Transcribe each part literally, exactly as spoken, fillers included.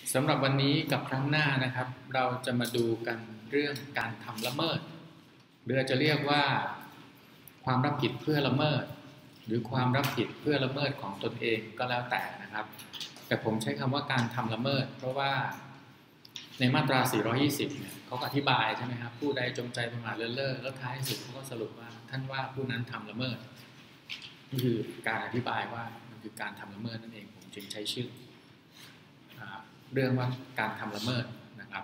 สำหรับวันนี้กับครั้งหน้านะครับเราจะมาดูกันเรื่องการทำละเมิดหรือจะเรียกว่าความรับผิดเพื่อละเมิดหรือความรับผิดเพื่อละเมิดของตนเองก็แล้วแต่นะครับแต่ผมใช้คำว่าการทำละเมิดเพราะว่าในมาตราสี่ร้อยยี่สิบเนี่ยเขาอธิบายใช่ไหมครับผู้ใดจงใจประมาทเลินเล่อแล้วท้ายสุดเขาก็สรุปว่าท่านว่าผู้นั้นทำละเมิดนี่คือการอธิบายว่ามันคือการทำละเมิดนั่นเองผมจึงใช้ชื่อเรื่องว่าการทำละเมิดนะครับ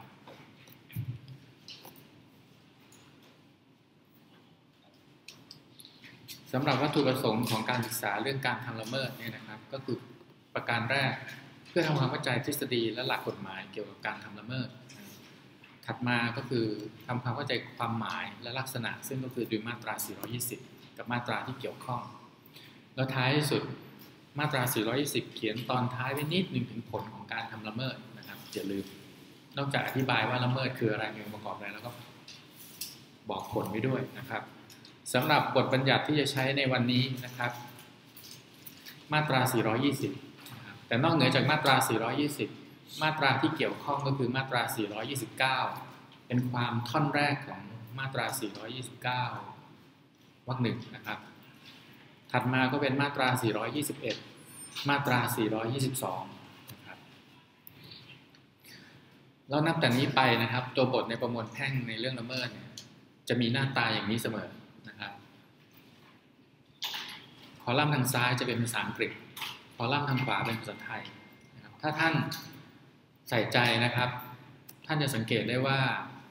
สำหรับวัตถุประสงค์ของการศึกษาเรื่องการทำละเมิดเนี่ยนะครับก็คือประการแรกเพื่อทำความเข้าใจทฤษฎีและหลักกฎหมายเกี่ยวกับการทำละเมิดถัดมาก็คือทำความเข้าใจความหมายและลักษณะซึ่งก็คือโดยมาตราสี่ร้อยยี่สิบกับมาตราที่เกี่ยวข้องแล้วท้ายสุดมาตราสี่ร้อยยี่สิบเขียนตอนท้ายไว้นิดหนึ่งถึงผลของการทำละเมิดนะครับอย่าลืมนอกจากอธิบายว่าละเมิดคืออะไรมีองค์ประกอบอะไรแล้วก็บอกผลไว้ด้วยนะครับสำหรับบทบัญญัติที่จะใช้ในวันนี้นะครับมาตราสี่ร้อยยี่สิบนะครับแต่นอกเหนือจากมาตราสี่ร้อยยี่สิบมาตราที่เกี่ยวข้องก็คือมาตราสี่ร้อยยี่สิบเก้าเป็นความท่อนแรกของมาตราสี่ร้อยยี่สิบเก้าวรรคหนึ่งนะครับถัดมาก็เป็นมาตราสี่ร้อยยี่สิบเอ็ดมาตราสี่ร้อยยี่สิบสองนะครับแล้วนับแต่นี้ไปนะครับตัวบทในประมวลแพ่งในเรื่องละเมิดเนี่ยจะมีหน้าตาอย่างนี้เสมอนะครับคอลัมน์ทางซ้ายจะเป็นภาษาอังกฤษคอลัมน์ทางขวาเป็นภาษาไทยนะครับถ้าท่านใส่ใจนะครับท่านจะสังเกตได้ว่า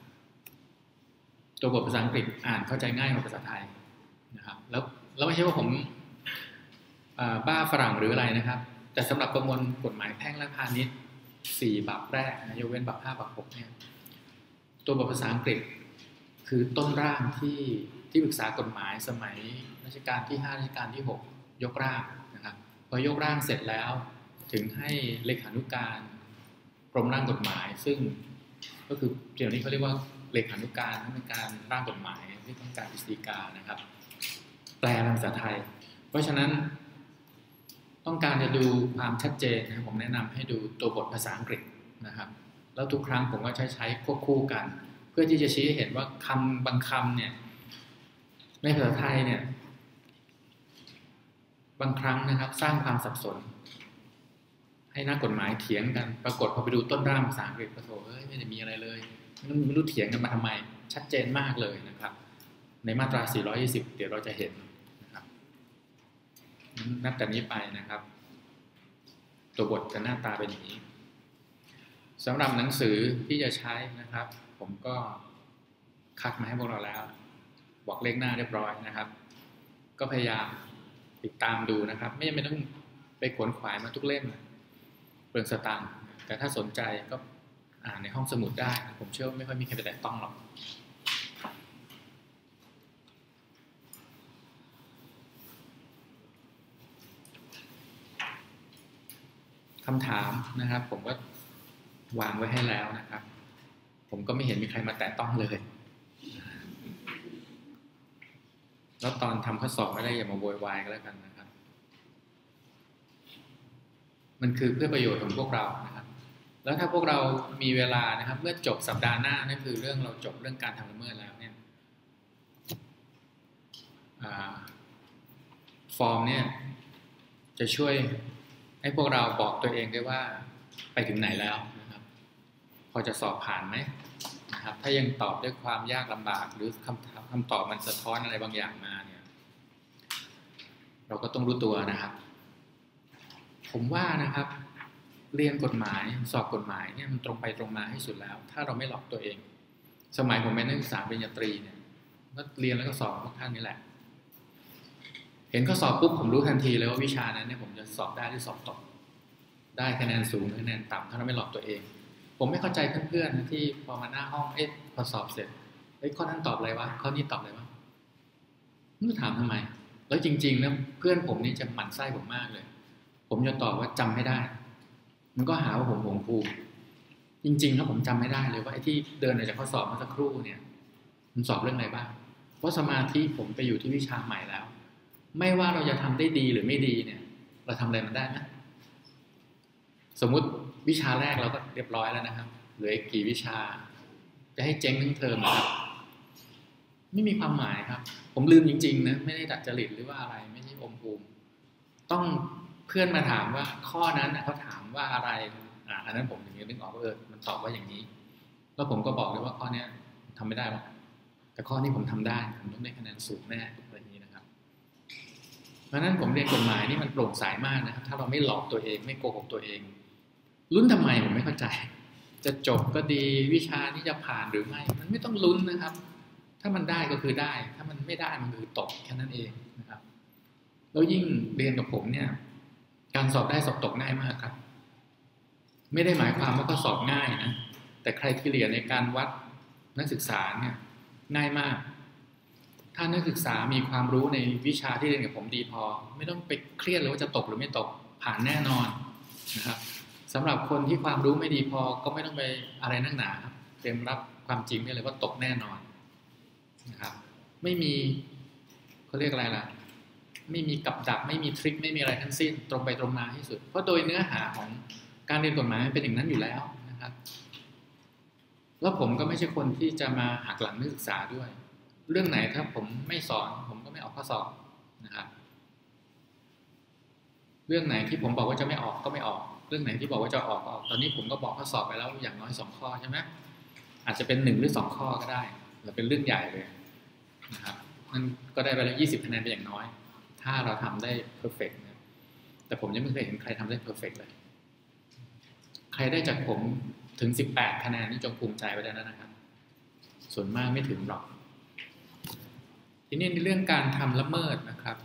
ตัวบทภาษาอังกฤษอ่านเข้าใจง่ายกว่าภาษาไทยนะครับแล้วแล้วไม่ใช่ว่าผมบ้าฝรั่งหรืออะไรนะครับแต่สำหรับประมวลกฎหมายแพ่งและพาณิชย์สี่บัพแรกนะยกเว้นบัพห้าบัพหกเนี่ยตัวบทภาษาอังกฤษคือต้นร่างที่ที่ปรึกษากฎหมายสมัยรัชกาลที่ห้ารัชกาลที่หกยกร่างนะครับพอยกร่างเสร็จแล้วถึงให้เลขานุการกรมร่างกฎหมายซึ่งก็คือเดี๋ยวนี้เขาเรียกว่าเลขานุการในการร่างกฎหมายที่ต้องการกฤษฎีกานะครับแปลเป็นภาษาไทยเพราะฉะนั้นต้องการจะดูความชัดเจนนะผมแนะนำให้ดูตัวบทภาษาอังกฤษนะครับแล้วทุกครั้งผมก็ใช้ใช้ควบคู่กันเพื่อที่จะชี้ให้เห็นว่าคำบางคำเนี่ยในภาษาไทยเนี่ยบางครั้งนะครับสร้างความสับสนให้นักกฎหมายเถียงกันปรากฏพอไปดูต้นร่างภาษาอังกฤษก็โถเอ้ยไม่ได้มีอะไรเลยไม่รู้เถียงกันมาทำไมชัดเจนมากเลยนะครับในมาตราสี่ร้อยยี่สิบเดี๋ยวเราจะเห็นนะครับนับจากนี้ไปนะครับตัวบทจะหน้าตาเป็นอย่างนี้สำหรับหนังสือที่จะใช้นะครับผมก็คัดมาให้พวกเราแล้วบอกเลขหน้าเรียบร้อยนะครับก็พยายามติดตามดูนะครับไม่จำเป็นต้องไปขวนขวายมาทุกเล่มเปลืองสตางค์แต่ถ้าสนใจก็อ่านในห้องสมุดได้ผมเชื่อว่าไม่ค่อยมีใครไปแตะต้องหรอกคำถามนะครับผมก็วางไว้ให้แล้วนะครับผมก็ไม่เห็นมีใครมาแตะต้องเลยแล้วตอนทำข้อสอบไม่ได้อย่ามาโวยวายก็แล้วกันนะครับมันคือเพื่อประโยชน์ของพวกเรานะครับแล้วถ้าพวกเรามีเวลานะครับเมื่อจบสัปดาห์หน้านั่นคือเรื่องเราจบเรื่องการทำละเมิดแล้วเนี่ยฟอร์มเนี่ยจะช่วยให้พวกเราบอกตัวเองได้ว่าไปถึงไหนแล้วนะครับพอจะสอบผ่านไหมนะครับถ้ายังตอบด้วยความยากลำบากหรือคำคำตอบมันสะท้อนอะไรบางอย่างมาเนี่ยเราก็ต้องรู้ตัวนะครับผมว่านะครับเรียนกฎหมายสอบกฎหมายเนี่ยมันตรงไปตรงมาให้สุดแล้วถ้าเราไม่หลอกตัวเองสมัยผมเป็นนักศึกษาปริญญาตรีเนี่ยก็เรียนแล้วก็สอบพวกท่านนี่แหละเห็นข้อสอบปุ๊บผมรู้ทันทีเลยว่าวิชานั้นเนี่ยผมจะสอบได้หรือสอบตกได้คะแนนสูงหรือคะแนนต่ำถ้าเราไม่หลอกตัวเองผมไม่เข้าใจเพื่อนๆที่พอมาหน้าห้องเอ๊ะพอสอบเสร็จเอ้ยข้อนั้นตอบอะไรวะข้อนี้ตอบอะไรวะไม่ถามทำไมแล้วจริงๆนะเพื่อนผมนี่จะหมั่นไส้ผมมากเลยผมจะตอบว่าจำไม่ได้มันก็หาว่าผมหวงครูจริงๆแล้วผมจำไม่ได้เลยว่าไอ้ที่เดินออกจากข้อสอบเมื่อสักครู่เนี่ยมันสอบเรื่องอะไรบ้างเพราะสมาธิผมไปอยู่ที่วิชาใหม่แล้วไม่ว่าเราจะทำได้ดีหรือไม่ดีเนี่ยเราทำอะไรมันได้นะสมมุติวิชาแรกเราก็เรียบร้อยแล้วนะครับเหลืออีกกี่วิชาจะให้เจ๊งทั้งเทอมนะครับไม่มีความหมายครับผมลืมจริงๆนะไม่ได้ดัดจริตหรือว่าอะไรไม่ใช่อมภูมิต้องเพื่อนมาถามว่าข้อนั้นเขาถามว่าอะไรอ่าอันนั้นผมถึงจะนึกออกว่าเออมันตอบว่าอย่างนี้แล้วผมก็บอกเลยว่าข้อนี้ทำไม่ได้หรอกแต่ข้อนี้ผมทำได้ผมต้องได้คะแนนสูงแน่อะไรอย่างนี้นะครับเพราะนั้นผมเรียนกฎหมายนี่มันโปร่งใสมากนะครับถ้าเราไม่หลอกตัวเองไม่โกหกตัวเองลุ้นทำไมผมไม่เข้าใจจะจบก็ดีวิชานี้จะผ่านหรือไม่มันไม่ต้องลุ้นนะครับถ้ามันได้ก็คือได้ถ้ามันไม่ได้มันคือตกแค่นั้นเองนะครับแล้วยิ่งเรียนกับผมเนี่ยการสอบได้สอบตกง่ายมากครับไม่ได้หมายความว่าก็สอบง่ายนะแต่ใครที่เรียนในการวัดนักศึกษาเนี่ยง่ายมากถ้านักศึกษามีความรู้ในวิชาที่เรียนกับผมดีพอไม่ต้องไปเครียดเลยว่าจะตกหรือไม่ตกผ่านแน่นอนนะครับสำหรับคนที่ความรู้ไม่ดีพอก็ไม่ต้องไปอะไรนักหนาครับเตรียมรับความจริงได้เลยว่าตกแน่นอนนะครับไม่มีเขาเรียกอะไรล่ะไม่มีกับดักไม่มีทริคไม่มีอะไรทั้งสิ้นตรงไปตรงมาที่สุดเพราะโดยเนื้อหาของการเรียนกฎหมายมันเป็นอย่างนั้นอยู่แล้วนะครับแล้วผมก็ไม่ใช่คนที่จะมาหักหลังนักศึกษาด้วยเรื่องไหนถ้าผมไม่สอนผมก็ไม่ออกข้อสอบนะครับเรื่องไหนที่ผมบอกว่าจะไม่ออกก็ไม่ออกเรื่องไหนที่บอกว่าจะออกก็ออกตอนนี้ผมก็บอกข้อสอบไปแล้วอย่างน้อยสองข้อใช่ไหมอาจจะเป็นหนึ่งหรือสองข้อก็ได้หรือเป็นเรื่องใหญ่เลยนะครับมันก็ได้ไปแล้วยี่สิบคะแนนเป็นอย่างน้อยถ้าเราทำได้เพอร์เฟกต์นะแต่ผมยังไม่เคยเห็นใครทำได้เพอร์เฟกต์เลยใครได้จากผมถึงสิบแปดคะแนนนี่จงภูมิใจไว้ได้แล้วนะครับส่วนมากไม่ถึงหรอกทีนี้ในเรื่องการทำละเมิดนะครับ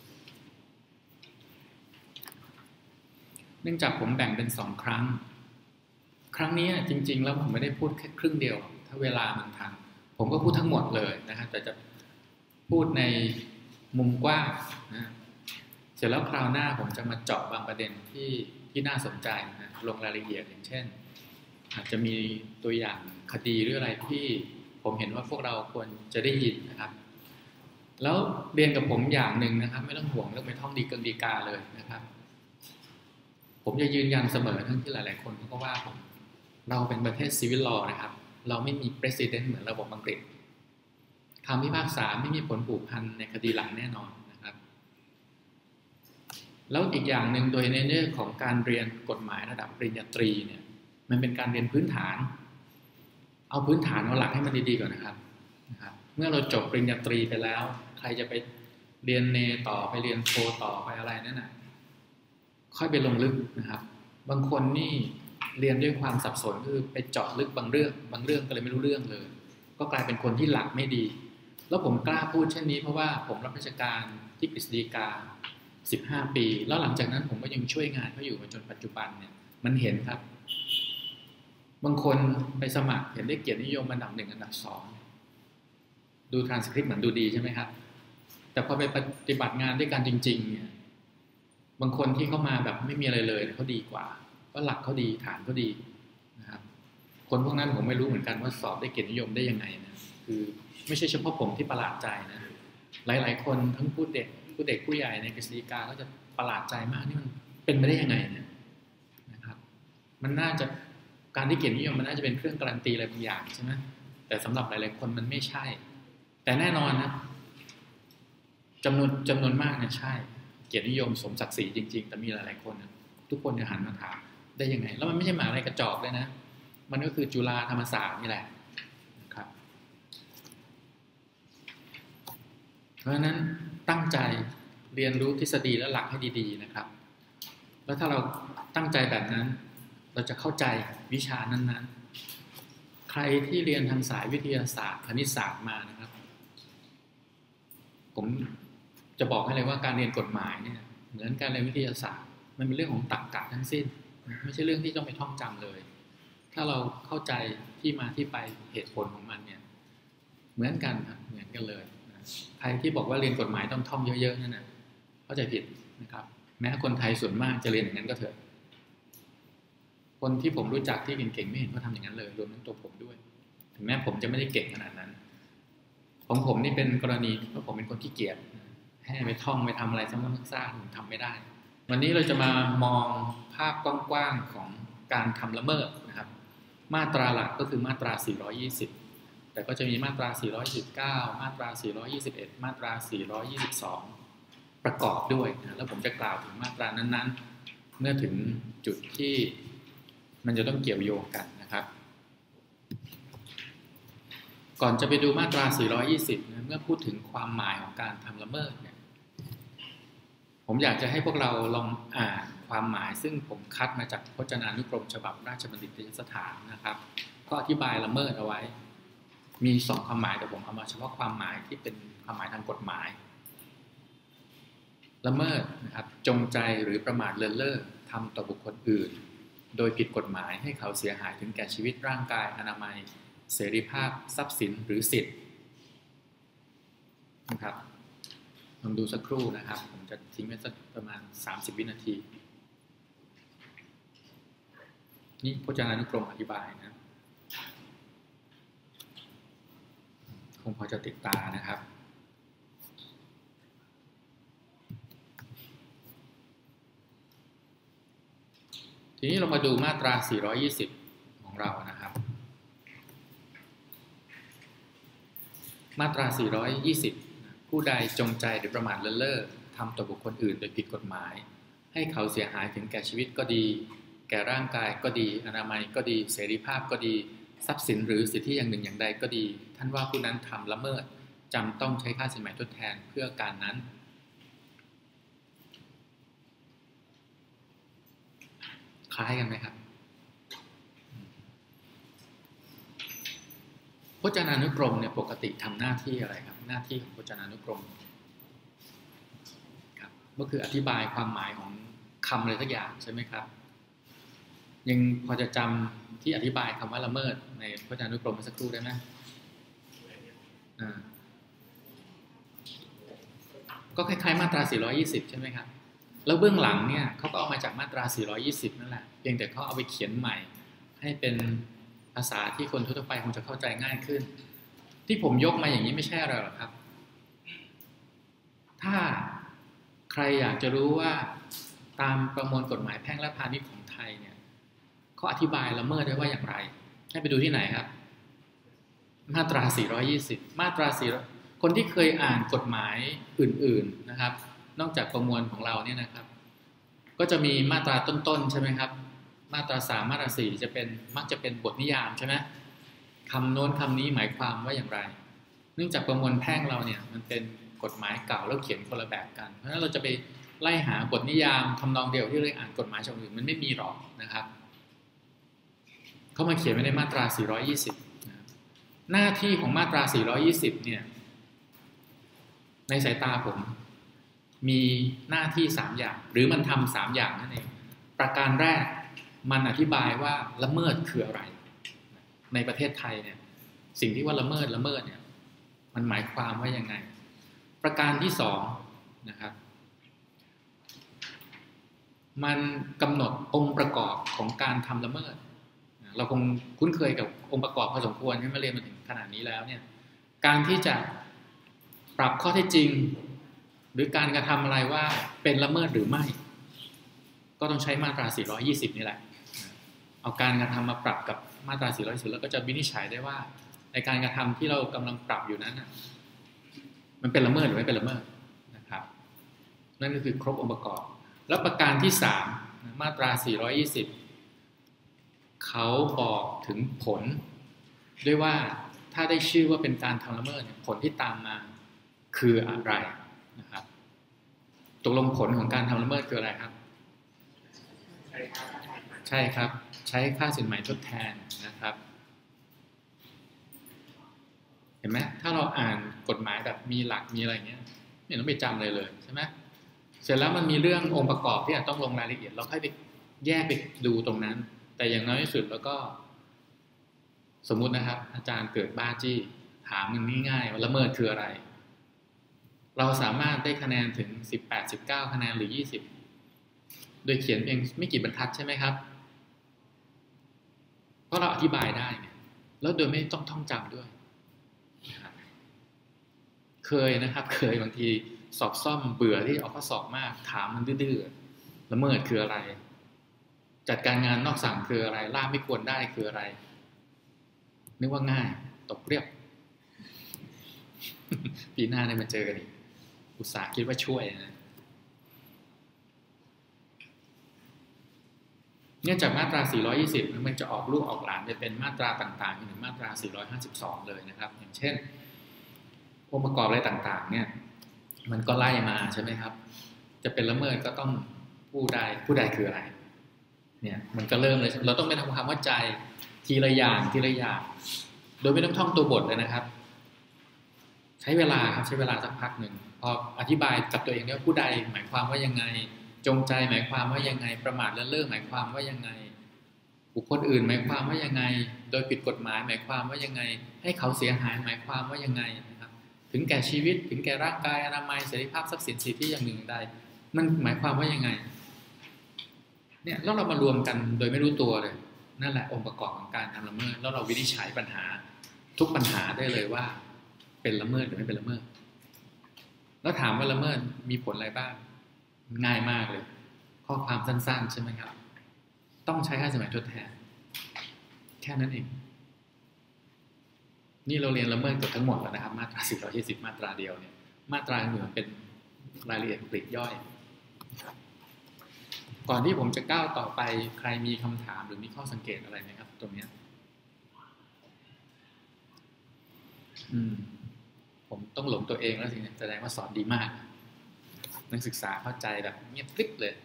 เนื่องจากผมแบ่งเป็นสองครั้งครั้งนี้จริงๆแล้วผมไม่ได้พูดแค่ครึ่งเดียวถ้าเวลามันทันผมก็พูดทั้งหมดเลยนะครับแต่จะพูดในมุมกว้างนะเสร็จแล้วคราวหน้าผมจะมาเจาะบางประเด็นที่ที่น่าสนใจนะลงรายละเอียดอย่างเช่นอาจจะมีตัวอย่างคดีหรืออะไรที่ผมเห็นว่าพวกเราควรจะได้ยินนะครับแล้วเรียนกับผมอย่างหนึ่งนะครับไม่ต้องห่วงเรื่องไปท่องดีเกินดีกาเลยนะครับผมจะยืนยันเสมอทั้งที่หลายๆคนเขาก็ว่าผมเราเป็นประเทศ Civil Law นะครับเราไม่มี President เหมือนระบบอังกฤษคำพิพากษาไม่มีผลผูกพันในคดีหลังแน่นอนนะครับแล้วอีกอย่างหนึ่งโดยในเรื่องของการเรียนกฎหมายระดับปริญญาตรีเนี่ยมันเป็นการเรียนพื้นฐานเอาพื้นฐานเอาหลักให้มันดีๆก่อนนะครับนะครับเมื่อเราจบปริญญาตรีไปแล้วใครจะไปเรียนเนต่อไปเรียนโทต่อไปอะไรนั่นน่ะค่อยไปลงลึกนะครับบางคนนี่เรียนด้วยความสับสนคือไปเจาะลึกบางเรื่องบางเรื่องก็เลยไม่รู้เรื่องเลยก็กลายเป็นคนที่หลักไม่ดีแล้วผมกล้าพูดเช่นนี้เพราะว่าผมรับราชการที่กฤษฎีกาสิบห้าปีแล้วหลังจากนั้นผมก็ยังช่วยงานเขาอยู่มาจนปัจจุบันเนี่ยมันเห็นครับบางคนไปสมัครเห็นได้เกียรตินิยมอันดับหนึ่งอันดับสองดูทรานสคริปต์เหมือนดูดีใช่ไหมครับแต่พอไปปฏิบัติงานด้วยกันจริงๆเนี่ยบางคนที่เข้ามาแบบไม่มีอะไรเลยเขาดีกว่าเพราะหลักเขาดีฐานเขาดีนะครับคนพวกนั้นผมไม่รู้เหมือนกันว่าสอบได้เกียรตินิยมได้ยังไงนะคือไม่ใช่เฉพาะผมที่ประหลาดใจนะหลายๆคนทั้งผู้เด็กผู้เด็กผู้ใหญ่ในกฤษฎีกาก็จะประหลาดใจมากนี่มันเป็นไปได้ยังไงเนี่ยนะครับมันน่าจะการได้เกียรตินิยมมันน่าจะเป็นเครื่องการันตีอะไรบางอย่างใช่ไหมแต่สำหรับหลายๆคนมันไม่ใช่แต่แน่นอนนะจำนวนจำนวนมากนะใช่เกียรตินิยมสมศักดิ์ศรีจริงๆแต่มีหลายๆคนนะทุกคนจะหันมาถามได้ยังไงแล้วมันไม่ใช่หมหาวิทยาลัยกระจอกเลยนะมันก็คือจุฬาธรรมศาสตร์นี่แหละนะครับเพราะฉะนั้นตั้งใจเรียนรู้ทฤษฎีและหลักให้ดีๆนะครับแล้วถ้าเราตั้งใจแบบนั้นเราจะเข้าใจวิชานั้นๆใครที่เรียนทางสายวิทยาศาสตร์คณิตศาสตร์มานะครับผมจะบอกให้เลยว่าการเรียนกฎหมายเนี่ยเหมือนการเรียนวิทยาศาสตร์มันเป็นเรื่องของตรรกะทั้งสิ้นไม่ใช่เรื่องที่ต้องไปท่องจำเลยถ้าเราเข้าใจที่มาที่ไปเหตุผลของมันเนี่ยเหมือนกันครับเหมือนกันเลยใครที่บอกว่าเรียนกฎหมายต้องท่องเยอะๆนั่นนะเข้าใจผิดนะครับแม้คนไทยส่วนมากจะเรียนอย่างนั้นก็เถอะคนที่ผมรู้จักที่เก่งๆไม่เห็นเขาทำอย่างนั้นเลยรวมทั้งตัวผมด้วยถึงแม้ผมจะไม่ได้เก่งขนาดนั้นของผมนี่เป็นกรณีเพราะผมเป็นคนขี้เกียจให้ไปท่องไปทำอะไรซ้ำๆซากๆผมทำไม่ได้วันนี้เราจะมามองภาพกว้างๆของการทำละเมิดนะครับมาตราหลักก็คือมาตราสี่ร้อยยี่สิบแต่ก็จะมีมาตราสี่ร้อยสิบเก้ามาตราสี่ร้อยยี่สิบเอ็ดมาตราสี่ร้อยยี่สิบสองประกอบด้วยนะแล้วผมจะกล่าวถึงมาตรานั้นๆเมื่อถึงจุดที่มันจะต้องเกี่ยวโยงกันนะครับก่อนจะไปดูมาตราสี่ร้อยยี่สิบนะเมื่อพูดถึงความหมายของการทำละเมิดเนี่ยผมอยากจะให้พวกเราลองอ่านความหมายซึ่งผมคัดมาจากพจนานุกรมฉบับราชบัณฑิตยสถานนะครับก็อธิบายละเมิดเอาไว้มีสองความหมายแต่ผมเอามาเฉพาะความหมายที่เป็นความหมายทางกฎหมายละเมิดนะครับจงใจหรือประมาทเลินเล่อทำต่อบุคคลอื่นโดยผิดกฎหมายให้เขาเสียหายถึงแก่ชีวิตร่างกายอนามัยเสรีภาพทรัพย์สินหรือสิทธิ์นะครับลองดูสักครู่นะครับผมจะทิ้งไว้สักประมาณสามสิบวินาทีนี่พจนานุกรมอธิบายนะคงพอจะติดตานะครับทีนี้เรามาดูมาตราสี่ร้อยยี่สิบของเรานะครับมาตราสี่ร้อยยี่สิบผู้ใดจงใจหรือประมาทเลินเล่อทำต่อบุคคลอื่นโดยผิดกฎหมายให้เขาเสียหายถึงแก่ชีวิตก็ดีแก่ร่างกายก็ดีอนามัยก็ดีเสรีภาพก็ดีทรัพย์สินหรือสิทธิอย่างหนึ่งอย่างใดก็ดีท่านว่าผู้นั้นทำละเมิดจำต้องใช้ค่าสินไหมทดแทนเพื่อการนั้นคล้ายกันไหมครับพจนานุกรมเนี่ยปกติทำหน้าที่อะไรครับหน้าที่ของพจนานุกรมครับก็คืออธิบายความหมายของคำอะไรสักอย่างใช่ไหมครับยังพอจะจำที่อธิบายคำว่าละเมิดในพจนานุกรมเมื่อสักครู่ได้ไหมอ่าก็คล้ายๆมาตราสี่ร้อยยี่สิบใช่ไหมครับแล้วเบื้องหลังเนี่ยเขาก็เอามาจากมาตราสี่ร้อยยี่สิบนั่นแหละเพียงแต่เขาเอาไปเขียนใหม่ให้เป็นภาษาที่คนทั่วไปคงจะเข้าใจง่ายขึ้นที่ผมยกมาอย่างนี้ไม่ใช่อะไรหรอกครับถ้าใครอยากจะรู้ว่าตามประมวลกฎหมายแพ่งและพาณิชย์ของไทยเนี่ยเขาอธิบายละเมิดได้ว่าอย่างไรให้ไปดูที่ไหนครับมาตราสี่ร้อยยี่สิบมาตราสี่คนที่เคยอ่านกฎหมายอื่นๆนะครับนอกจากประมวลของเราเนี่ยนะครับก็จะมีมาตราต้นๆใช่ไหมครับมาตราสามมาตราสี่จะเป็นมักจะเป็นบทนิยามใช่ไหมคำโน้นคำนี้หมายความว่าอย่างไรเนื่องจากประมวลแพ่งเราเนี่ยมันเป็นกฎหมายเก่าแล้วเขียนคนละแบบกันเพราะฉะนั้นเราจะไปไล่หาบทนิยามทำนองเดียวที่เราอ่านกฎหมายฉบับอื่นมันไม่มีหรอกนะครับเขามาเขียนไว้ในมาตราสี่ร้อยยี่สิบหน้าที่ของมาตราสี่ร้อยยี่สิบเนี่ยในสายตาผมมีหน้าที่สามอย่างหรือมันทำสามอย่างนั่นเองประการแรกมันอธิบายว่าละเมิดคืออะไรในประเทศไทยเนี่ยสิ่งที่ว่าละเมิดละเมิดเนี่ยมันหมายความว่ายังไงประการที่สองนะครับมันกำหนดองค์ประกอบของการทำละเมิดเราคงคุ้นเคยกับองค์ประกอบพอสมควรที่มาเรียนมาถึงขนาดนี้แล้วเนี่ยการที่จะปรับข้อเท็จจริงหรือการกระทำอะไรว่าเป็นละเมิดหรือไม่ก็ต้องใช้มาตราสี่ร้อยยี่สิบนี่แหละเอาการกระทำมาปรับกับมาตราสี่ร้อยยี่สิบแล้วก็จะวินิจฉัยได้ว่าในการกระทำที่เรากำลังปรับอยู่นั้นมันเป็นละเมิดหรือไม่เป็นละเมิดนะครับนั่นก็คือครบองค์ประกอบแล้วประการที่สามมาตราสี่ร้อยยี่สิบเขาบอกถึงผลด้วยว่าถ้าได้ชื่อว่าเป็นการทำละเมิดผลที่ตามมาคืออะไรนะครับตกลงผลของการทำละเมิดคืออะไรครับใช่ครับใช้ค่าสินไหมทดแทนนะครับเห็นไหมถ้าเราอ่านกฎหมายแบบมีหลักมีอะไรเงี้ยไม่ต้องไปจำเลยเลยใช่ไหมเสร็จแล้วมันมีเรื่ององค์ประกอบที่อาจต้องลงรายละเอียดเราค่อยไปแยกไปดูตรงนั้นแต่อย่างน้อยที่สุดแล้วก็สมมุตินะครับอาจารย์เกิดบ้าจี้ถามมันง่ายๆว่าละเมิดคืออะไรเราสามารถได้คะแนนถึงสิบแปด สิบเก้าคะแนนหรือยี่สิบโดยเขียนเพียงไม่กี่บรรทัดใช่ไหมครับเพราะเราอธิบายได้ไงแล้วโดยไม่ต้องท่องจำด้วยเคยนะครับเคยบางทีสอบซ่อมเบื่อที่ออกข้อสอบมากถามมันดื้อละเมิดคืออะไรจัดการงานนอกสั่งคืออะไรล่าไม่ควรได้คืออะไรนึกว่าง่ายตกเรียบ ปีหน้าเนี่ยมาเจอกันอีกอุตส่าห์คิดว่าช่วยนะเนี่ยจากมาตราสี่ร้อยยี่สิบมันจะออกลูกออกหลานไปเป็นมาตราต่างๆถึงมาตราสี่ร้อยห้าสิบสองเลยนะครับอย่างเช่นองค์ประกอบอะไรต่างๆเนี่ยมันก็ไล่มาใช่ไหมครับจะเป็นละเมิดก็ต้องผู้ใดผู้ใดคืออะไรเนี่ยมันก็เริ่มเลยเราต้องไปทำความเข้าใจทีละอย่างทีละอย่างโดยไม่ต้องท่องตัวบทเลยนะครับใช้เวลาครับใช้เวลาสักพักหนึ่งพออธิบายกับตัวเองว่าผู้ใดหมายความว่ายังไงจงใจหมายความว่ายังไงประมาทเลินเล่อหมายความว่ายังไงบุคคลอื่นหมายความว่ายังไงโดยผิดกฎหมายหมายความว่ายังไงให้เขาเสียหายหมายความว่ายังไงนะครับถึงแก่ชีวิตถึงแก่ร่างกายอนามัยเสรีภาพทรัพย์สินสิทธิอย่างหนึ่งใดมันหมายความว่ายังไงเนี่ยแล้วเรามารวมกันโดยไม่รู้ตัวเลยนั่นแหละองค์ประกอบของการทำละเมิดแล้วเราวินิจฉัยปัญหาทุกปัญหาได้เลยว่าเป็นละเมิดหรือไม่เป็นละเมิดแล้วถามว่าละเมิดมีผลอะไรบ้างง่ายมากเลยข้อความสั้นๆใช่ไหมครับต้องใช้ค่าสมัยทดแทนแค่นั้นเองนี่เราเรียนละเมิดเกือบทั้งหมดแล้วนะครับมาตราสี่ร้อยยี่สิบมาตราเดียวเนี่ยมาตราอื่นเป็นรายละเอียดปลีกย่อยก่อนที่ผมจะก้าวต่อไปใครมีคำถามหรือมีข้อสังเกตอะไรไหมครับตรงนี้อืมผมต้องหลงตัวเองแล้วสิแสดงว่าสอนดีมากนักศึกษาเข้าใจแบบเงียบกริบเลย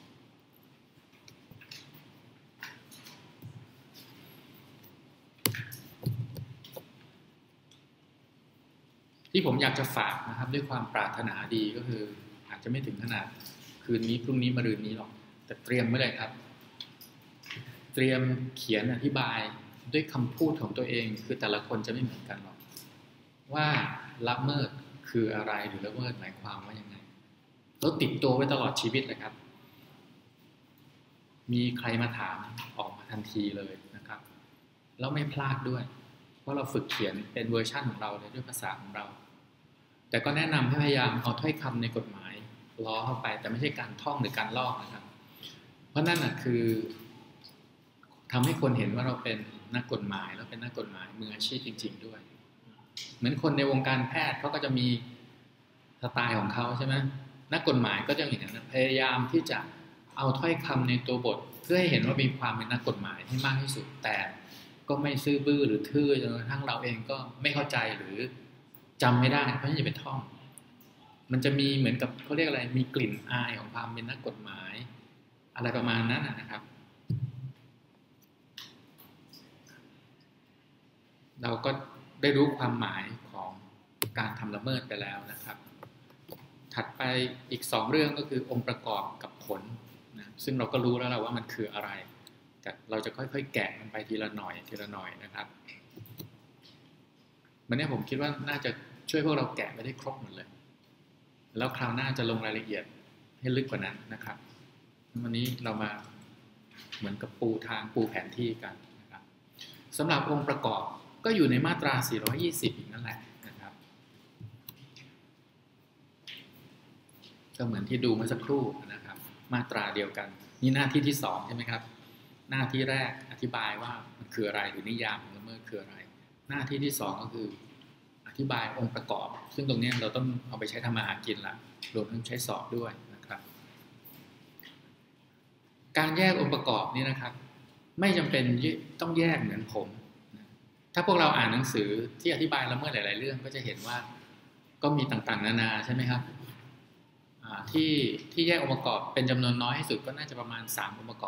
ที่ผมอยากจะฝากนะครับด้วยความปรารถนาดีก็คืออาจจะไม่ถึงขนาดคืนนี้พรุ่งนี้มะรืนนี้หรอกแต่เตรียมไว้เลยครับเตรียมเขียนอธิบายด้วยคำพูดของตัวเองคือแต่ละคนจะไม่เหมือนกันหรอกว่าละเมิดคืออะไรหรือละเมิดหมายความว่ายังไงแล้วติดตัวไว้ตลอดชีวิตเลยครับมีใครมาถามออกมาทันทีเลยนะครับแล้วไม่พลาดด้วยเพราะเราฝึกเขียนเป็นเวอร์ชั่นของเราเลยด้วยภาษาของเราแต่ก็แนะนำให้พยายามเอาถ้อยคำในกฎหมายล้อเข้าไปแต่ไม่ใช่การท่องหรือการลอกนะครับเพราะนั่นน่ะคือทำให้คนเห็นว่าเราเป็นนักกฎหมายแล้วเป็นนักกฎหมายมืออาชีพจริงๆด้วยเหมือนคนในวงการแพทย์เขาก็จะมีสไตล์ของเขาใช่ไหมนักกฎหมายก็จะอย่างนั้นพยายามที่จะเอาถ้อยคำในตัวบทเพื่อให้เห็นว่ามีความเป็นนักกฎหมายให้มากที่สุดแต่ก็ไม่ซื่อบื้อหรือทื่อจนกระทั่งเราเองก็ไม่เข้าใจหรือจำไม่ได้เพราะฉะนั้นอย่าไปท่องมันจะมีเหมือนกับเขาเรียกอะไรมีกลิ่นอายของความเป็นนักกฎหมายอะไรประมาณนั้นนะครับเราก็ได้รู้ความหมายของการทำละเมิดไปแล้วนะครับถัดไปอีกสองเรื่องก็คือองค์ประกอบกับผลนะซึ่งเราก็รู้แล้วแหละว่ามันคืออะไรแต่เราจะค่อยๆแกะมันไปทีละหน่อยทีละหน่อยนะครับวันนี้ผมคิดว่าน่าจะช่วยพวกเราแกะไปได้ครบหมดเลยแล้วคราวหน้าจะลงรายละเอียดให้ลึกกว่านั้นนะครับวันนี้เรามาเหมือนกับปูทางปูแผนที่กันนะครับสำหรับองค์ประกอบก็อยู่ในมาตราสี่ร้อยยี่สิบอีกนั่นแหละนะครับก็เหมือนที่ดูเมื่อสักครู่นะครับมาตราเดียวกันนี่หน้าที่ที่สองใช่ไหมครับหน้าที่แรกอธิบายว่ามันคืออะไรหรือนิยามของละเมิดคืออะไรหน้าที่ที่สองก็คืออธิบายองค์ประกอบซึ่งตรงนี้เราต้องเอาไปใช้ทำมาหากินละรวมทั้งใช้สอบด้วยนะครับการแยกองค์ประกอบนี้นะครับไม่จำเป็นต้องแยกเหมือนผมถ้าพวกเราอ่านหนังสือที่อธิบายละเมิดหลายๆเรื่องก็จะเห็นว่าก็มีต่างๆนานาใช่ไหมครับที่ที่แยกองค์ประกอบเป็นจำนวนน้อยที่สุดก็น่าจะประมาณสามองค์ประกอ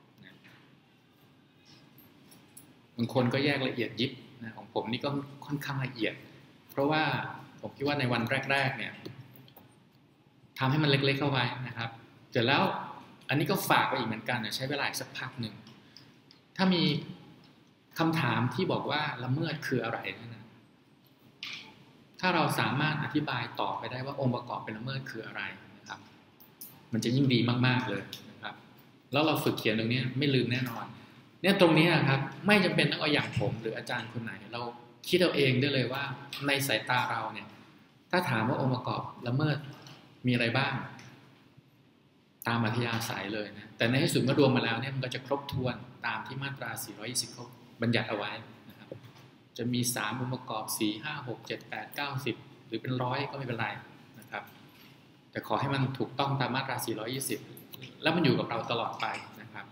บบางคนก็แยกละเอียดยิบนะของผมนี่ก็ค่อนข้างละเอียดเพราะว่าผมคิดว่าในวันแรกๆเนี่ยทำให้มันเล็กๆเข้าไว้นะครับเสร็จแล้วอันนี้ก็ฝากไปอีกเหมือนกันนะใช้เวลาอีกสักพักหนึ่งถ้ามีคำถามที่บอกว่าละเมิดคืออะไรนั่นนะถ้าเราสามารถอธิบายต่อไปได้ว่าองค์ประกอบเป็นละเมิดคืออะไรนะครับมันจะยิ่งดีมากๆเลยนะครับแล้วเราฝึกเขียนตรงนี้ไม่ลืมแน่นอนเนี่ยตรงนี้ครับไม่จำเป็นต้องเอาอย่างผมหรืออาจารย์คนไหนเราคิดเอาเองได้เลยว่าในสายตาเราเนี่ยถ้าถามว่าองค์ประกอบละเมิดมีอะไรบ้างตามอัธยาศัยเลยนะแต่ในที่สุดเมื่อรวมมาแล้วเนี่ยมันก็จะครบถ้วนตามที่มาตราสี่ร้อยยี่สิบเขาบัญญัติเอาไว้นะครับจะมีสามองค์ประกอบสี่ ห้า หก เจ็ด แปด เก้า สิบหรือเป็นร้อยก็ไม่เป็นไรนะครับแต่ขอให้มันถูกต้องตามมาตราสี่ร้อยยี่สิบแล้วมันอยู่กับเราตลอดไปนะครับ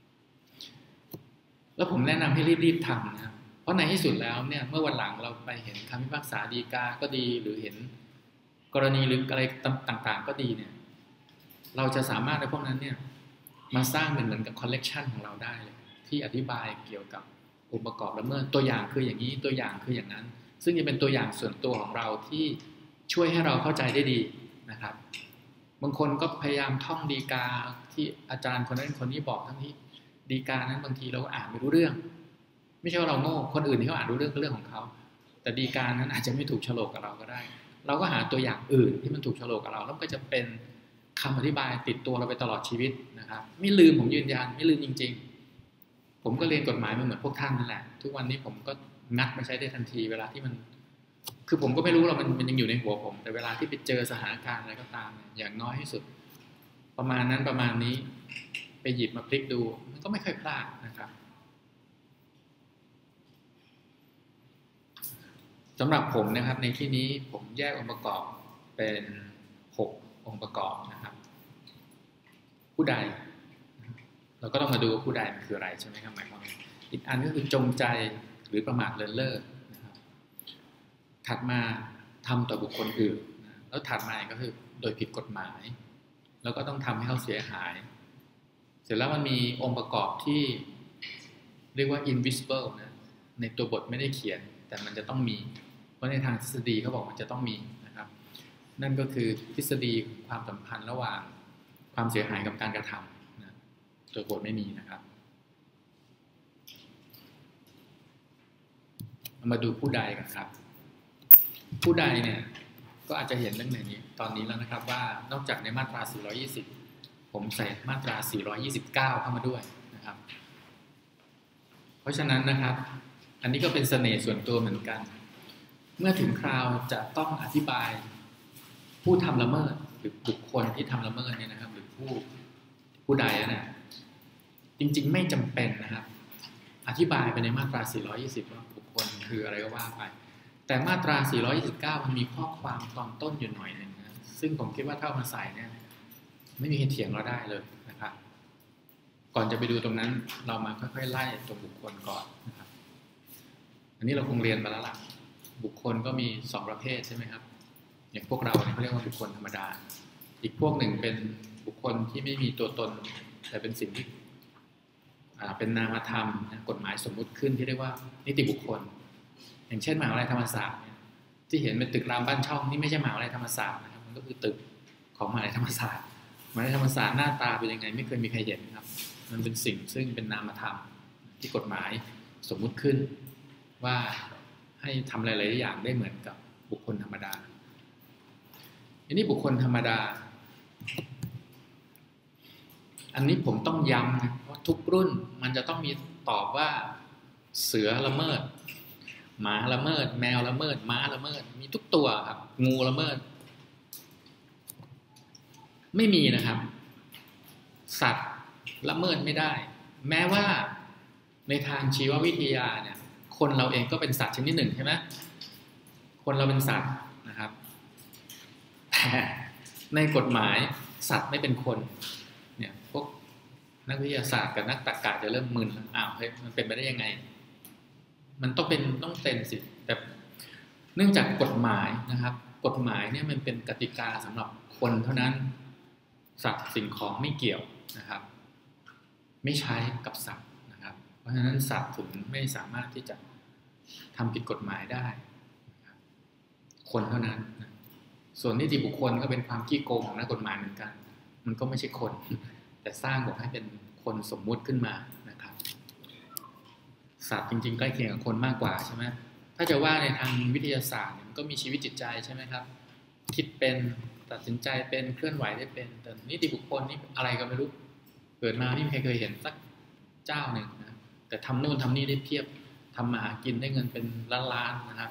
แล้วผมแนะนำให้รีบๆทำนะเพราะในที่สุดแล้วเนี่ยเมื่อวันหลังเราไปเห็นคำพิพากษาฎีกาก็ดีหรือเห็นกรณีหรืออะไรต่างๆก็ดีเนี่ยเราจะสามารถในพวกนั้นเนี่ยมาสร้างเป็นเหมือนกับคอลเลกชันของเราได้เลยที่อธิบายเกี่ยวกับองค์ประกอบละเมิดตัวอย่างคืออย่างนี้ตัวอย่างคืออย่างนั้นซึ่งจะเป็นตัวอย่างส่วนตัวของเราที่ช่วยให้เราเข้าใจได้ดีนะครับบางคนก็พยายามท่องฎีกาที่อาจารย์คนนั้นคนนี้บอกทั้งที่ฎีกานั้นบางทีเราก็อ่านไม่รู้เรื่องไม่ใช่ว่าเราโง่คนอื่นที่เขาอ่านรู้เรื่องก็เรื่องของเขาแต่ฎีกานั้นอาจจะไม่ถูกโฉลกกับเราก็ได้เราก็หาตัวอย่างอื่นที่มันถูกโฉลกกับเราแล้วก็จะเป็นคำอธิบายติดตัวเราไปตลอดชีวิตนะครับไม่ลืมผมยืนยันไม่ลืมจริงๆผมก็เรียนกฎหมายมาเหมือนพวกท่านนั่นแหละทุกวันนี้ผมก็งัดมาใช้ได้ทันทีเวลาที่มันคือผมก็ไม่รู้หรอกมันมันยังอยู่ในหัวผมแต่เวลาที่ไปเจอสถานการณ์อะไรก็ตามอย่างน้อยที่สุดประมาณนั้นประมาณนี้ไปหยิบมาพลิกดูมันก็ไม่เคยพลาดนะครับสำหรับผมนะครับในที่นี้ผมแยกองค์ประกอบเป็นหกองค์ประกอบนะครับผู้ใดเราก็ต้องมาดูว่าผู้ใดมันคืออะไรใช่ไหมครับหมายความว่าอีกอันก็คือจงใจหรือประมาทเลินเล่อนะครับถัดมาทำต่อบุคคลอื่นแล้วถัดมาก็คือโดยผิดกฎหมายแล้วก็ต้องทำให้เขาเสียหายเสร็จแล้วมันมีองค์ประกอบที่เรียกว่า invisible นะในตัวบทไม่ได้เขียนแต่มันจะต้องมีเพราะในทางทฤษฎีเขาบอกมันจะต้องมีนะครับนั่นก็คือทฤษฎีความสัมพันธ์ระหว่างความเสียหายกับการกระทำนะตัวบทไม่มีนะครับมาดูผู้ใดกันครับผู้ใดเนี่ยก็อาจจะเห็นเรื่องในนี้ตอนนี้แล้วนะครับว่านอกจากในมาตราสี่ร้อยยี่สิบผมใส่มาตราสี่ร้อยยี่สิบเก้าเข้ามาด้วยนะครับเพราะฉะนั้นนะครับอันนี้ก็เป็นเสน่ห์ส่วนตัวเหมือนกันเมื่อถึงคราวจะต้องอธิบายผู้ทำละเมิดหรือบุคคลที่ทำละเมิดเนี่ยนะครับหรือผู้ผู้ใดนะจริงๆไม่จำเป็นนะครับอธิบายไปในมาตราสี่ร้อยยี่สิบว่าบุคคลคืออะไรก็ว่าไปแต่มาตราสี่ร้อยยี่สิบเก้ามันมีข้อความตอนต้นอยู่หน่อยหนึ่งนะซึ่งผมคิดว่าถ้าเอามาใส่เนี่ยไม่มีใครเถียงเราได้เลยนะครับก่อนจะไปดูตรงนั้นเรามาค่อยๆไล่ตัวบุคคลก่อนนะครับอันนี้เราคงเรียนมาแล้วล่ะบุคคลก็มีสองประเภทใช่ไหมครับอย่างพวกเราเนี่ยเขาเรียกว่าบุคคลธรรมดาอีกพวกหนึ่งเป็นบุคคลที่ไม่มีตัวตนแต่เป็นสิ่งที่เป็นนามธรรมนะกฎหมายสมมุติขึ้นที่เรียกว่านิติบุคคลอย่างเช่นมหาวิทยาลัยธรรมศาสตร์ที่เห็นเป็นตึกรามบ้านช่องนี่ไม่ใช่มหาวิทยาลัยธรรมศาสตร์นะครับมันก็คือตึกของมหาวิทยาลัยธรรมศาสตร์มหาวิทยาลัยธรรมศาสตร์หน้าตาเป็นยังไงไม่เคยมีใครเห็นครับมันเป็นสิ่งซึ่งเป็นนามธรรมที่กฎหมายสมมุติขึ้นว่าให้ทำอะไรหลายอย่างได้เหมือนกับบุคคลธรรมดาอันนี้บุคคลธรรมดาอันนี้ผมต้องย้ำนะว่าทุกรุ่นมันจะต้องมีตอบว่าเสือละเมิดหมาละเมิดแมวละเมิดม้าละเมิดมีทุกตัวครับงูละเมิดไม่มีนะครับสัตว์ละเมิดไม่ได้แม้ว่าในทางชีววิทยาเนี่ยคนเราเองก็เป็นสัตว์ชนิดหนึ่งใช่ไหมคนเราเป็นสัตว์นะครับแต่ในกฎหมายสัตว์ไม่เป็นคนเนี่ยพวกนักวิทยาศาสตร์กับนักตรรกะจะเริ่มมึนแล้วอ้าวเฮ้ยมันเป็นไปได้ยังไงมันต้องเป็นต้องเป็นสิแต่เนื่องจากกฎหมายนะครับกฎหมายเนี่ยมันเป็นกติกาสำหรับคนเท่านั้นสัตว์สิ่งของไม่เกี่ยวนะครับไม่ใช้กับสัตว์นะครับเพราะฉะนั้นสัตว์ถึงไม่สามารถที่จะทำผิดกฎหมายได้นะครับคนเท่านั้นนะส่วนนิติบุคคลก็เป็นความขี้โกงของนักกฎหมายเหมือนกันมันก็ไม่ใช่คนแต่สร้างบอกให้เป็นคนสมมุติขึ้นมานะครับสัตว์จริงๆใกล้เคียงกับคนมากกว่าใช่ไหมถ้าจะว่าในทางวิทยาศาสตร์มันก็มีชีวิตจิตใจใช่ไหมครับคิดเป็นตัดสินใจเป็นเคลื่อนไหวได้เป็นแต่นิติบุคคลนี่อะไรก็ไม่รู้เกิดมาไม่มีใครเคยเห็นสักเจ้าหนึ่งนะแต่ทำโน่นทำนี่ได้เพียบทำมาหากินได้เงินเป็นล้านๆนะครับ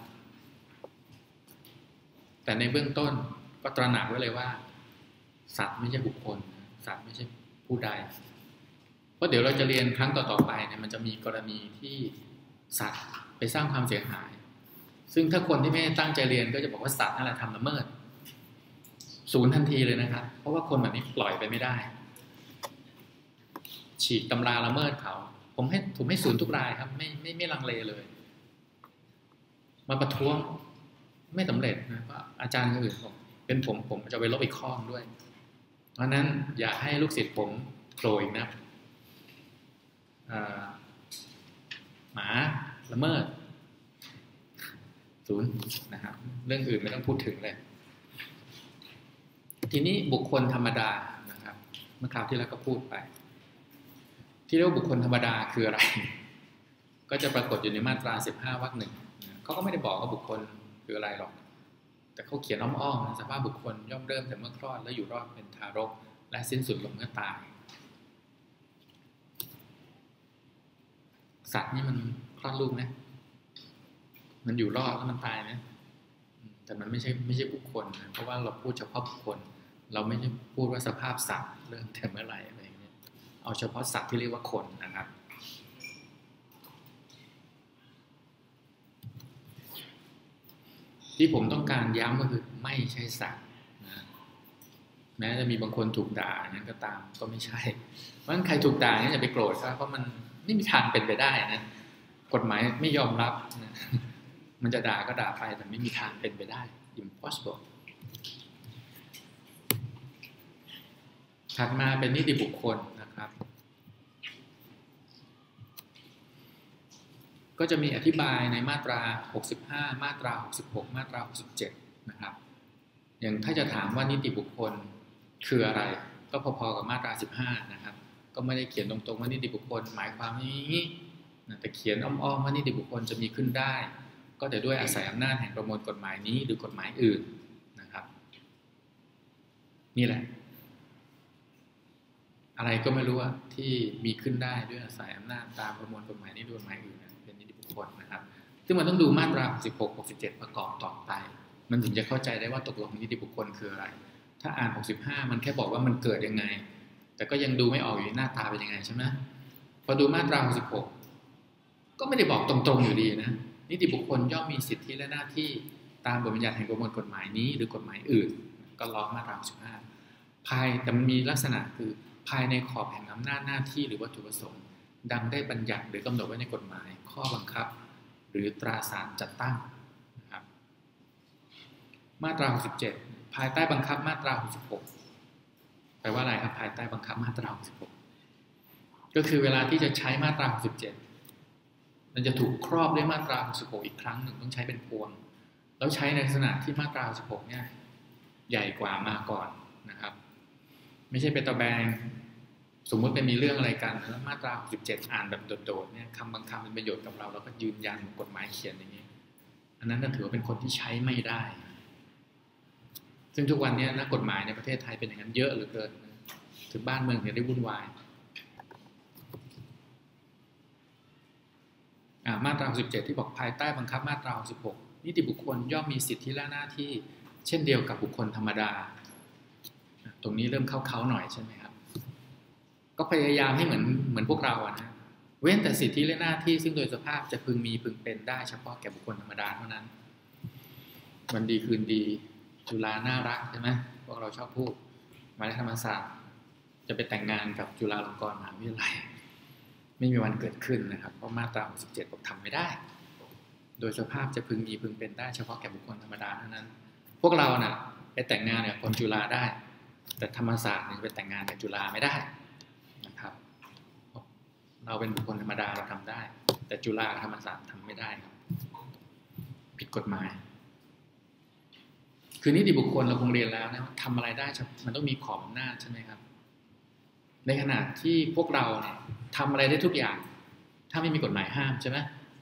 แต่ในเบื้องต้นก็ตระหนักไว้เลยว่าสัตว์ไม่ใช่บุคคลสัตว์ไม่ใช่ผู้ใดเพราะเดี๋ยวเราจะเรียนครั้งต่อๆไปเนี่ยมันจะมีกรณีที่สัตว์ไปสร้างความเสียหายซึ่งถ้าคนที่ไม่ตั้งใจเรียนก็จะบอกว่าสัตว์นั่นแหละทำละเมิดศูนย์ทันทีเลยนะครับเพราะว่าคนแบบนี้ปล่อยไปไม่ได้ฉีกตำราละเมิดเขาผมให้ผมให้ศูนย์ทุกรายครับไม่ไม่ไม่ลังเลเลยมาประท้วงไม่สำเร็จนะเพราะอาจารย์คนอื่นผมเป็นผมผมจะไปลบอีกข้อด้วย เพราะนั้นอย่าให้ลูกศิษย์ผมโผล่อีกนะหมาละเมิดศูนย์นะครับเรื่องอื่นไม่ต้องพูดถึงเลยทีนี้บุคคลธรรมดานะครับเมื่อคราวที่แล้วก็พูดไปที่เรียกว่าบุคคลธรรมดาคืออะไรก็จะปรากฏอยู่ในมาตราสิบห้าวรรคหนึ่งเขาก็ไม่ได้บอกว่าบุคคลคืออะไรหรอกแต่เขาเขียนอ้อมๆนะสภาพบุคคลย่อมเริ่มแต่เมื่อคลอดแล้วอยู่รอดเป็นทารกและสิ้นสุดลงเมื่อตายสัตว์นี่มันคลอดลูกนะมันอยู่รอดแล้วมันตายนะแต่มันไม่ใช่ไม่ใช่บุคคลนะเพราะว่าเราพูดเฉพาะบุคคลเราไม่ใช่พูดว่าสภาพสัตว์เริ่มแต่เมื่อไหร่อะไรอย่างเงี้ยเอาเฉพาะสัตว์ที่เรียกว่าคนนะครับที่ผมต้องการย้ำก็คือไม่ใช่สัตว์นะแม้จะมีบางคนถูกด่านั้นก็ตามก็ไม่ใช่เพราะฉะนั้นใครถูกด่าเนี่ยอย่าไปโกรธครับเพราะมันไม่มีทางเป็นไปได้นะกฎหมายไม่ยอมรับนะมันจะด่าก็ด่าไปแต่ไม่มีทางเป็นไปได้ impossible ถัดมาเป็นนิติบุคคลนะครับก็จะมีอธิบายในมาตราหกสิบห้ามาตราหกสิบหกมาตราหกสิบเจ็ดนะครับอย่างถ้าจะถามว่านิติบุคคลคืออะไรก็พอๆกับมาตราสิบห้านะครับก็ไม่ได้เขียนตรงๆว่านิติบุคคลหมายความนี้แต่เขียนอ้อมๆว่านิติบุคคลจะมีขึ้นได้ก็แต่ด้วยอาศัยอำนาจแห่งประมวลกฎหมายนี้หรือกฎหมายอื่นนะครับนี่แหละอะไรก็ไม่รู้อะที่มีขึ้นได้ด้วยอาศัยอำนาจตามประมวลกฎหมายนี้ด้วยกฎหมายอื่นเป็นนิติบุคคลนะครับซึ่งมันต้องดูมาตราหกสิบหก หกสิบเจ็ดประกอบต่อไปมันถึงจะเข้าใจได้ว่าตกลงนิติบุคคลคืออะไรถ้าอ่านหกสิบห้ามันแค่บอกว่ามันเกิดยังไงแต่ก็ยังดูไม่ออกอยู่หน้าตาเป็นยังไงใช่ไหมพอดูมาตราหกสิบหกก็ไม่ได้บอกตรงๆอยู่ดีนะนิติบุคคลย่อมมีสิทธิและหน้าที่ตามบทบัญญัติแห่งประมวลกฎหมายนี้หรือกฎหมายอื่นก็ล้อมาตราหกสิบห้าภายแต่มันมีลักษณะคือภายในขอบแห่งอำนาจหน้าที่หรือวัตถุประสงค์ดังได้บัญญัติหรือกำหนดไว้ในกฎหมายข้อบังคับหรือตราสารจัดตั้งนะครับมาตราหกสิบเจ็ดภายใต้บังคับมาตราหกสิบหกแปลว่าอะไรครับภายใต้บังคับมาตราหกสิบหกก็คือเวลาที่จะใช้มาตราหกสิบเจ็ดมันจะถูกครอบด้วยมาตราหกสิบหกอีกครั้งหนึ่งต้องใช้เป็นพวงแล้วใช้ในลักษณะที่มาตราหกสิบหกเนี่ยใหญ่กว่ามาก่อนนะครับไม่ใช่เป็นตะแบงสมมติเป็นมีเรื่องอะไรกันแล้วมาตราหกสิบเจ็ดอ่านแบบโดดๆเนี่ยคำบางคำเป็นประโยชน์กับเราเราก็ยืนยันกฎหมายเขียนอย่างนี้อันนั้นก็ถือว่าเป็นคนที่ใช้ไม่ได้ซึ่งทุกวันนี้นักกฎหมายในประเทศไทยเป็นอย่างนั้นเยอะเหลือเกินถึงบ้านเมืองเนี่ยได้วุ่นวายมาตราหกสิบเจ็ดที่บอกภายใต้บังคับมาตราหกสิบหกนิติบุคคลย่อมมีสิทธิและหน้าที่เช่นเดียวกับบุคคลธรรมดาตรงนี้เริ่มเข้าๆหน่อยใช่ไหมครับก็พยายามให้เหมือนเหมือนพวกเราอะนะเว้นแต่สิทธิและหน้าที่ซึ่งโดยสภาพจะพึงมีพึงเป็นได้เฉพาะแก่บุคคลธรรมดาเท่านั้นวันดีคืนดีจุฬาน่ารักใช่ไหมพวกเราชอบพูดมาในธรรมศาสตร์จะไปแต่งงานกับจุฬาลงกรณ์มหาวิทยาลัยไม่มีวันเกิดขึ้นนะครับเพราะมาตราหกสิบเจ็ดบอกทำไม่ได้โดยสภาพจะพึงมีพึงเป็นได้เฉพาะแก่บุคคลธรรมดาเท่านั้นพวกเราน่ะไปแต่งงานกับคนจุฬาได้แต่ธรรมศาสตร์เนี่ยไปแต่งงานกับจุฬาไม่ได้นะครับเราเป็นบุคคลธรรมดาเราทำได้แต่จุฬาธรรมศาสตร์ทำไม่ได้ครับผิดกฎหมายคือนิติบุคคลเราคงเรียนแล้วนะทำอะไรได้มันต้องมีขอบอำนาจใช่ไหมครับในขณะที่พวกเราเนี่ยทำอะไรได้ทุกอย่างถ้าไม่มีกฎหมายห้ามใช่ไหม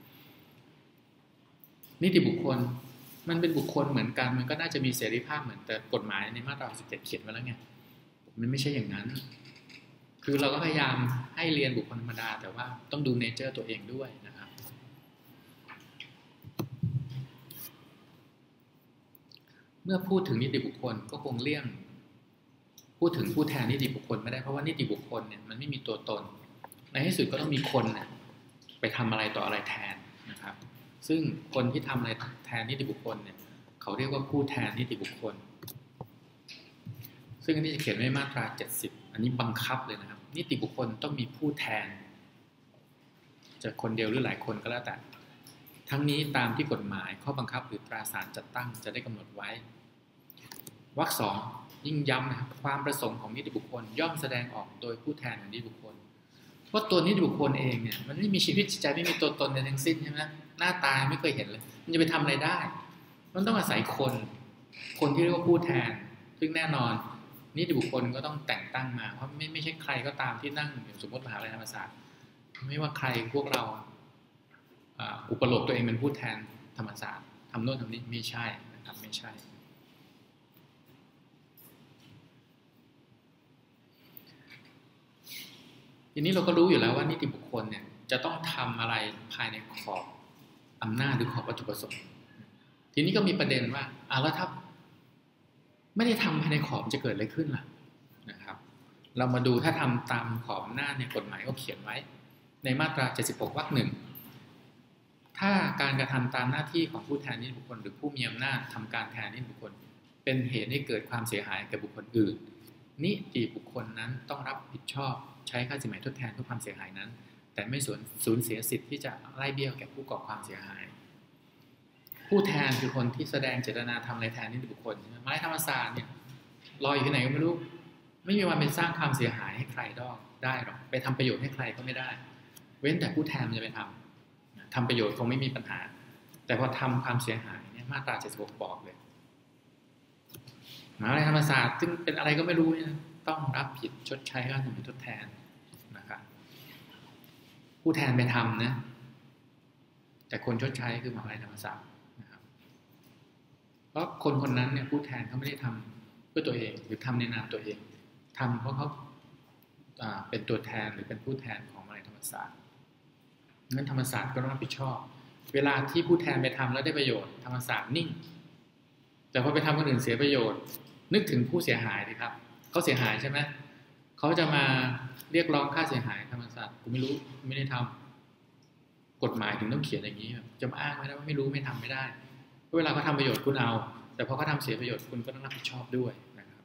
นิติบุคคลมันเป็นบุคคลเหมือนกันมันก็น่าจะมีเสรีภาพเหมือนแต่กฎหมายในมาตราสิบเจ็ดเขียนไว้แล้วไงมันไม่ใช่อย่างนั้นคือเราก็พยายามให้เรียนบุคคลธรรมดาแต่ว่าต้องดูเนเจอร์ตัวเองด้วยนะครับเมื่อพูดถึงนิติบุคคลก็คงเลี่ยงพูดถึงผู้แทนนิติบุคคลไม่ได้เพราะว่านิติบุคคลเนี่ยมันไม่มีตัวตนในที่สุดก็ต้องมีคนเนี่ยไปทำอะไรต่ออะไรแทนนะครับซึ่งคนที่ทำอะไรแทนนิติบุคคลเนี่ยเขาเรียกว่าผู้แทนนิติบุคคลซึ่งอันนี้จะเขียนไว้มาตราเจ็ดสิบอันนี้บังคับเลยนะครับนิติบุคคลต้องมีผู้แทนจะคนเดียวหรือหลายคนก็แล้วแต่ทั้งนี้ตามที่กฎหมายข้อบังคับหรือตราสารจัดตั้งจะได้กำหนดไว้วรรคสองยิ่งย้ำนะครับความประสงค์ของนิติบุคคลย่อมแสดงออกโดยผู้แทนของนิติบุคคลเพราะตัวนิติบุคคลเองเนี่ยมันไม่มีชีวิตจิตใจไม่มีตัวตนในทั้งสิ้นใช่ไหมหน้าตาไม่เคยเห็นเลยมันจะไปทำอะไรได้มันต้องอาศัยคนคนที่เรียกว่าผู้แทนซึ่งแน่นอนนิติบุคคลก็ต้องแต่งตั้งมาเพราะไม่ไม่ใช่ใครก็ตามที่นั่งอย่างสมมติมหาวิทยาลัยธรรมศาสตร์ไม่ว่าใครพวกเราอุปโลกตัวเองเป็นผู้แทนธรรมศาสตร์ทำโน่นทำนี้ไม่ใช่นะครับไม่ใช่ทีนี้เราก็รู้อยู่แล้วว่านิติบุคคลเนี่ยจะต้องทำอะไรภายในขอบอำนาจหรือขอบวัตถุประสงค์ทีนี้ก็มีประเด็นว่าอ่าแล้วถ้าไม่ได้ทำภายในขอบจะเกิดอะไรขึ้นล่ะนะครับเรามาดูถ้าทำตามขอบอำนาจเนี่ยกฎหมายก็เขียนไว้ในมาตราเจ็ดสิบหกวรรคหนึ่งถ้าการกระทำตามหน้าที่ของผู้แทนนิติบุคคลหรือผู้มีอำนาจทำการแทนนิติบุคคลเป็นเหตุให้เกิดความเสียหายแก่บุคคลอื่นนิติบุคคลนั้นต้องรับผิดชอบใช้ค่าสินไหมทดแทนเพื่อความเสียหายนั้นแต่ไม่สูญสูญเสียสิทธิ์ที่จะไล่เบี้ยแก่ผู้ก่อความเสียหายผู้แทนคือคนที่แสดงเจตนาทำอะไรแทนนิติบุคคลมหาวิทยาลัยธรรมศาสตร์เนี่ยลอยอยู่ที่ไหนก็ไม่รู้ไม่มีวันไปสร้างความเสียหายให้ใครได้หรอกไปทำประโยชน์ให้ใครก็ไม่ได้เว้นแต่ผู้แทนมันจะไปทำทำประโยชน์คงไม่มีปัญหาแต่พอทำความเสียหายเนี่ยมาตราเจ็ดสิบหกบอกเลยมหาวิทยาลัยธรรมศาสตร์ซึ่งเป็นอะไรก็ไม่รู้เนี่ยต้องรับผิดชดใช้ค่าสินไหมทดแทนนะครับผู้แทนไปทำนะแต่คนชดใช้คือมหาวิทยาลัยธรรมศาสตร์นะครับเพราะคนคนนั้นเนี่ยผู้แทนเขาไม่ได้ทำเพื่อตัวเองหรือทำในนามตัวเองทำเพราะเขาเป็นตัวแทนหรือเป็นผู้แทนของมหาวิทยาลัยธรรมศาสตร์งั้นธรรมศาสตร์ก็ต้องรับผิดชอบเวลาที่ผู้แทนไปทำแล้วได้ประโยชน์ธรรมศาสตร์นิ่งแต่พอไปทำคนอื่นเสียประโยชน์นึกถึงผู้เสียหายดิครับเขาเสียหายใช่ไหมเขาจะมาเรียกร้องค่าเสียหายธรรมศาสตร์กูไม่รู้ไม่ได้ทำกฎหมายถึงต้องเขียนอย่างนี้จะมาอ้างไม่ได้ว่าไม่รู้ไม่ทำไม่ได้เวลาเขาทำประโยชน์คุณเอาแต่พอเขาทำเสียประโยชน์คุณก็ต้องรับผิดชอบด้วยนะครับ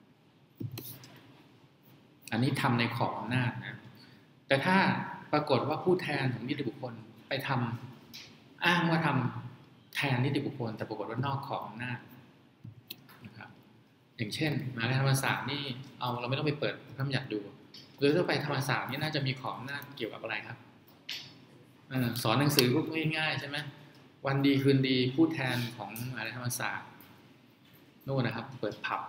อันนี้ทำในขอบอำนาจนะแต่ถ้าปรากฏว่าผู้แทนของนิติบุคคลไปทำอ้างว่าทำแทนนิติบุคคลแต่ปรากฏว่านอกขอบอำนาจนะครับอย่างเช่นมหาวิทยาลัยธรรมศาสตร์นี่เอาเราไม่ต้องไปเปิดพระบัญญัติดูโดยทั่วไปธรรมศาสตร์นี่น่าจะมีขอบอำนาจเกี่ยวกับอะไรครับสอนหนังสือพวกง่ายๆใช่ไหมวันดีคืนดีผู้แทนของมหาวิทยาลัยธรรมศาสตร์โน่นนะครับเปิดผับ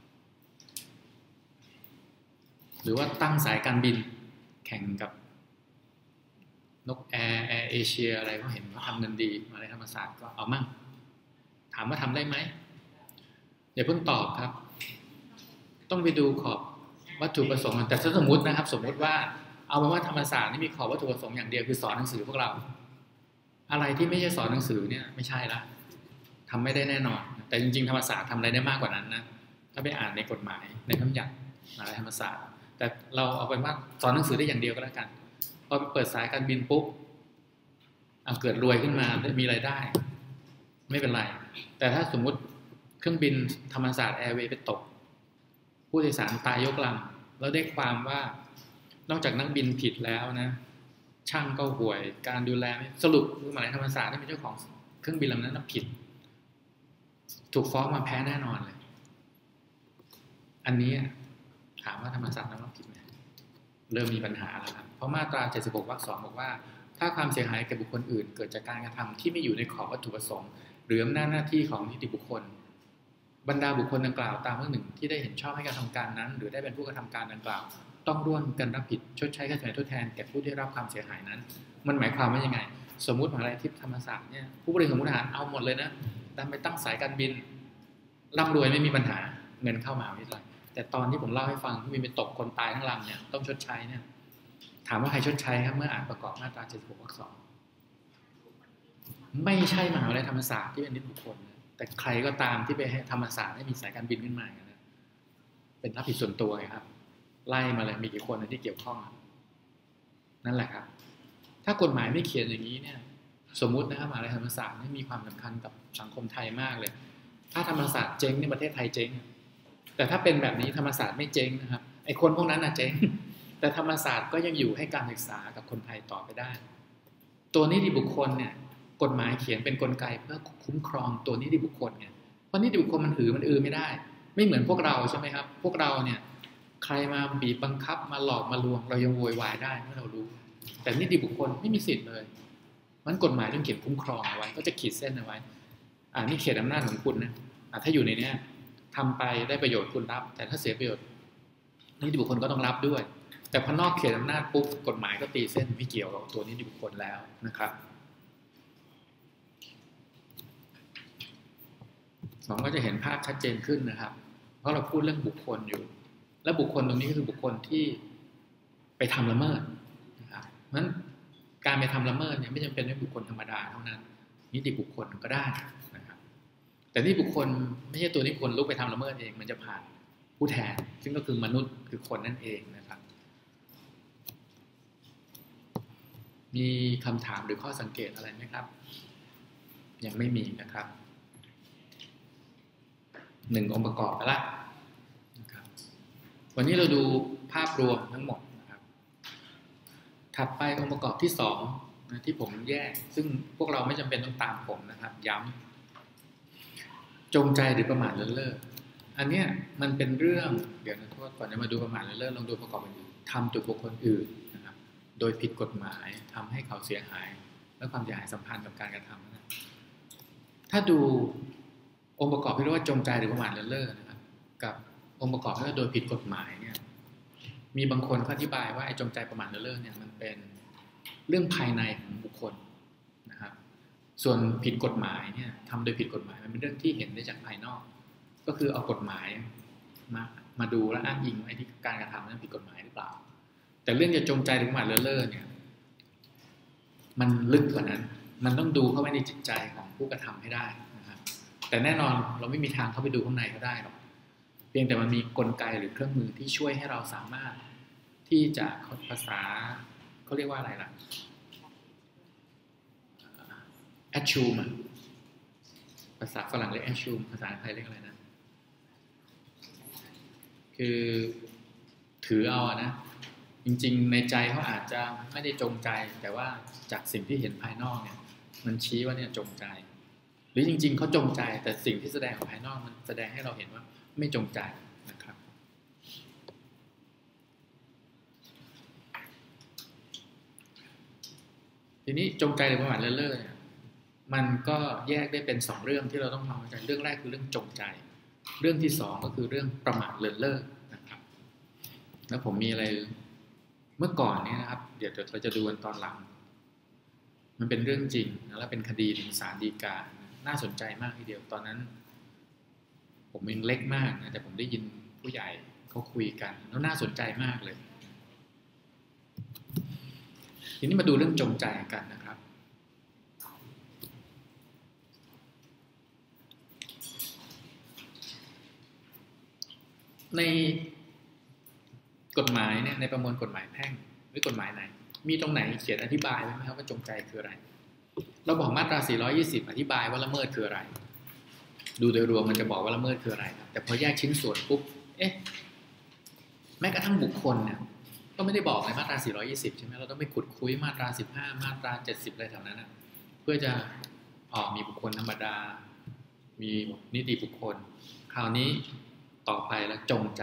หรือว่าตั้งสายการบินแข่งกับนกแอร์แอร์เอเชียอะไรก็เห็นว่าทำเงินดีมหาวิทยาลัยธรรมศาสตร์ก็เอามั่งถามว่าทำได้ไหมอย่าเพิ่งตอบครับต้องไปดูขอบวัตถุประสงค์แต่สมมตินะครับสมมติว่าเอาเป็นว่าธรรมศาสตร์นี่มีขอบวัตถุประสงค์อย่างเดียวคือสอนหนังสือพวกเราอะไรที่ไม่ใช่สอนหนังสือเนี่ยไม่ใช่ละทำไม่ได้แน่นอนแต่จริงๆธรรมศาสตร์ทำอะไรได้มากกว่านั้นนะถ้าไปอ่านในกฎหมายในพระบัญญัติมหาวิทยาลัยธรรมศาสตร์แต่เราเอาเป็นว่าสอนหนังสือได้อย่างเดียวก็แล้วกันพอเปิดสายการบินปุ๊บเอาเกิดรวยขึ้นมามีรายได้ไม่เป็นไรแต่ถ้าสมมุติเครื่องบินธรรมศาสตร์แอร์เวย์ไปตกผู้โดยสารตายยกลำแล้วได้ความว่านอกจากนักบินผิดแล้วนะช่างก็ห่วยการดูแลสรุปคือมหาวิทยาลัยธรรมศาสตร์ที่เป็นเจ้าของเครื่องบินลำนั้นผิดถูกฟ้องมาแพ้แน่นอนเลยอันนี้ถามว่าธรรมศาสตร์ต้องผิดไหมเริ่มมีปัญหาแล้วครับเพราะมาตราเจ็ดสิบหกวรรคสองบอกว่าถ้าความเสียหายแก่บุคคลอื่นเกิดจากการกระทำที่ไม่อยู่ในขอบวัตถุประสงค์หรืออำนาจหน้าที่ของนิติบุคคลบรรดาบุคคลดังกล่าวตามวรรคหนึ่งที่ได้เห็นชอบให้การทำการนั้นหรือได้เป็นผู้กระทำการดังกล่าวต้องร่วมกันรับผิดชดใช้ค่าสินไหมทดแทนแก่ผู้ที่รับความเสียหายนั้นมันหมายความว่ายังไงสมมุติมหาวิทยาลัยทิพย์ธรรมศาสตร์เนี่ยผู้บริหารมุทหารเอาหมดเลยนะดันไปตั้งสายการบินร่ำรวยไม่มีปัญหาเงินเข้ามาไม่เป็นไรแต่ตอนที่ผมเล่าให้ฟังที่มีไปตกคนตายทั้งลำเนี่ยต้องชดใช้เนี่ยถามว่าใครชดใช้ครับเมื่ออ่านประกอบมาตราเจ็ดสิบหกวรรคสองไม่ใช่มหาวิทยาลัยธรรมศาสตร์ที่เป็นนิติบุคคลแต่ใครก็ตามที่ไปให้ธรรมศาสตร์ให้มีสายการบินขึ้นมานะเป็นรับผิดส่วนตัวไงครับไล่มาเลยมีกี่คนที่เกี่ยวข้องนั่นแหละครับถ้ากฎหมายไม่เขียนอย่างนี้เนี่ยสมมุตินะครับมหาวิทยาลัยธรรมศาสตร์นี่มีความสำคัญกับสังคมไทยมากเลยถ้าธรรมศาสตร์เจ๊งในประเทศไทยเจ๊งแต่ถ้าเป็นแบบนี้ธรรมศาสตร์ไม่เจ๊งนะครับไอ้คนพวกนั้นน่ะเจ๊งแต่ธรรมศาสตร์ก็ยังอยู่ให้การศึกษากับคนไทยต่อไปได้ตัวนิติบุคคลเนี่ยกฎหมายเขียนเป็นกลไกเพื่อคุ้มครองตัวนิติบุคคลเนี่ยเพราะนิติบุคคลมันหือมันอือไม่ได้ไม่เหมือนพวกเราใช่ไหมครับพวกเราเนี่ยใครมาบีบบังคับมาหลอกมาลวงเรายังโวยวายได้เมื่อเรารู้แต่นิติบุคคลไม่มีสิทธิ์เลยมันกฎหมายต้องเขียนคุ้มครองเอาไว้ก็จะขีดเส้นเอาไว้อ่านี่เขตอำนาจของคุณนะอ่าถ้าอยู่ในเนี้ยทำไปได้ประโยชน์คุณรับแต่ถ้าเสียประโยชน์นิติบุคคลก็ต้องรับด้วยแต่พอนอกเขตอำนาจปุ๊บกฎหมายก็ตีเส้นไม่เกี่ยวกับตัวนิติบุคคลแล้วนะครับสองก็จะเห็นภาพชัดเจนขึ้นนะครับเพราะเราพูดเรื่องบุคคลอยู่และบุคคลตรงนี้ก็คือบุคคลที่ไปทำละเมิดนะครับเพราะฉะนั้นการไปทำละเมิดเนี่ยไม่จำเป็นเป็นบุคคลธรรมดาเท่านั้นนิติบุคคลก็ได้นะครับแต่นิติบุคคลไม่ใช่ตัวนิติบุคคลลุกไปทำละเมิดเองมันจะผ่านผู้แทนซึ่งก็คือมนุษย์คือคนนั่นเองนะครับมีคำถามหรือข้อสังเกตอะไรไหมครับยังไม่มีนะครับหนึ่งองค์ประกอบไปละนะครับวันนี้เราดูภาพรวมทั้งหมดนะครับถัดไปองค์ประกอบที่สองนะที่ผมแยกซึ่งพวกเราไม่จำเป็นต้องตามผมนะครับย้ำจงใจหรือประมาทเลินเล่ออันเนี้ยมันเป็นเรื่องเดี๋ยวนะโทษก่อนจะมาดูประมาทเลินเล่อลองดูประกอบอื่นทำตัวบุคคลอื่นนะครับโดยผิดกฎหมายทำให้เขาเสียหายและความเสียหายสัมพันธ์กับการกระทำนะถ้าดูองค์ประกอบที่เรียกว่าจงใจหรือประมาทเลินเล่อนะครับกับองค์ประกอบที่เรียกว่าโดยผิดกฎหมายเนี่ยมีบางคนเขาอธิบายว่าไอ้จงใจประมาทเลินเล่อเนี่ยมันเป็นเรื่องภายในของบุคคลนะครับส่วนผิดกฎหมายเนี่ยทำโดยผิดกฎหมายมันเป็นเรื่องที่เห็นได้จากภายนอกก็คือเอากฎหมายมามาดูและอ้างอิงไอ้ที่การกระทำนั้นผิดกฎหมายหรือเปล่าแต่เรื่องจะจงใจหรือประมาทเลินเล่อเนี่ยมันลึกกว่านั้นมันต้องดูเข้าไปในจิตใจของผู้กระทำให้ได้แต่แน่นอนเราไม่มีทางเข้าไปดูข้างในก็ได้หรอกเพียงแต่มันมีกลไกหรือเครื่องมือที่ช่วยให้เราสามารถที่จะภาษาเขาเรียกว่าอะไรล่ะ assume ภาษาฝรั่งเรียก assume ภาษาไทยเรียกอะไรนะคือถือเอานะจริงๆในใจเขาอาจจะไม่ได้จงใจแต่ว่าจากสิ่งที่เห็นภายนอกเนี่ยมันชี้ว่าเนี่ยจงใจหรือจริงๆเขาจงใจแต่สิ่งที่แสดงออกภายนอกมันแสดงให้เราเห็นว่าไม่จงใจนะครับทีนี้จงใจหรือประมาทเลินเล่อเนี่ยมันก็แยกได้เป็นสองเรื่องที่เราต้องทำเข้าใจเรื่องแรกคือเรื่องจงใจเรื่องที่สองก็คือเรื่องประมาทเลินเล่อนะครับแล้วผมมีอะไรเมื่อก่อนเนี่ยนะครับเดี๋ยวเราจะดูกันตอนหลังมันเป็นเรื่องจริงแล้วเป็นคดีถึงศาลฎีกาน่าสนใจมากทีเดียวตอนนั้นผมยังเล็กมากนะแต่ผมได้ยินผู้ใหญ่เขาคุยกันแล้วน่าสนใจมากเลยทีนี้มาดูเรื่องจงใจกันนะครับในกฎหมายเนี่ยในประมวลกฎหมายแพ่งหรือกฎหมายไหนมีตรงไหนเขียนอธิบายไว้ไหมครับว่าจงใจคืออะไรเราบอกมาตราสี่ร้อยยี่สิบอธิบายว่าละเมิดคืออะไรดูโดยรวมมันจะบอกว่าละเมิดคืออะไรครับแต่พอแยกชิ้นส่วนปุ๊บเอ๊ะแม้กระทั่งบุคคลเนี่ยก็ไม่ได้บอกในมาตราสี่ร้อยยี่สิบใช่ไหมเราต้องไปขุดคุยมาตราสิบห้ามาตราเจ็ดสิบอะไรแถวนั้นนะเพื่อจะอ๋อมีบุคคลธรรมดามีนิติบุคคลคราวนี้ต่อไปแล้วจงใจ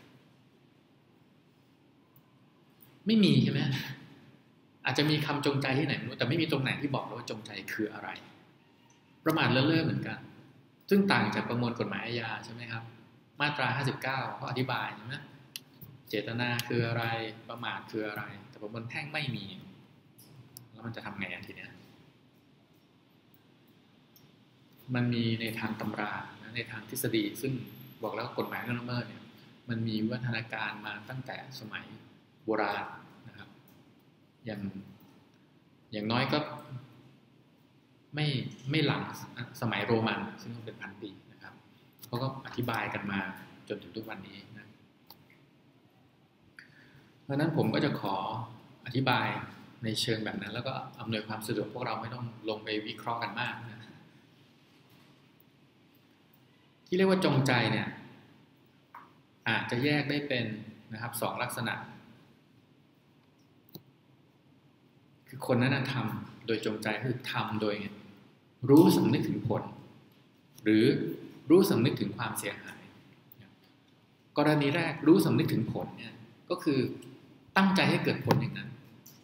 ไม่มีใช่ไหมอาจจะมีคำจงใจที่ไหนไม่รู้แต่ไม่มีตรงไหนที่บอกว่าจงใจคืออะไรประมาทเลินเล่อเหมือนกันซึ่งต่างจากประมวลกฎหมายอาญาใช่ไหมครับมาตราห้าสิบเก้าเขาอธิบายใช่ไหมเจตนาคืออะไรประมาทคืออะไรแต่ประมวลแพ่งไม่มีแล้วมันจะทำไงทีเนี้ยมันมีในทางตำราในทางทฤษฎีซึ่งบอกแล้วกฎหมายเรื่องละเมิดเนี่ยมันมีวัฒนาการมาตั้งแต่สมัยโบราณนะครับอย่างอย่างน้อยก็ไม่ไม่หลังสมัยโรมันซึ่งเป็นพันปีนะครับเขาก็อธิบายกันมาจนถึงทุกวันนี้นะราะฉะนั้นผมก็จะขออธิบายในเชิงแบบนั้นแล้วก็อำนวยความสะดวกพวกเราไม่ต้องลงไปวิเคราะห์กันมากนะที่เรียกว่าจงใจเนี่ยอาจจะแยกได้เป็นนะครับสองลักษณะคือคนนั้นทำโดยจงใจคือทำโดยรู้สำนึกถึงผลหรือรู้สำนึกถึงความเสียหายกรณีแรกรู้สำนึกถึงผลเนี่ยก็คือตั้งใจให้เกิดผลอย่างนั้น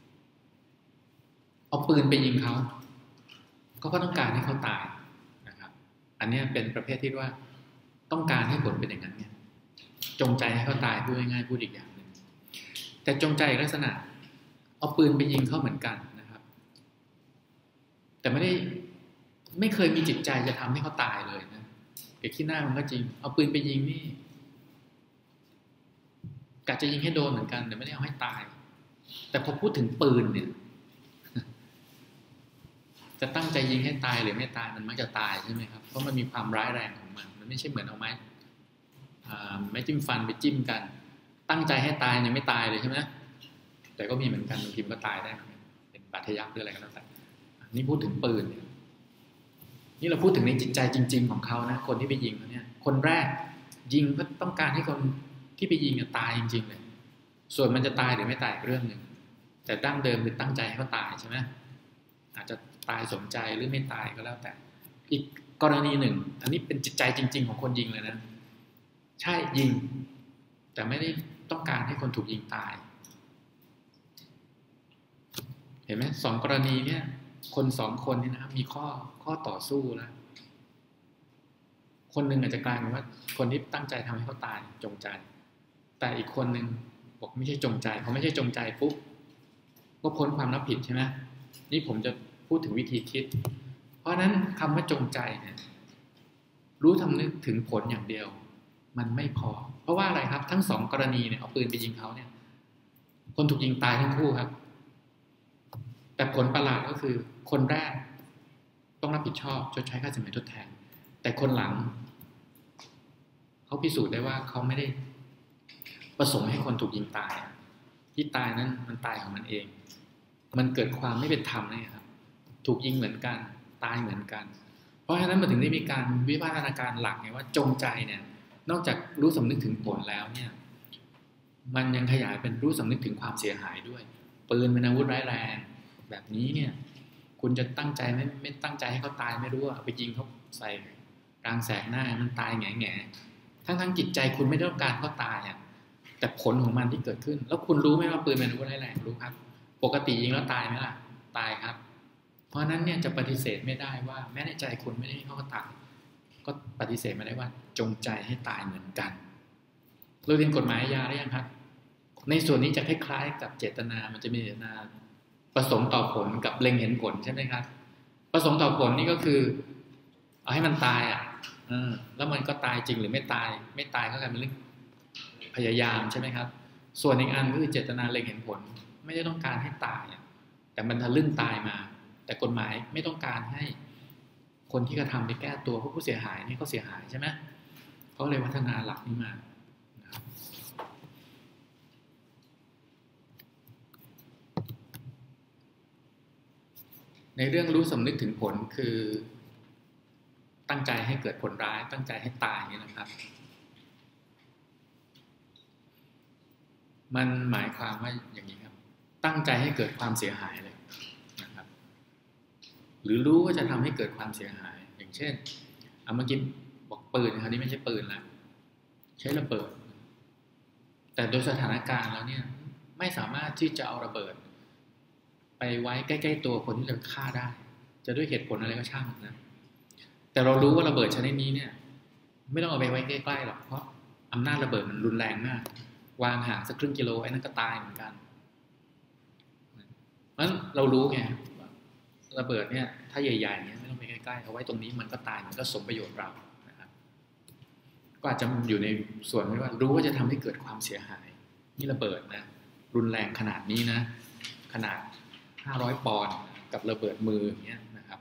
เอาปืนไปยิงเขาเขาก็ต้องการให้เขาตายนะครับอันนี้เป็นประเภทที่ว่าต้องการให้ผลเป็นอย่างนั้นเนี่ยจงใจให้เขาตายพูดง่ายๆพูดอีกอย่างหนึ่งแต่จงใจลักษณะเอาปืนไปยิงเขาเหมือนกันนะครับแต่ไม่ได้ไม่เคยมีจิตใจจะทำให้เขาตายเลยนะเกิดขี้หน้ามันก็จริงเอาปืนไปยิงนี่กะจะยิงให้โดนเหมือนกันแต่ไม่ได้เอาให้ตายแต่พอพูดถึงปืนเนี่ยจะตั้งใจยิงให้ตายหรือไม่ตายมันมักจะตายใช่ไหมครับเพราะมันมีความร้ายแรงของมันมันไม่ใช่เหมือนเอาไม้ไม้จิ้มฟันไปจิ้มกันตั้งใจให้ตายยังไม่ตายเลยใช่ไหมแต่ก็มีเหมือนกันบางทีมันก็ตายได้เป็นบาดทะยักหรืออะไรก็แล้วแต่นี่พูดถึงปืนนี่เราพูดถึงในจิตใจจริงๆของเขานะคนที่ไปยิงเขาเนี่ยคนแรกยิงเพื่อต้องการให้คนที่ไปยิงตายจริงๆเลยส่วนมันจะตายหรือไม่ตายเรื่องหนึ่งแต่ตั้งเดิมคือตั้งใจให้เขาตายใช่ไหมอาจจะตายสมใจหรือไม่ตายก็แล้วแต่อีกกรณีหนึ่งอันนี้เป็นจิตใจจริงๆของคนยิงเลยนะใช่ยิงแต่ไม่ได้ต้องการให้คนถูกยิงตายเห็นไหมสองกรณีเนี่ยคนสองคนนี่นะครับมีข้อข้อต่อสู้แล้วคนหนึ่งอาจจะกลายเป็นว่าคนที่ตั้งใจทำให้เขาตายจงใจแต่อีกคนหนึ่งบอกไม่ใช่จงใจพอไม่ใช่จงใจปุ๊บก็พ้นความรับผิดใช่ไหมนี่ผมจะพูดถึงวิธีคิดเพราะฉะนั้นคำว่าจงใจเนี่ยรู้ทำนึกถึงผลอย่างเดียวมันไม่พอเพราะว่าอะไรครับทั้งสองกรณีเนี่ยเอาปืนไปยิงเขาเนี่ยคนถูกยิงตายทั้งคู่ครับแต่ผลประหลาดก็คือคนแรกต้องรับผิดชอบชดใช้ค่าสินไหมทดแทนแต่คนหลังเขาพิสูจน์ได้ว่าเขาไม่ได้ประสงค์ให้คนถูกยิงตายที่ตายนั้นมันตายของมันเองมันเกิดความไม่เป็นธรรมนี่ครับถูกยิงเหมือนกันตายเหมือนกันเพราะฉะนั้นมันถึงได้มีการวิวัฒนาการหลักไงว่าจงใจเนี่ยนอกจากรู้สำนึกถึงผลแล้วเนี่ยมันยังขยายเป็นรู้สำนึกถึงความเสียหายด้วยปืนเป็นอาวุธร้ายแรงแบบนี้เนี่ยคุณจะตั้งใจไม่ไม่ตั้งใจให้เขาตายไม่รู้เอาไปยิงเขาใส่กลางแสกหน้ามันตายแง่แง่ทั้งทั้งจิตใจคุณไม่ต้องการเขาตายอ่ะแต่ผลของมันที่เกิดขึ้นแล้วคุณรู้ไหมว่าปืนเป็นอาวุธร้ายแรงรู้ครับปกติยิงแล้วตายไหมล่ะตายครับเพราะนั้นเนี่ยจะปฏิเสธไม่ได้ว่าแม้ในใจคุณไม่ได้ให้เขาตายก็ปฏิเสธไม่ได้ว่าจงใจให้ตายเหมือนกันเราเรียนกฎหมายอาญาได้ยังครับในส่วนนี้จะคล้ายๆกับเจตนามันจะมีเจตนาประสงค์ต่อผลกับเล็งเห็นผลใช่ไหมครับประสงค์ต่อผลนี่ก็คือเอาให้มันตายอ่ะเออแล้วมันก็ตายจริงหรือไม่ตายไม่ตายก็กลายเป็นเรื่องพยายามใช่ไหมครับส่วนอีกอันก็คือเจตนาเล็งเห็นผลไม่ได้ต้องการให้ตายแต่มันทะลึ่งตายมาแต่กฎหมายไม่ต้องการให้คนที่กระทำไปแก้ตัวเพราะผู้เสียหายนี่เขาเสียหายใช่ไหมเขาเลยพัฒนาหลักนี้มาในเรื่องรู้สำนึกถึงผลคือตั้งใจให้เกิดผลร้ายตั้งใจให้ตายนี่นะครับมันหมายความว่าอย่างนี้ครับตั้งใจให้เกิดความเสียหายเลยนะครับหรือรู้ว่าจะทำให้เกิดความเสียหายอย่างเช่นเอาเมื่อกี้บอกปืนคราวนี้ไม่ใช่ปืนละใช้ระเบิดแต่โดยสถานการณ์แล้วเนี่ยไม่สามารถที่จะเอาระเบิดไปไว้ใกล้ๆตัวคนที่เราฆ่าได้จะด้วยเหตุผลอะไรก็ช่างนะแต่เรารู้ว่าระเบิดชนิดนี้เนี่ยไม่ต้องเอาไปไว้ใกล้ๆหรอกเพราะอำนาจระเบิดมันรุนแรงมากวางห่างสักครึ่งกิโลไอ้นั่นก็ตายเหมือนกันเพราะฉะนั้นเรารู้ไงระเบิดเนี่ยถ้าใหญ่ๆเนี่ยไม่ต้องไปใกล้ๆเอาไว้ตรงนี้มันก็ตายมันก็สมประโยชน์เรานะครับก็อาจจะอยู่ในส่วนที่ว่ารู้ว่าจะทำให้เกิดความเสียหายนี่ระเบิดนะรุนแรงขนาดนี้นะขนาดห้าร้อยปอนด์กับระเบิดมืออย่างเงี้ยนะครับ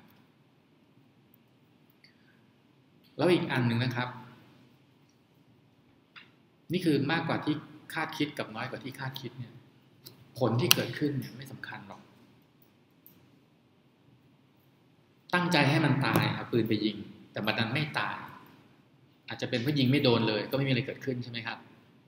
แล้วอีกอันหนึ่งนะครับนี่คือมากกว่าที่คาดคิดกับน้อยกว่าที่คาดคิดเนี่ยผลที่เกิดขึ้นเนี่ยไม่สำคัญหรอกตั้งใจให้มันตายเอาปืนไปยิงแต่มันดันไม่ตายอาจจะเป็นเพราะยิงไม่โดนเลยก็ไม่มีอะไรเกิดขึ้นใช่ไหมครับ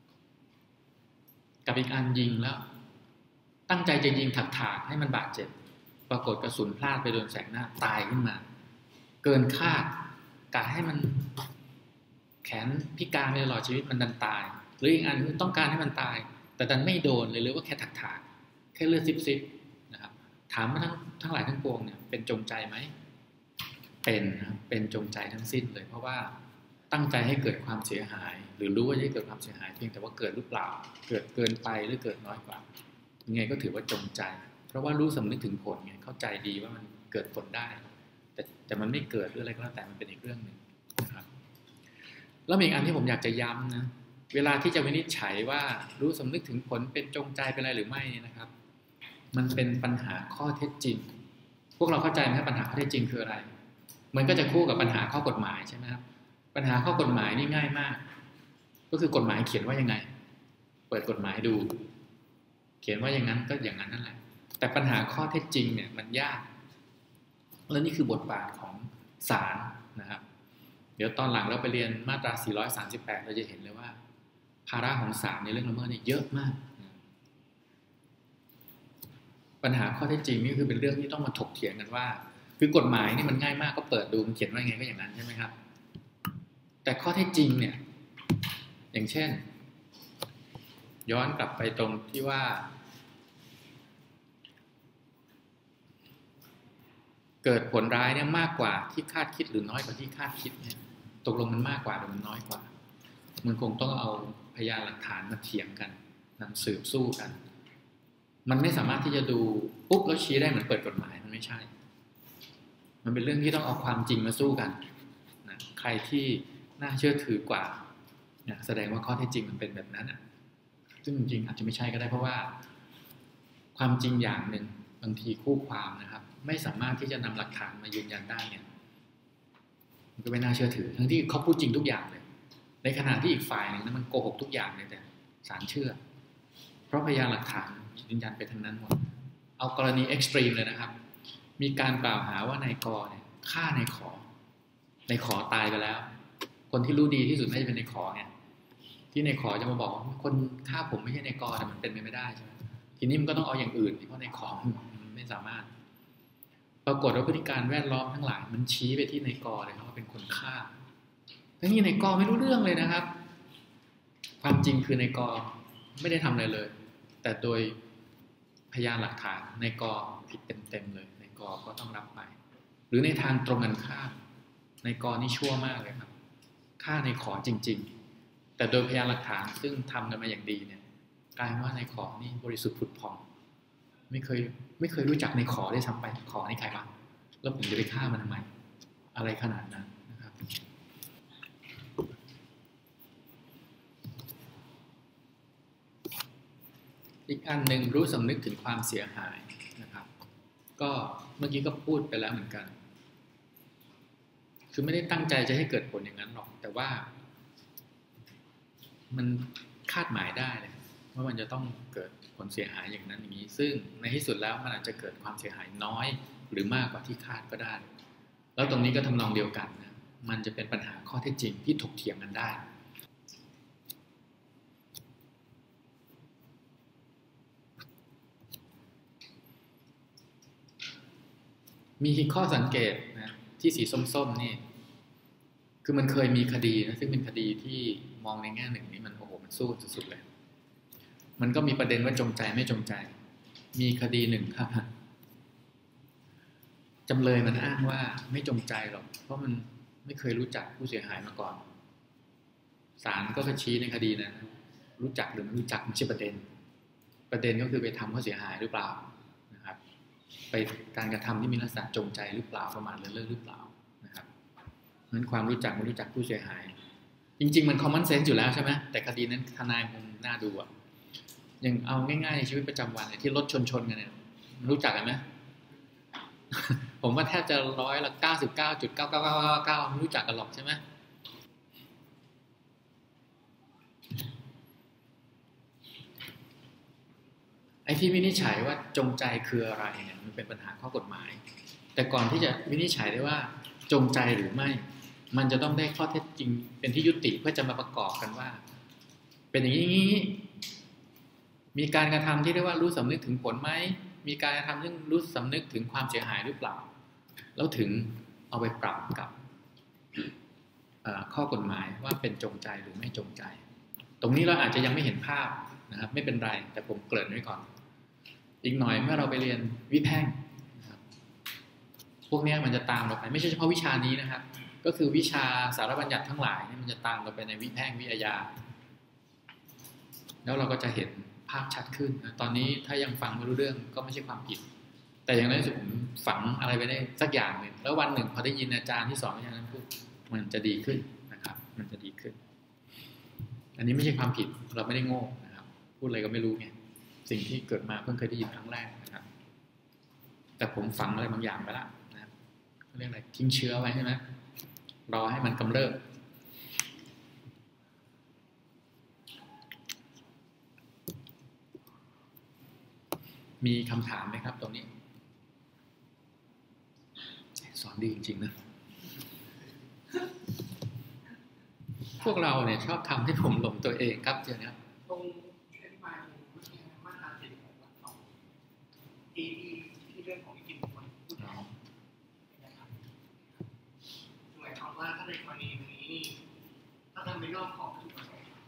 กับอีกอันยิงแล้วตั้งใจจะยิงถักๆให้มันบาดเจ็บปรากฏกระสุนพลาดไปโดนแสงหน้าตายขึ้นมาเกินคาดกะให้มันแขนพิการไปตลอดชีวิตมันดันตายหรืออีกอันคือต้องการให้มันตายแต่ดันไม่โดนเลยหรือว่าแค่ถักๆแค่เลือดซิบๆนะครับถามว่าทั้งทั้งหลายทั้งปวงเนี่ยเป็นจงใจไหมเป็นนะเป็นจงใจทั้งสิ้นเลยเพราะว่าตั้งใจให้เกิดความเสียหายหรือรู้ว่าจะเกิดความเสียหายเพียงแต่ว่าเกิดหรือเปล่าเกิดเกินไปหรือเกิดน้อยกว่ายังไงก็ถือว่าจงใจเพราะว่ารู้สำนึกถึงผลไงเข้าใจดีว่ามันเกิดผลได้แต่แต่มันไม่เกิดหรืออะไรก็แล้วแต่มันเป็นอีกเรื่องหนึ่งนะครับแล้วมีอีกอันที่ผมอยากจะย้ำนะเวลาที่จะวินิจฉัยว่ารู้สำนึกถึงผลเป็นจงใจเป็นอะไรหรือไม่นะครับมันเป็นปัญหาข้อเท็จจริงพวกเราเข้าใจไหมปัญหาข้อเท็จจริงคืออะไรมันก็จะคู่กับปัญหาข้อกฎหมายใช่ไหมครับปัญหาข้อกฎหมายนี่ง่ายมากก็คือกฎหมายเขียนว่ายังไงเปิดกฎหมายดูเขียนว่าอย่างนั้นก็อย่างนั้นนั่นแหละแต่ปัญหาข้อเท็จจริงเนี่ยมันยากและนี่คือบทบาทของศาลนะครับเดี๋ยวตอนหลังเราไปเรียนมาตราสี่ร้อยสามสิบแปดเราจะเห็นเลยว่าภาระของศาลในเรื่องละเมิดนี่เยอะมากปัญหาข้อเท็จจริงนี่คือเป็นเรื่องที่ต้องมาถกเถียงกันว่าคือกฎหมายนี่มันง่ายมากก็เปิดดูมันเขียนว่าไงก็อย่างนั้นใช่ไหมครับแต่ข้อเท็จจริงเนี่ยอย่างเช่นย้อนกลับไปตรงที่ว่าเกิดผลร้ายเนี่ยมากกว่าที่คาดคิดหรือน้อยกว่าที่คาดคิดเนี่ยตกลงมันมากกว่าหรือมันน้อยกว่ามันคงต้องเอาพยานหลักฐานมาเถียงกันนำสืบสู้กันมันไม่สามารถที่จะดูปุ๊บแล้วชี้ได้เหมือนเปิดกฎหมายมันไม่ใช่มันเป็นเรื่องที่ต้องเอาความจริงมาสู้กันนะใครที่น่าเชื่อถือกว่าเนี่ยแสดงว่าข้อเท็จจริงมันเป็นแบบนั้นอ่ะซึ่งจริงอาจจะไม่ใช่ก็ได้เพราะว่าความจริงอย่างหนึ่งบางทีคู่ความนะครับไม่สามารถที่จะนำหลักฐานมายืนยันได้เนี่ยมันก็ไม่น่าเชื่อถือทั้งที่เขาพูดจริงทุกอย่างเลยในขณะที่อีกฝ่ายหนึ่งนั้นมันโกหกทุกอย่างเลยแต่ศาลเชื่อเพราะพยานหลักฐานยืนยันไปทั้งนั้นหมดเอากรณีเอ็กซ์ตรีมเลยนะครับมีการกล่าวหาว่านายกเนี่ยฆ่านายขอนายขอตายไปแล้วคนที่รู้ดีที่สุดน่าจะเป็นนายขอเนี่ยที่นายขอจะมาบอกว่าคนฆ่าผมไม่ใช่นายกแต่มันเป็นไปไม่ได้ใช่ไหมทีนี้มันก็ต้องเอาอย่างอื่นเพราะนายขอมันไม่สามารถปรากฏว่าพฤติการแวดล้อมทั้งหลายมันชี้ไปที่นายกเลยครับว่าเป็นคนฆ่าทั้งนี้นายกไม่รู้เรื่องเลยนะครับความจริงคือนายกไม่ได้ทำอะไรเลยแต่โดยพยานหลักฐานนายกผิดเต็มๆเลยนายกก็ต้องรับไปหรือในทางตรงกันข้ามนายกนี่ชั่วมากเลยครับฆ่านายขอจริงๆแต่โดยพยานหลักฐานซึ่งทำกันมาอย่างดีเนี่ยกลายว่านายขอนี่บริสุทธิ์ผุดผ่องไม่เคยไม่เคยรู้จักนายขอได้ซ้ำไปขอนี่ใครบ้างแล้วผมจะไปฆ่ามันทำไมอะไรขนาดนั้นนะครับอีกอันหนึ่งรู้สำนึกถึงความเสียหายนะครับก็เมื่อกี้ก็พูดไปแล้วเหมือนกันคือไม่ได้ตั้งใจจะให้เกิดผลอย่างนั้นหรอกแต่ว่ามันคาดหมายได้เลยว่ามันจะต้องเกิดผลเสียหายอย่างนั้นอย่างนี้ซึ่งในที่สุดแล้วมันอาจจะเกิดความเสียหายน้อยหรือมากกว่าที่คาดก็ได้แล้วตรงนี้ก็ทำนองเดียวกันนะมันจะเป็นปัญหาข้อเท็จจริงที่ถกเถียงกันได้มีข้อสังเกตนะที่สีส้มๆนี่คือมันเคยมีคดีนะซึ่งเป็นคดีที่มองในแง่หนึ่งนี่มันโอ้โหมันสู้สุดๆเลยมันก็มีประเด็นว่าจงใจไม่จงใจมีคดีหนึ่งครับจำเลยมันอ้างว่าไม่จงใจหรอกเพราะมันไม่เคยรู้จักผู้เสียหายมาก่อนศาลก็ชี้ในคดีนะรู้จักหรือไม่รู้จักไม่ใช่ประเด็นประเด็นก็คือไปทำเขาเสียหายหรือเปล่านะครับไปการกระทำที่มีลักษณะจงใจหรือเปล่าประมาทเลินเล่อหรือเปล่านะครับนั้นความรู้จักไม่รู้จักผู้เสียหายจริงๆมัน common sense อยู่แล้วใช่ไหมแต่คดีนั้นทนายคงน่าดูอ่ะอย่างเอาง่ายๆในชีวิตประจำวันที่รถชนๆกันเนี่ยรู้จักกันไหม ผมว่าแทบจะร้อยละเก้าสิบเก้าจุดเก้าเก้าเก้าเก้าไม่รู้จักกันหรอกใช่ไหมไอ้ที่วินิจฉัยว่าจงใจคืออะไรเนี่ยมันเป็นปัญหาข้อกฎหมายแต่ก่อนที่จะวินิจฉัยได้ว่าจงใจหรือไม่มันจะต้องได้ข้อเท็จจริงเป็นที่ยุติเพื่อจะมาประกอบกันว่าเป็นอย่างนี้มีการกระทำที่เรียกว่ารู้สำนึกถึงผลไหมมีการกระทำที่รู้สำนึกถึงความเสียหายหรือเปล่าแล้วถึงเอาไปปรับกับข้อกฎหมายว่าเป็นจงใจหรือไม่จงใจตรงนี้เราอาจจะยังไม่เห็นภาพนะครับไม่เป็นไรแต่ผมเกริ่นไว้ก่อนอีกหน่อยเมื่อเราไปเรียนวิแพ่งนะครับพวกนี้มันจะตามเราไปไม่ใช่เฉพาะวิชานี้นะครับก็คือวิชาสารบัญญัติทั้งหลายนี่มันจะตามเราไปในวิแพ่งวิอาญาแล้วเราก็จะเห็นภาพชัดขึ้นนะตอนนี้ถ้ายังฟังไม่รู้เรื่องก็ไม่ใช่ความผิดแต่อย่างน้อยสุดผมฝังอะไรไปได้สักอย่างหนึ่งแล้ววันหนึ่งพอได้ยินอาจารย์ที่สอนวิชานั้นพูดมันจะดีขึ้นนะครับมันจะดีขึ้นอันนี้ไม่ใช่ความผิดเราไม่ได้โง่นะครับพูดอะไรก็ไม่รู้ไงสิ่งที่เกิดมาเพิ่งเคยได้ยินครั้งแรกนะครับแต่ผมฝังอะไรบางอย่างไปแล้วนะครับเขาเรียกอะไรทิ้งเชื้อไว้ใช่ไหมรอให้มันกำเริบมีคำถามไหมครับตรงนี้สอนดีจริงๆนะพวกเราเนี่ยชอบทำให้ผมหลงตัวเองครับเจอนะครับตรงอธิบายตรงวิธีมาตราสิบของหลักสองที่ที่เรื่องของกิจบุคคลนะครับหมายความว่าถ้าในกรณีนี้ถ้าทำไม่นอกขอบวัตถุประสงค์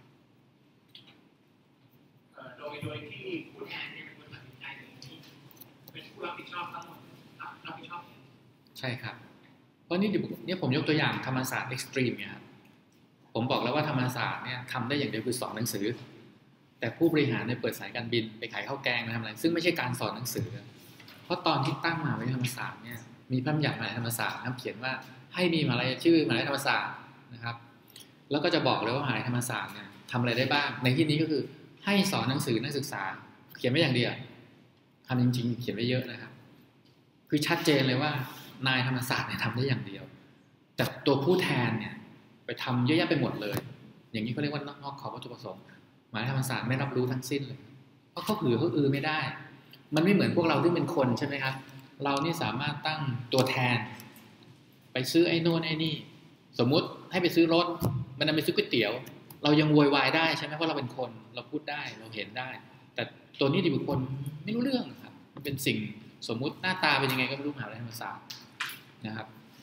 โดยโดยที่ผู้แทนเนี่ยเป็นคนตัดสินใจอย่างนี้เป็นผู้รับผิดชอบทั้งหมดรับผิดชอบใช่ครับเพราะนี่เนี่ยผมยกตัวอย่างธรรมศาสตร์เอ็กซ์ตรีมเนี่ยครับผมบอกแล้วว่าธรรมศาสตร์เนี่ยทำได้อย่างเดียวคือสอนหนังสือแต่ผู้บริหารเนี่ยเปิดสายการบินไปขายข้าวแกงไปทำอะไรซึ่งไม่ใช่การสอนหนังสือเพราะตอนที่ตั้งมหาวิทยาลัยธรรมศาสตร์เนี่ยมีพระบัญญัติมหาวิทยาลัยธรรมศาสตร์นะครับเขียนว่าให้มีมหาวิทยาลัยชื่อมหาวิทยาลัยธรรมศาสตร์นะครับแล้วก็จะบอกเลยว่ามหาวิทยาลัยธรรมศาสตร์เนี่ยทำอะไรได้บ้างในที่นี้ก็คือให้สอนหนังสือนักศึกษาเขียนไว้อย่างเดียวทำจริงๆเขียนไว้เยอะนะครับคือชัดเจนเลยว่านายธรรมศาสตร์เนี่ยทำได้อย่างเดียวแต่ตัวผู้แทนเนี่ยไปทำเยอะแยะไปหมดเลยอย่างนี้เขาเรียกว่านอกขอบวัตถุประสงค์หมายธรรมศาสตร์ไม่รับรู้ทั้งสิ้นเลยเพราะเขาหือเขาอือไม่ได้มันไม่เหมือนพวกเราที่เป็นคนใช่ไหมครับเรานี่สามารถตั้งตัวแทนไปซื้อไอ้โน่นไอ้นี่สมมุติให้ไปซื้อรถมันนำไปซื้อก๋วยเตี๋ยวเรายังโวยวายได้ใช่ไหมเพราะเราเป็นคนเราพูดได้เราเห็นได้แต่ตัวนี้ดิบุคคลไม่รู้เรื่องครับมันเป็นสิ่งสมมุติหน้าตาเป็นยังไงก็ไม่รู้มหาวิทยาลัยธรรมศาสตร์นะครับ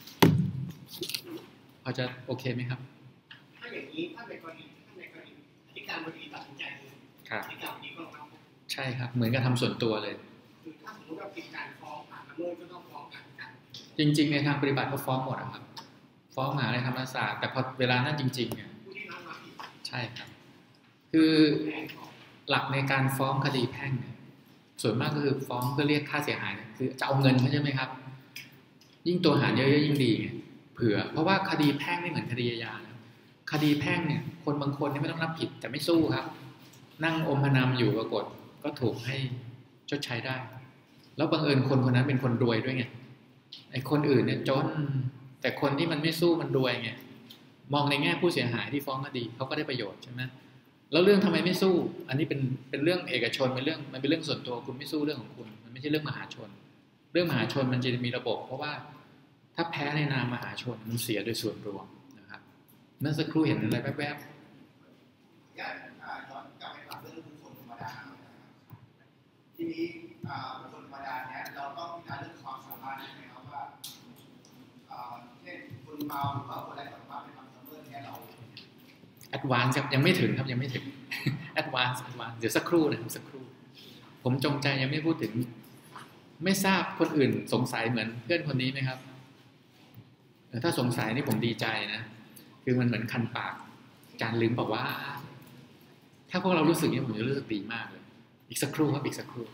พอจะโอเคไหมครับถ้าอย่างนี้ถ้าในกรณีถ้าในกรณีที่การบริหารตัดสินใจที่การบริหารก็ต้องใช่ครับเหมือนกับทำส่วนตัวเลยคือถ้าสมมติว่าเป็นการฟ้องผ่านละเมิดก็ต้องฟ้องกันจริงๆในทางปฏิบัติก็ฟ้องหมดนะครับฟ้องมหาวิทยาลัยธรรมศาสตร์แต่พอเวลานั้นจริงๆเนี่ยใช่ครับคือหลักในการฟ้องคดีแพ่งเนี่ยส่วนมากก็คือฟ้องเพื่อเรียกค่าเสียหายคือจะเอาเงินใช่ไหมครับยิ่งตัวหารเยอะๆยิ่งดีเผื่อเพราะว่าคดีแพ่งไม่เหมือนคดีอาญาคดีแพ่งเนี่ยคนบางคนเนี่ยไม่ต้องรับผิดแต่ไม่สู้ครับนั่งอมพนำอยู่ปรากฏก็ถูกให้ชดใช้ได้แล้วบังเอิญคนคนนั้นเป็นคนรวยด้วยไงไอ้คนอื่นเนี่ยจนแต่คนที่มันไม่สู้มันรวยไงมองในแง่ผู้เสียหายที่ฟ้องคดีเขาก็ได้ประโยชน์ใช่ไหมแล้วเรื่องทำไมไม่สู้อันนี้เป็นเป็นเรื่องเอกชนเป็นเรื่องมันเป็นเรื่องส่วนตัวคุณไม่สู้เรื่องของคุณมันไม่ใช่เรื่องมหาชนเรื่องมหาชนมันจะมีระบบเพราะว่าถ้าแพ้ในนามมหาชนมันเสียโดยส่วนรวมนะครับเมื่อสักครู่เห็นอะไรแวบๆอยากย้อนกลับไปถามเรื่องบุคคลธรรมดาทีนี้บุคคลธรรมดาเนี่ยเราต้องพิจารณาเรื่องความสามารถใช่ไหมครับว่าเช่นคุณเมาหรือว่าคนอะไรสามารถไปทำซัมเมอร์เนี่ยเราแอดวานซ์ครับยังไม่ถึงครับยังไม่ถึงแอดวานซ์แอดวานซ์เดี๋ยวสักครู่นะครับสักครู่ผมจงใจยังไม่พูดถึงไม่ทราบคนอื่นสงสัยเหมือนเพื่อนคนนี้ไหมครับแต่ถ้าสงสัยนี่ผมดีใจนะคือมันเหมือนคันปากการลืมบอกว่าถ้าพวกเรารู้สึกอย่างนี้ผมจะรู้สึกดีมากเลยอีกสักครู่ครับอีกสักครู่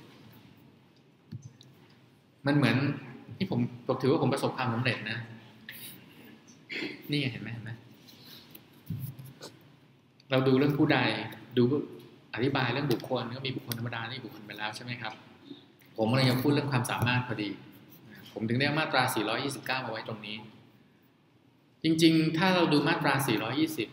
มันเหมือนที่ผมผมถือว่าผมประสบความสำเร็จนะนี่เห็นไหมเห็นไหมเราดูเรื่องผู้ใดดูอธิบายเรื่องบุคคลก็มีบุคคลธรรมดานี่บุคคลไปแล้วใช่ไหมครับผมกำลังจะพูดเรื่องความสามารถพอดีผมถึงได้มาตราสี่ร้อยยี่สิบเก้ามาไว้ตรงนี้จริงๆถ้าเราดูมาตราสี่ร้อยยี่สิบ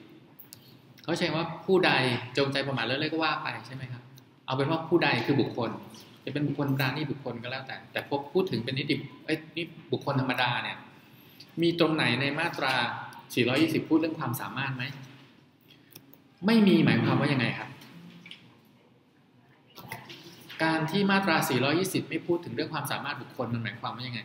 เขาใช้ว่าผู้ใดจงใจประมาทเลิศเล่อก็ว่าไปใช่ไหมครับเอาเป็นว่าผู้ใดคือบุคคลจะเป็นบุคคลธรรมดานี่บุคคลก็แล้วแต่แต่พบพูดถึงเป็นนิติเอ้ยนี่บุคคลธรรมดาเนี่ยมีตรงไหนในมาตราสี่ร้อยยี่สิบพูดเรื่องความสามารถไหมไม่มีหมายความว่ายังไงครับการที่มาตราสี่ร้อยยี่สิบไม่พูดถึงเรื่องความสามารถบุคคลมันหมายความว่ายังไง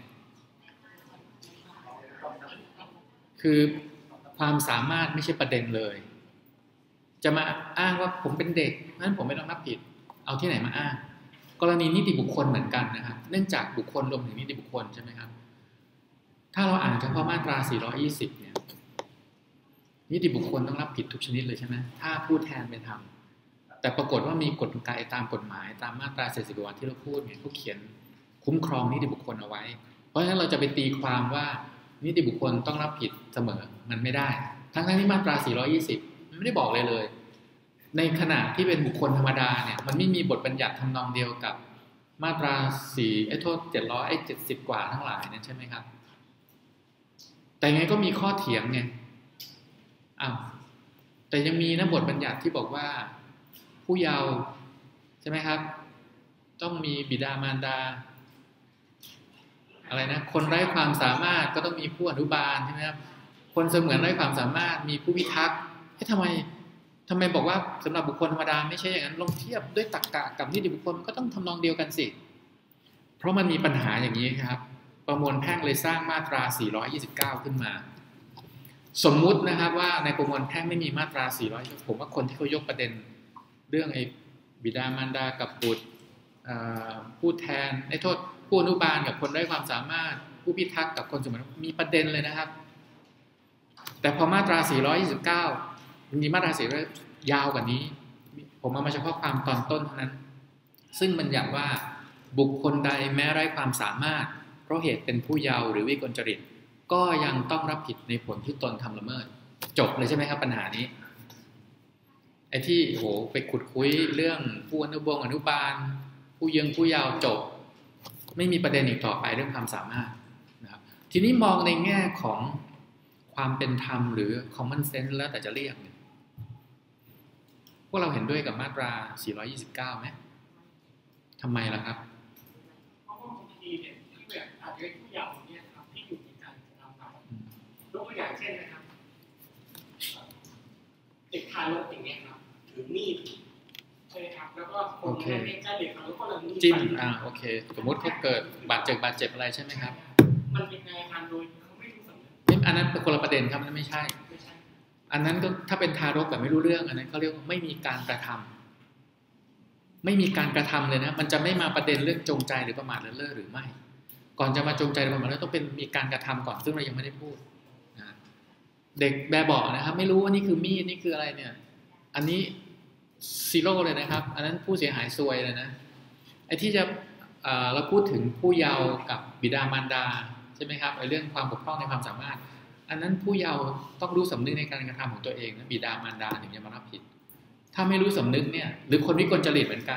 คือความสามารถไม่ใช่ประเด็นเลยจะมาอ้างว่าผมเป็นเด็กนั้นผมไม่ต้องรับผิดเอาที่ไหนมาอ้างกรณีนิติบุคคลเหมือนกันนะครับเนื่องจากบุคคลรวมถึงนิติบุคคลใช่ไหมครับถ้าเราอ่านเฉพาะมาตราสี่ร้อยยี่สิบเนี่ยนิติบุคคลต้องรับผิดทุกชนิดเลยใช่ไหมถ้าผู้แทนไปทำแต่ปรากฏว่ามีกฎกติกาตามกฎหมายตามมาตราเจ็ดสิบวัตที่เราพูดเนี่ยเขาเขียนคุ้มครองนิติบุคคลเอาไว้เพราะฉะนั้นเราจะไปตีความว่านิติบุคคลต้องรับผิดเสมอมันไม่ได้ทั้งที่มาตราสี่ร้อยยี่สิบมันไม่ได้บอกเลยเลยในขณะที่เป็นบุคคลธรรมดาเนี่ยมันไม่มีบทบัญญัติทำนองเดียวกับมาตราสี่ไอ้โทษเจ็ดร้อยไอ้เจ็ดสิบกว่าทั้งหลายนั่นใช่ไหมครับแต่ไงก็มีข้อเถียงไงอ้าวแต่ยังมีนะบทบัญญัติที่บอกว่าผู้เยาว์ใช่ไหมครับต้องมีบิดามารดาอะไรนะคนไร้ความสามารถก็ต้องมีผู้อนุบาลใช่ไหมครับคนเสมือนไร้ความสามารถมีผู้พิทักษ์เอ๊ะทำไมทำไมบอกว่าสำหรับบุคคลธรรมดาไม่ใช่อย่างนั้นลองเทียบด้วยตรรกะกับนิติบุคคลก็ต้องทำนองเดียวกันสิเพราะมันมีปัญหาอย่างนี้ครับประมวลแพ่งเลยสร้างมาตราสี่ร้อยยี่สิบเก้าขึ้นมาสมมุตินะครับว่าในประมวลแพ่งไม่มีมาตราสี่ร้อยผมว่าคนที่เขายกประเด็นเรื่องไอ้บิดามารดากับบุตรผู้แทนไอ้โทษผู้อนุบาลกับคนไร้ความสามารถผู้พิทักษ์กับคนสมรมีประเด็นเลยนะครับแต่พอมาตราสี่ร้อยยี่สิบเก้ามีมาตราสี่ร้อยยาวกว่านี้ผมเอามาเฉพาะความตอนต้นเท่านั้นซึ่งบัญญัติว่าบุคคลใดแม้ไร้ความสามารถเพราะเหตุเป็นผู้เยาว์หรือวิกลจริตก็ยังต้องรับผิดในผลที่ตนทำละเมิดจบเลยใช่ไหมครับปัญหานี้ไอ้ที่โหไปขุดคุยเรื่องผู้อนุบงอนุบาลผู้ยังผู้เยาว์จบไม่มีประเด็นอีกต่อไปเรื่องความสามารถนะครับทีนี้มองในแง่ของความเป็นธรรมหรือ common sense แล้วแต่จะเรียกเนี่ยพวกเราเห็นด้วยกับมาตราสี่ร้อยยี่สิบเก้าไหมทำไมล่ะครับเพราะว่าบางทีเนี่ยที่แบบอาจจะผู้เยาว์เนี่ยครับที่อยู่ในการกระทำเรายกตัวอย่างเช่นนะครับเด็กทารกอย่างเงี้ยครับถือมีดใช่ไหมครับแล้วก็คนนั้นเองก็เด็กทารกก็เลยมีดจิ้มอ่าโอเคสมมติเขาเกิดบาดเจ็บบาดเจ็บอะไรใช่ไหมครับมันเป็นการทำโดยเขาไม่รู้สำนึกอันนั้นเป็นคนละประเด็นครับนั่นไม่ใช่อันนั้นก็ถ้าเป็นทารกแต่ไม่รู้เรื่องอันนั้นเขาเรียกว่าไม่มีการกระทำไม่มีการกระทำเลยนะมันจะไม่มาประเด็นเรื่องจงใจหรือประมาทเลินเล่อหรือไม่ก่อนจะมาจงใจหรือประมาทเลินต้องเป็นมีการกระทำก่อนซึ่งเรายังไม่ได้พูดนะเด็กแบบบอกนะครับไม่รู้ว่านี่คือมีดนี่คืออะไรเนี่ยอันนี้ซีโร่เลยนะครับอันนั้นผู้เสียหายซวยเลยนะไอ้ที่จะเราพูดถึงผู้เยาว์กับบิดามารดาใช่ไหมครับไอ้เรื่องความบกพร่องในความสามารถอันนั้นผู้เยาว์ต้องรู้สำนึกในการกระทำของตัวเองนะบิดามารดาถึงจะมารับผิดถ้าไม่รู้สำนึกเนี่ยหรือคนวิกลจริตเหมือนกัน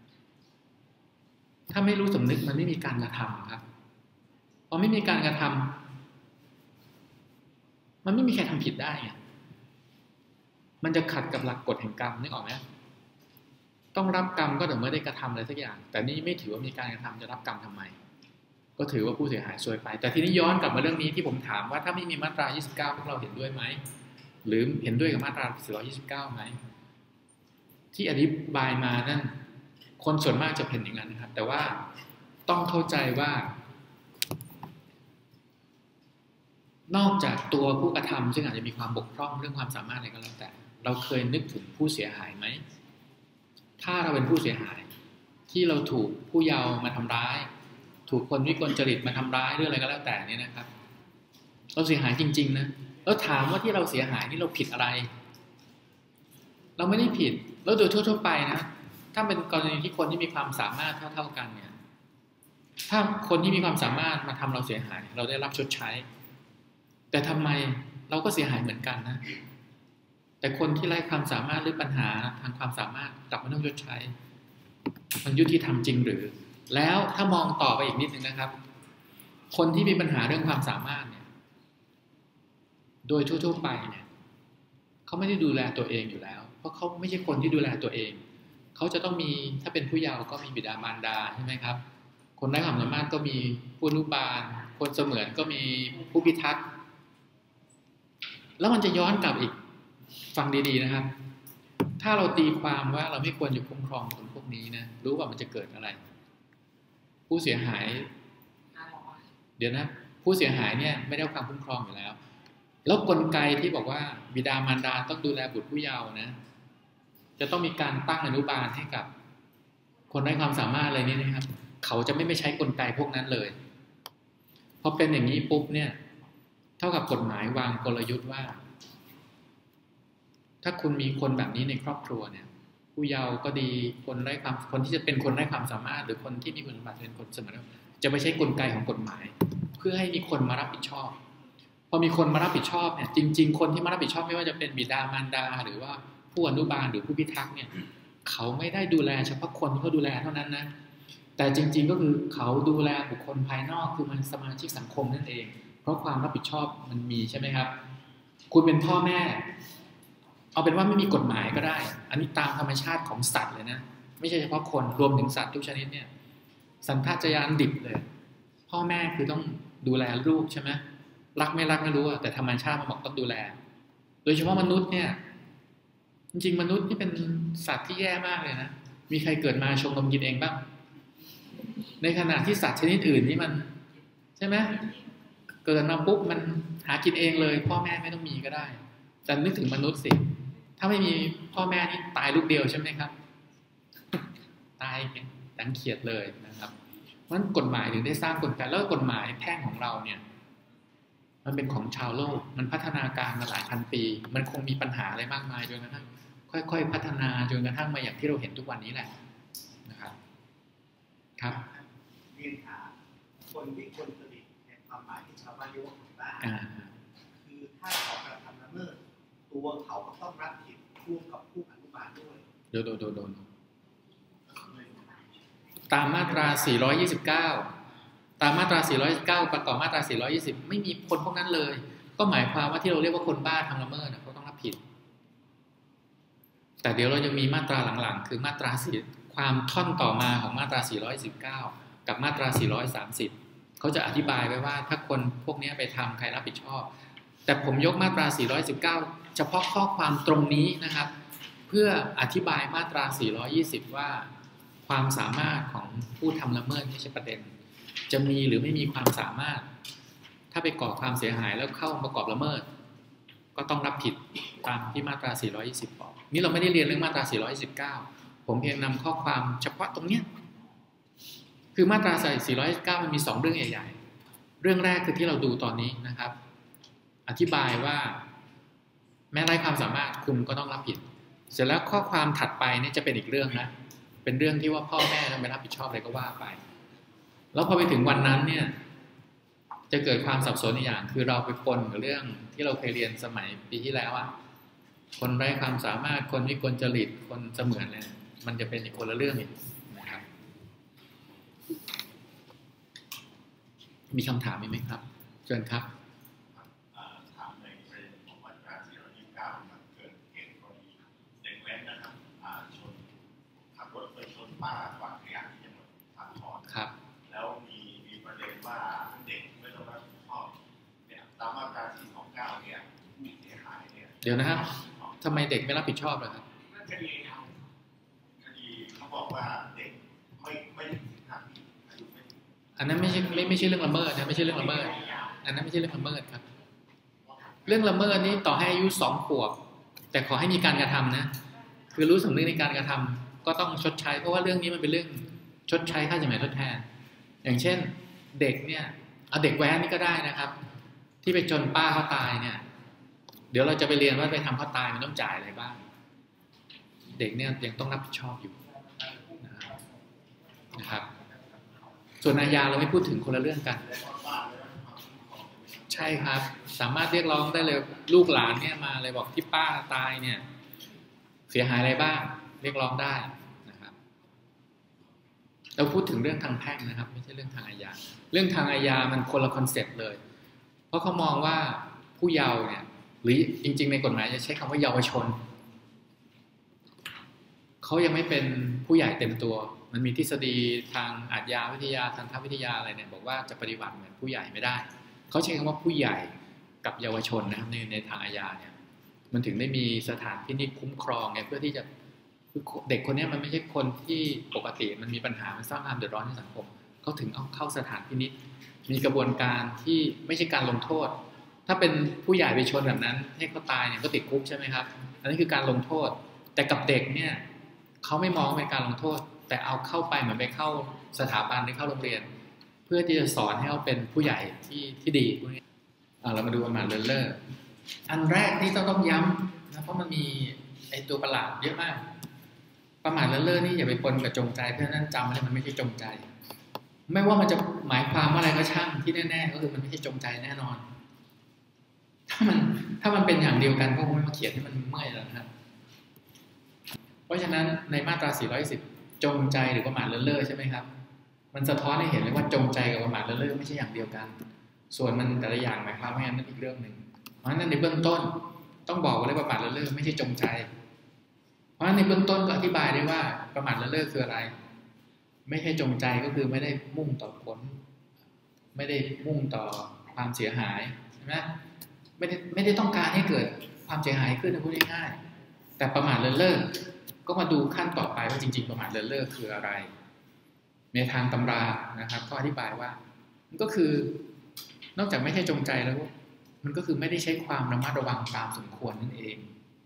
ถ้าไม่รู้สำนึกมันไม่มีการกระทำครับพอไม่มีการกระทำมันไม่มีใครทำผิดได้ไงมันจะขัดกับหลักกฎแห่งกรรมนึกออกไหมต้องรับกรรมก็แต่เมื่อได้กระทำอะไรสักอย่างแต่นี่ไม่ถือว่ามีการกระทำจะรับกรรมทำไมก็ถือว่าผู้เสียหายซวยไปแต่ทีนี้ย้อนกลับมาเรื่องนี้ที่ผมถามว่าถ้าไม่มีมาตรายี่สิบเก้าพวกเราเห็นด้วยไหมหรือเห็นด้วยกับมาตราสี่ร้อยยี่สิบเก้าไหมที่อธิบายมานั่นคนส่วนมากจะเห็นอย่างนั้นนะครับแต่ว่าต้องเข้าใจว่านอกจากตัวผู้กระทำซึ่งอาจจะมีความบกพร่องเรื่องความสามารถอะไรก็แล้วแต่เราเคยนึกถึงผู้เสียหายไหมถ้าเราเป็นผู้เสียหายที่เราถูกผู้เยาว์มาทำร้ายถูกคนวิกลจริตมาทำร้ายเรื่องอะไรก็แล้วแต่นี่นะครับเราเสียหายจริงๆนะแล้วถามว่าที่เราเสียหายนี่เราผิดอะไรเราไม่ได้ผิดแล้วโดยทั่วๆไปนะถ้าเป็นกรณีที่คนที่มีความสามารถเท่าๆกันเนี่ยถ้าคนที่มีความสามารถมาทำเราเสียหายเราได้รับชดใช้แต่ทำไมเราก็เสียหายเหมือนกันนะแต่คนที่ไร้ความสามารถหรือปัญหาทางความสามารถกลับไม่ต้องชดใช้มันยุติธรรมจริงหรือแล้วถ้ามองต่อไปอีกนิดนึงนะครับคนที่มีปัญหาเรื่องความสามารถเนี่ยโดยทั่วๆไปเนี่ยเขาไม่ได้ดูแลตัวเองอยู่แล้วเพราะเขาไม่ใช่คนที่ดูแลตัวเองเขาจะต้องมีถ้าเป็นผู้เยาว์ก็มีบิดามารดาใช่ไหมครับคนไร้ความสามารถก็มีผู้อนุบาลคนเสมือนก็มีผู้พิทักษ์แล้วมันจะย้อนกลับอีกฟังดีๆนะครับถ้าเราตีความว่าเราไม่ควรจะคุ้มครองคนพวกนี้นะรู้ว่ามันจะเกิดอะไรผู้เสียหายเดี๋ยวนะผู้เสียหายเนี่ยไม่ได้รับความคุ้มครองอยู่แล้วแล้วกลไกที่บอกว่าบิดามารดาต้องดูแลบุตรผู้เยาว์นะจะต้องมีการตั้งอนุบาลให้กับคนไร้ความสามารถอะไรนี่นะครับเขาจะไม่ไม่ใช้กลไกพวกนั้นเลยพอเป็นอย่างนี้ปุ๊บเนี่ยเท่ากับกฎหมายวางกลยุทธ์ว่าถ้าคุณมีคนแบบนี้ในครอบครัวเนี่ยผู้เยาว์ก็ดีคนไร้ความคนที่จะเป็นคนไร้ความสามารถหรือคนที่มีคุณสมบัติเป็นคนเสมอจะไม่ใช้กลไกของกฎหมายเพื่อให้มีคนมารับผิดชอบพอมีคนมารับผิดชอบเนี่ยจริงๆคนที่มารับผิดชอบไม่ว่าจะเป็นบิดามารดาหรือว่าผู้อนุบาลหรือผู้พิทักษ์เนี่ยเขาไม่ได้ดูแลเฉพาะคนที่เขาดูแลเท่านั้นนะแต่จริงๆก็คือเขาดูแลบุคคลภายนอกคือมันสมาชิกสังคมนั่นเองเพราะความรับผิดชอบมันมีใช่ไหมครับคุณเป็นพ่อแม่เอาเป็นว่าไม่มีกฎหมายก็ได้อันนี้ตามธรรมชาติของสัตว์เลยนะไม่ใช่เฉพาะคนรวมถึงสัตว์ทุกชนิดเนี่ยสัญชาตญาณดิบเลยพ่อแม่คือต้องดูแลลูกใช่ไหมรักไม่รักไม่รู้แต่ธรรมชาติมันบอกต้องดูแลโดยเฉพาะมนุษย์เนี่ยจริงๆมนุษย์นี่เป็นสัตว์ที่แย่มากเลยนะมีใครเกิดมาชงนมกินเองบ้างในขณะที่สัตว์ชนิดอื่นนี่มันใช่ไหมเกิดมาปุ๊บมันหากินเองเลยพ่อแม่ไม่ต้องมีก็ได้แต่นึกถึงมนุษย์สิถ้าไม่มีพ่อแม่นี่ตายลูกเดียวใช่ไหมครับตายดังเขียดเลยนะครับเพราะฉะนั้นกฎหมายถึงได้สร้างกลไกแล้วกฎหมายแพ่งของเราเนี่ยมันเป็นของชาวโลกมันพัฒนาการมาหลายพันปีมันคงมีปัญหาอะไรมากมายจนกระทั่งค่อยๆพัฒนาจนกระทั่งมาอย่างที่เราเห็นทุกวันนี้แหละนะครับครับเรียนถามคนที่คนสนิทในความหมายที่ชาวบ้านเรียกว่าคนบ้าคือถ้าเขากระทำละเมิดตัวเขาก็ต้องรับผิดร่วมกับผู้อนุบาลด้วยโดนโดนโดนตามมาตราสี่ร้อยยี่สิบเก้าตามมาตราสี่ร้อยยี่สิบเก้าประกอบมาตราสี่ร้อยยี่สิบไม่มีคนพวกนั้นเลยก็หมายความว่าที่เราเรียกว่าคนบ้าทำละเมิดเขาต้องรับผิดแต่เดี๋ยวเราจะมีมาตราหลังๆคือมาตราสี่ความท่อนต่อมาของมาตราสี่ร้อยสิบเก้ากับมาตราสี่ร้อยสามสิบเขาจะอธิบายไว้ว่าถ้าคนพวกนี้ไปทำใครรับผิดชอบแต่ผมยกมาตราสี่ร้อยสิบเก้าเฉพาะข้อความตรงนี้นะครับเพื่ออธิบายมาตราสี่ร้อยยี่สิบว่าความสามารถของผู้ทำละเมิดไม่ใช่ประเด็นจะมีหรือไม่มีความสามารถถ้าไปก่อความเสียหายแล้วเข้าประกอบละเมิดก็ต้องรับผิดตามที่มาตราสี่ร้อยยี่สิบบอกนี่เราไม่ได้เรียนเรื่องมาตราสี่ร้อยสิบเก้าผมเพียงนำข้อความเฉพาะตรงเนี้ยคือมาตราสี่ร้อยสิบเก้ามันมีสองเรื่องใหญ่ๆเรื่องแรกคือที่เราดูตอนนี้นะครับอธิบายว่าแม้ไร้ความสามารถคุณก็ต้องรับผิดเสร็จแล้วข้อความถัดไปนี่จะเป็นอีกเรื่องนะเป็นเรื่องที่ว่าพ่อแม่ต้องไปรับผิดชอบอะไรก็ว่าไปแล้วพอไปถึงวันนั้นเนี่ยจะเกิดความสับสนอีกอย่างคือเราไปปนกับเรื่องที่เราเคยเรียนสมัยปีที่แล้วอ่ะคนไร้ความสามารถคนวิกลจริตคนเสมือนเนี่ยมันจะเป็นอีกคนละเรื่องอีกนะครับมีคำถามไหมครับเชิญครับถามในประเด็นของมาตราสี่ร้อยยี่สิบเก้ามันเกิดเหตุกรณีเด็กแว้นนะครับชนขับรถไปชนป้ากวาดขยะที่จังหวัดสระบุรีครับแล้วมีมีประเด็นว่าเด็กไม่ต้องรับผิดชอบเนี่ยตามมาตราสี่สองเก้าเนี่ยผู้เสียหายเนี่ยเดี๋ยวนะครับทำไมเด็กไม่รับผิดชอบล่ะครับคดีคดีเขาบอกว่าเด็กไม่ไม่ได้สิทธิ์ทำผิดอันนั้นไม่ใช่ไม่ไม่ใช่เรื่องละเมิดนะไม่ใช่เรื่องละเมิดอันนั้นไม่ใช่เรื่องละเมิดครับเรื่องละเมิดนี้ต่อให้อายุสองขวบแต่ขอให้มีการกระทำนะคือรู้สำนึกในการกระทำก็ต้องชดใช้เพราะว่าเรื่องนี้มันเป็นเรื่องชดใช้ค่าสินไหมทดแทนอย่างเช่นเด็กเนี่ยเอาเด็กแว้นนี่ก็ได้นะครับที่ไปชนป้าเขาตายเนี่ยเดี๋ยวเราจะไปเรียนว่าไปทำเขาตายมันต้องจ่ายอะไรบ้างเด็กเนี่ยยังต้องรับผิดชอบอยู่นะครับส่วนอาญาเราไม่พูดถึงคนละเรื่องกันใช่ครับสามารถเรียกร้องได้เลยลูกหลานเนี่ยมาเลยบอกที่ป้าตายเนี่ยเสียหายอะไรบ้างเรียกร้องได้นะครับเราพูดถึงเรื่องทางแพ่งนะครับไม่ใช่เรื่องทางอาญาเรื่องทางอาญามันคนละคอนเซ็ปต์เลยเพราะเขามองว่าผู้เยาว์เนี่ยหรือจริงๆในกฎหมายจะใช้คำว่าเยาวชนเเขายังไม่เป็นผู้ใหญ่เต็มตัวมันมีทฤษฎีทางอาชญาวิทยาทันตวิทยาอะไรเนี่ยบอกว่าจะปฏิบัติเหมือนผู้ใหญ่ไม่ได้เขาใช้คำว่าผู้ใหญ่กับเยาวชนนะครับในในทางอาญาเนี่ยมันถึงได้มีสถานพินิจคุ้มครองไงเพื่อที่จะเด็กคนนี้มันไม่ใช่คนที่ปกติมันมีปัญหามันสร้างความเดือดร้อนในสังคมเขาถึงเอาเข้าสถานพินิจมีกระบวนการที่ไม่ใช่การลงโทษถ้าเป็นผู้ใหญ่ไปชนแบบนั้นให้เขาตายเนี่ยก็ติดคุกใช่ไหมครับอันนี้คือการลงโทษแต่กับเด็กเนี่ยเขาไม่มองเป็นการลงโทษแต่เอาเข้าไปเหมือนไปเข้าสถาบันหรือเข้าโรงเรียนเพื่อที่จะสอนให้เขาเป็นผู้ใหญ่ที่ที่ดีพวกนี้เรามาดูประมาทเลินเล่ออันแรกที่ต้องต้องย้ำนะเพราะมันมีไอตัวประหลาดเยอะมากประมาทเลินเล่อนี่อย่าไปปนกับจงใจเพราะนั้นจำเลยมันไม่ใช่จงใจไม่ว่ามันจะหมายความว่าอะไรก็ช่างที่แน่ๆก็คือมันไม่ใช่จงใจแน่นอนถ้ามันถ้ามันเป็นอย่างเดียวกันก็คงไม่มาเขียนให้มันเมื่อยแล้วนะครับเพราะฉะนั้นในมาตราสี่ร้อยสิบจงใจหรือประมาทเลินเล่อใช่ไหมครับมันสะท้อนให้เห็นเลยว่าจงใจกับประมาทเลินเล่อไม่ใช่อย่างเดียวกันส่วนมันแต่ละอย่างหมายความว่านั่นอีกเรื่องหนึ่งเพราะฉะนั้นในเบื้องต้นต้องบอกว่าประมาทเลินเล่อไม่ใช่จงใจเพราะฉะนั้นในเบื้องต้นก็อธิบายได้ว่าประมาทเลินเล่อคืออะไรไม่ใช่จงใจก็คือไม่ได้มุ่งต่อผลไม่ได้มุ่งต่อความเสียหายใช่ไหมไม่ได้ไม่ได้ต้องการให้เกิดความเสียหายขึ้นนะพูดง่ายๆแต่ประมาทเลินเล่อก็มาดูขั้นต่อไปว่าจริงๆประมาทเลินเล่อคืออะไรในทางตำรานะครับก็อธิบายว่ามันก็คือนอกจากไม่ใช่จงใจแล้วมันก็คือไม่ได้ใช้ความระมัดระวังตามสมควรนั่นเอง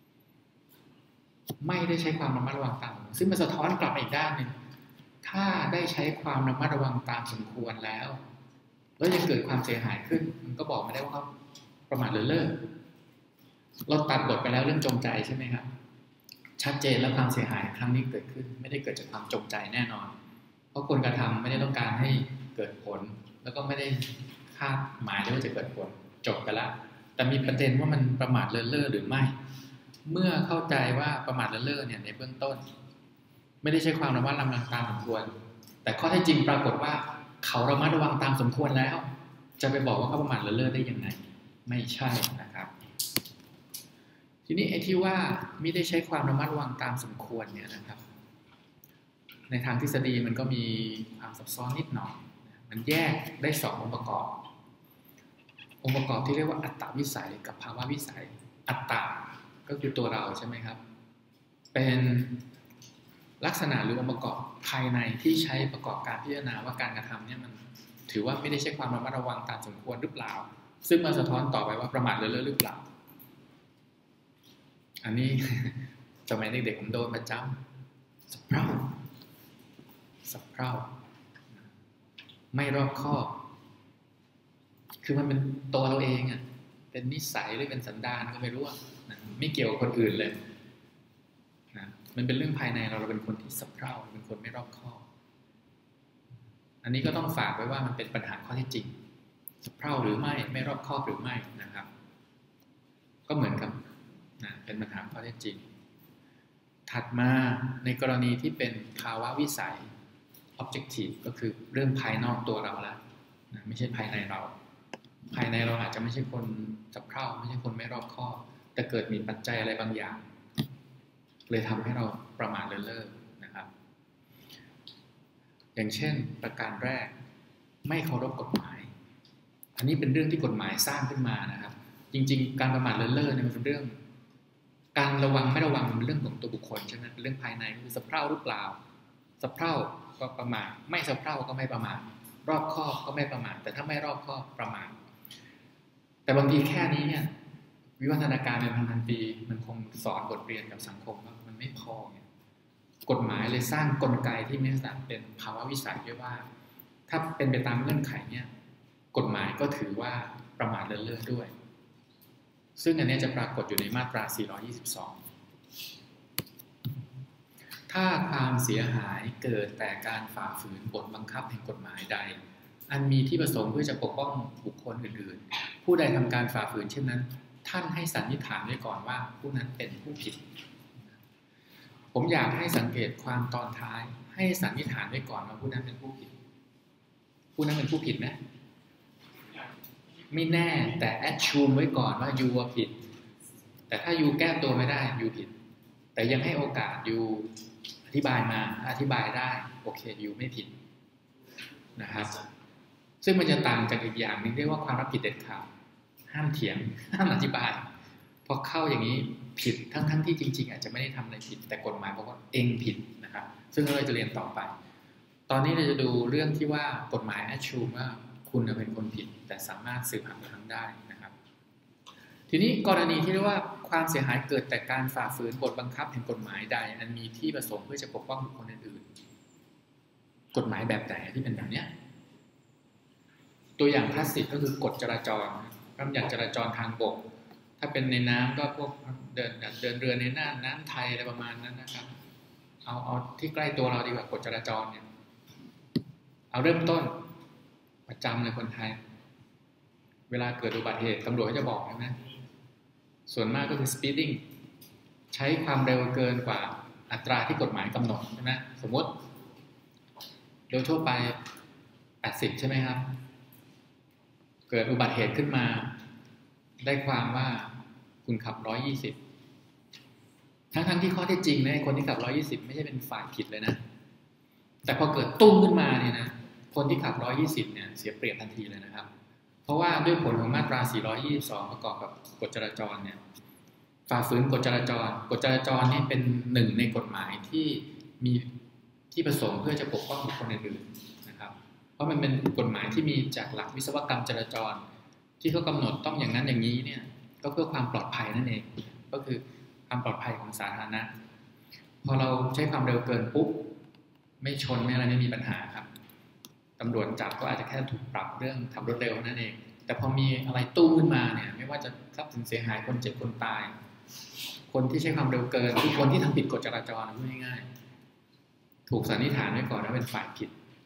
ไม่ได้ใช้ความระมัดระวังตามซึ่งมันสะท้อนกลับอีกด้านหนึ่งถ้าได้ใช้ความระมัดระวังตามสมควรแล้วแล้วยังเกิดความเสียหายขึ้นมันก็บอกไม่ได้ว่าเขาประมาทเลินเล่อเราตัดบทไปแล้วเรื่องจงใจใช่ไหมครับชัดเจนแล้วความเสียหายครั้งนี้เกิดขึ้นไม่ได้เกิดจากความจงใจแน่นอนเพราะคนกระทำไม่ได้ต้องการให้เกิดผลแล้วก็ไม่ได้คาดหมายว่าจะเกิดผลจบไปแล้วแต่มีประเด็นว่ามันประมาทเลินเล่อหรือไม่เมื่อเข้าใจว่าประมาทเลินเล่อเนี่ยในเบื้องต้นไม่ได้ใช้ความระมัดระวังตามสมควรแต่ข้อเท็จจริงปรากฏว่าเขาระมัดระวังตามสมควรแล้วจะไปบอกว่าเขาประมาทเลินเล่อได้ยังไงไม่ใช่นะครับทีนี้ไอ้ที่ว่าไม่ได้ใช้ความระมัดระวังตามสมควรเนี่ยนะครับในทางทฤษฎีมันก็มีความซับซ้อนนิดหน่อยมันแยกได้สององค์ประกอบองค์ประกอบที่เรียกว่าอัตตวิสัยกับภาวะวิสัยอัตตาก็คือตัวเราใช่ไหมครับเป็นลักษณะหรือองค์ประกอบภายในที่ใช้ประกอบการพิจารณาว่าการกระทำเนี่ยมันถือว่าไม่ได้ใช้ความระมัดระวังตามสมควรหรือเปล่าซึ่งมันสะท้อนต่อไปว่าประมาทเลินเล่อหรือเปล่าอันนี้สมัยเด็กๆผมโดนประจำสะเพร่าสะเพร่าไม่รอบคอบคือมันเป็นตัวเราเองอ่ะเป็นนิสัยหรือเป็นสันดานก็ไม่รู้อ่ะนะไม่เกี่ยวกับคนอื่นเลยนะมันเป็นเรื่องภายในเราเราเป็นคนที่สะเพร่าเป็นคนไม่รอบคอบอันนี้ก็ต้องฝากไว้ว่ามันเป็นปัญหาข้อเท็จจริงสะเพร่าหรือไม่ไม่รอบคอบหรือไม่นะครับก็เหมือนกับนะเป็นปัญหาข้อเท็จจริงถัดมาในกรณีที่เป็นภาวะวิสัย objective ก็คือเรื่องภายนอกตัวเราแล้วนะไม่ใช่ภายในเราภายในเราอาจจะไม่ใช่คนสะเพร่าไม่ใช่คนไม่รอบคอบแต่เกิดมีปัจจัยอะไรบางอย่างเลยทำให้เราประมาทเลินเล่อนะครับอย่างเช่นประการแรกไม่เคารพกฎหมายอันนี้เป็นเรื่องที่กฎหมายสร้างขึ้นมานะครับจริงๆการประมาทเลินเล่อเนี่ยมันเป็นเรื่องการระวังไม่ระวังมันเป็นเรื่องของตัวบุคคลใช่ไหมเป็นเรื่องภายในคือสะเพร่าหรือเปล่าสะเพร่าก็ประมาทไม่สะเพร่าก็ไม่ประมาทรอบคอบก็ไม่ประมาทแต่ถ้าไม่รอบคอบประมาทแต่บางทีแค่นี้เนี่ยวิวัฒนาการเป็นพันๆปีมันคงสอนบทเรียนกับสังคมว่ามันไม่พอเนี่ยกฎหมายเลยสร้างกลไกที่ไม่สามารถเป็นภาวะวิสัยด้วยว่าถ้าเป็นไปตามเงื่อนไขเนี่ยกฎหมายก็ถือว่าประมาทเลินเล่อด้วยซึ่งอันนี้จะปรากฏอยู่ในมาตราสี่ร้อยยี่สิบสองถ้าความเสียหายเกิดแต่การฝ่าฝืนบทบังคับแห่งกฎหมายใดอันมีที่ประสงค์เพื่อจะปกป้องบุคคลอื่นๆผู้ใดทำการฝ่าฝืนเช่นนั้นท่านให้สันนิษฐานไว้ก่อนว่าผู้นั้นเป็นผู้ผิดผมอยากให้สังเกตความตอนท้ายให้สันนิษฐานไว้ก่อนว่าผู้นั้นเป็นผู้ผิดผู้นั้นเป็นผู้ผิดไหมไม่แน่แต่แอดชูมไว้ก่อนว่ายูว่าผิดแต่ถ้ายูแก้ตัวไม่ได้ยูผิดแต่ยังให้โอกาสอยู่อธิบายมาอธิบายได้โอเคอยู่ไม่ผิดนะครับซึ่งมันจะต่างจากอีกอย่างนึงเรียกว่าความรับผิดเด็ดขาดห้ามเถียงห้ามอธิบายพอเข้าอย่างนี้ผิดทั้งทั้งที่จริงๆอาจจะไม่ได้ทำอะไรผิดแต่กฎหมายบอกว่าเองผิดนะครับซึ่งเราจะเรียนต่อไปตอนนี้เราจะดูเรื่องที่ว่ากฎหมายแอชชูมว่าคุณเป็นคนผิดแต่สามารถสืบหาหลักได้นะครับทีนี้กรณีที่เรียกว่าความเสียหายเกิดแต่การฝ่าฝืนบทบังคับแห่งกฎหมายใดอันมีที่ประสงค์เพื่อจะปกป้องบุคคลอื่นๆกฎหมายแบบไหนที่เป็นแบบเนี้ยตัวอย่างคลาสสิกก็คือกฎจราจรพระบัญญัติจราจรทางบกถ้าเป็นในน้ำก็พวกเดินเดินเรือในน่านน้ำไทยอะไรประมาณนั้นนะครับเอาเอาที่ใกล้ตัวเราดีกว่ากฎจราจรเนี่ยเอาเริ่มต้นประจำเลยคนไทยเวลาเกิดอุบัติเหตุตำรวจก็จะบอกใช่ไหมส่วนมากก็คือ speeding ใช้ความเร็วเกินกว่าอัตราที่กฎหมายกำหนดใช่ไหมสมมติโดยทั่วไปแปดสิบใช่ไหมครับเกิดอุบัติเหตุขึ้นมาได้ความว่าคุณขับหนึ่งร้อยยี่สิบทั้งทั้งที่ข้อเท็จจริงนะคนที่ขับหนึ่งร้อยยี่สิบไม่ใช่เป็นฝ่ายผิดเลยนะแต่พอเกิดตุ้มขึ้นมาเนี่ยนะคนที่ขับหนึ่งร้อยยี่สิบเนี่ยเสียเปรียบทันทีเลยนะครับเพราะว่าด้วยผลของมาตราสี่ร้อยยี่สิบสองประกอบกับกฎจราจรเนี่ยฝ่าฝืนกฎจราจรกฎจราจรนี่เป็นหนึ่งในกฎหมายที่มีที่ประสงค์เพื่อจะปกป้องบุคคลอื่นๆนะครับเพราะมันเป็นกฎหมายที่มีจากหลักวิศวกรรมจราจรที่เขากำหนดต้องอย่างนั้นอย่างนี้เนี่ยก็เพื่อความปลอดภัยนั่นเองก็คือความปลอดภัยของสาธารณะพอเราใช้ความเร็วเกินปุ๊บไม่ชนไม่อะไรไม่มีปัญหาครับตำรวจจับก็อาจจะแค่ถูกปรับเรื่องขับรถเร็วนั่นเองแต่พอมีอะไรตู้ขึ้นมาเนี่ยไม่ว่าจะทรัพย์สินเสียหายคนเจ็บคนตายคนที่ใช้ความเร็วเกินคือคนที่ทำผิดกฎจราจรพูดง่ายๆถูกสันนิษฐานไว้ก่อนว่าเป็นฝ่ายผิด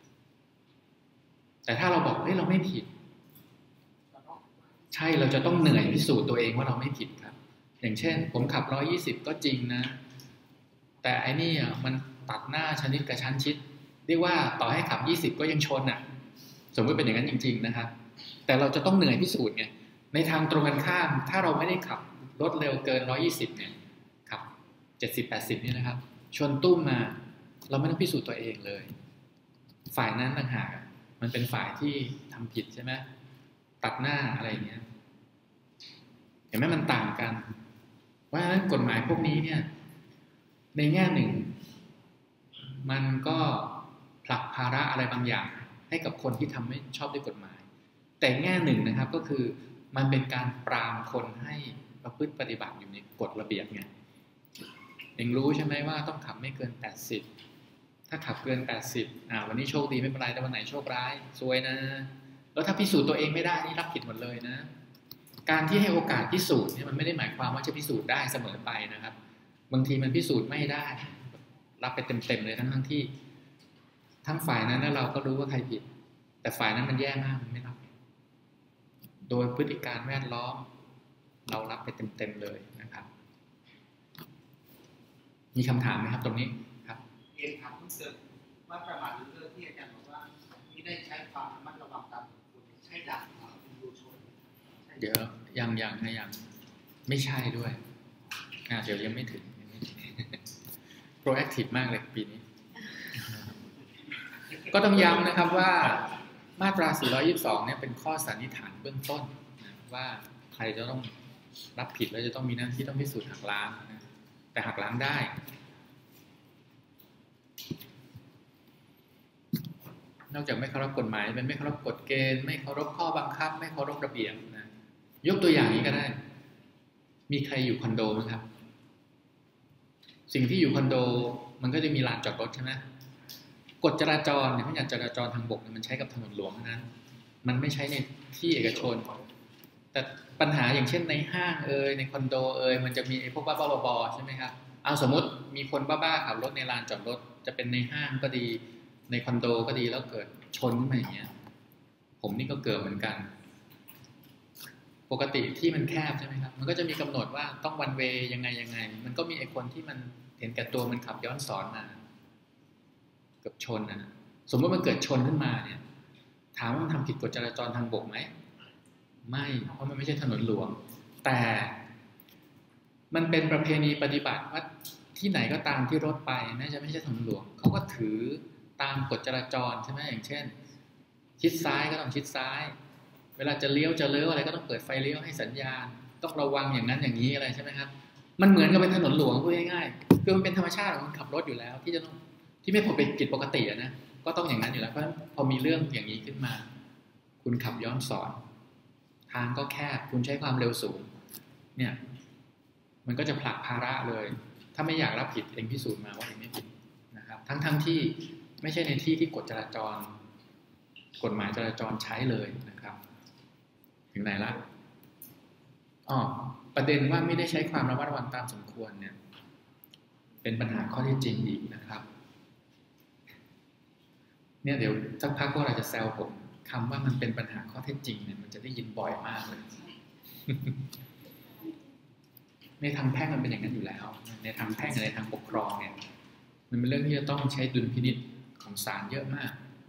แต่ถ้าเราบอกเฮ้ยเราไม่ผิดใช่เราจะต้องเหนื่อยพิสูจน์ตัวเองว่าเราไม่ผิดครับอย่างเช่นผมขับหนึ่งร้อยยี่สิบก็จริงนะแต่ไอ้นี่อ่ะมันตัดหน้าชนิดกระชั้นชิดเรียกว่าต่อให้ขับยี่สิบก็ยังชนอ่ะสมมติเป็นอย่างนั้นจริงๆนะครับแต่เราจะต้องเหนื่อยพิสูจน์ไงในทางตรงกันข้ามถ้าเราไม่ได้ขับรถเร็วเกินหนึ่งร้อยยี่สิบเนี่ยขับเจ็ดสิบ แปดสิบนี่นะครับชนตุ้มมาเราไม่ต้องพิสูจน์ตัวเองเลยฝ่ายนั้นต่างหากมันเป็นฝ่ายที่ทำผิดใช่ไหมตัดหน้าอะไรอย่างเงี้ยเห็นไหมมันต่างกันเพราะฉะนั้นกฎหมายพวกนี้เนี่ยในแง่หนึ่งมันก็ผลักภาระอะไรบางอย่างให้กับคนที่ทำไม่ชอบด้วยกฎหมายแต่แง่หนึ่งนะครับก็คือมันเป็นการปรามคนให้ประพฤติปฏิบัติอยู่ในกฎระเบียบไงเองรู้ใช่ไหมว่าต้องขับไม่เกินแปดสิบถ้าขับเกินแปดสิบอ่าวันนี้โชคดีไม่เป็นไรแต่วันไหนโชคร้ายซวยนะแล้วถ้าพิสูจน์ตัวเองไม่ได้นี่รับผิดหมดเลยนะการที่ให้โอกาสพิสูจน์เนี่ยมันไม่ได้หมายความว่าจะพิสูจน์ได้เสมอไปนะครับบางทีมันพิสูจน์ไม่ได้รับไปเต็มๆเลยทั้งทั้งที่ทั้งฝ่ายนั้นแล้วเราก็รู้ว่าใครผิดแต่ฝ่ายนั้นมันแย่มากมันไม่รับโดยพฤติการแวดล้อมเรารับไปเต็มๆเลยนะครับมีคำถามไหมครับตรงนี้ครับเรียนถามเพิ่มเติมว่าประมาทเรื่องที่อาจารย์บอกว่าที่ได้ใช้ความระมัดระวังตามคุณใช้ดักเป็นดูชนเดี๋ยวยังยังนะยังไม่ใช่ด้วยอ่าเดี๋ยวยังไม่ถึง proactive มากเลยปีนี้ ก็ต้องย้ำนะครับว่ามาตราสี่ร้อยยี่สิบสองเนี่ยเป็นข้อสันนิษฐานเบื้องต้นนะว่าใครจะต้องรับผิดแล้วจะต้องมีหน้าที่ต้องพิสูจน์หักล้างนะแต่หักล้างได้นอกจากไม่เคารพกฎหมายเป็นไม่เคารพกฎเกณฑ์ไม่เคารพข้อบังคับไม่เคารพระเบียบนะยกตัวอย่างนี้ก็ได้มีใครอยู่คอนโดไหมครับสิ่งที่อยู่คอนโดมันก็จะมีลานจอดรถใช่ไหมกฎจราจรเนี่ยพระบัญญัติจราจรทางบกเนี่ยมันใช้กับถนนหลวงนั้นมันไม่ใช้ในที่เอกชนแต่ปัญหาอย่างเช่นในห้างเอ่ยในคอนโดเอ่ยมันจะมีไอ้พวกบ้าๆบอๆใช่ไหมครับเอาสมมติมีคนบ้าๆขับรถในลานจอดรถจะเป็นในห้างก็ดีในคอนโดก็ดีแล้วเกิดชนขึ้นมาอย่างเงี้ยผมนี่ก็เกิดเหมือนกันปกติที่มันแคบใช่ไหมครับมันก็จะมีกำหนดว่าต้องวันเวย์ยังไงยังไงมันก็มีไอ้คนที่มันเห็นแก่ตัวมันขับย้อนสอนมาเกือบชนนะสมมติมันเกิดชนขึ้นมาเนี่ยถามว่ามันทำผิดกฎจราจรทางบกไหมไม่เพราะมันไม่ใช่ถนนหลวงแต่มันเป็นประเพณีปฏิบัติว่าที่ไหนก็ตามที่รถไปแม้จะไม่ใช่ถนนหลวงเขาก็ถือตามกฎจราจรใช่ไหมอย่างเช่นชิดซ้ายก็ต้องชิดซ้ายเวลาจะเลี้ยวจะเลี้ยวอะไรก็ต้องเปิดไฟเลี้ยวให้สัญญาณต้องระวังอย่างนั้นอย่างนี้อะไรใช่ไหมครับมันเหมือนกับเป็นถนนหลวงพูดง่ายๆคือมันเป็นธรรมชาติของคนขับรถอยู่แล้วที่จะต้องที่ไม่พอเป็นกิจปกตินะก็ต้องอย่างนั้นอยู่แล้วเพราะพอมีเรื่องอย่างนี้ขึ้นมาคุณขับย้อนสอนทางก็แคบคุณใช้ความเร็วสูงเนี่ยมันก็จะผลักภาระเลยถ้าไม่อยากรับผิดเองพิสูจน์มาว่าเองไม่ผิดนะครับทั้งๆ ท, ที่ไม่ใช่ในที่ที่กฎจราจรกฎหมายจราจรใช้เลยนะครับถึงไหนละอ๋อประเด็นว่าไม่ได้ใช้ความระมัดระวังตามสมควรเนี่ยเป็นปัญหาข้อเท็จจริงอีกนะครับเนี่ยเดี๋ยวสักพักพวกเราจะแซวผมคำว่ามันเป็นปัญหาข้อเท็จจริงเนี่ยมันจะได้ยินบ่อยมากเลย ในทางแพ่งมันเป็นอย่างนั้นอยู่แล้วในทางแพ่งในทางปกครองเนี่ยมันเป็นเรื่องที่จะต้องใช้ดุลพินิจของศาลเยอะมาก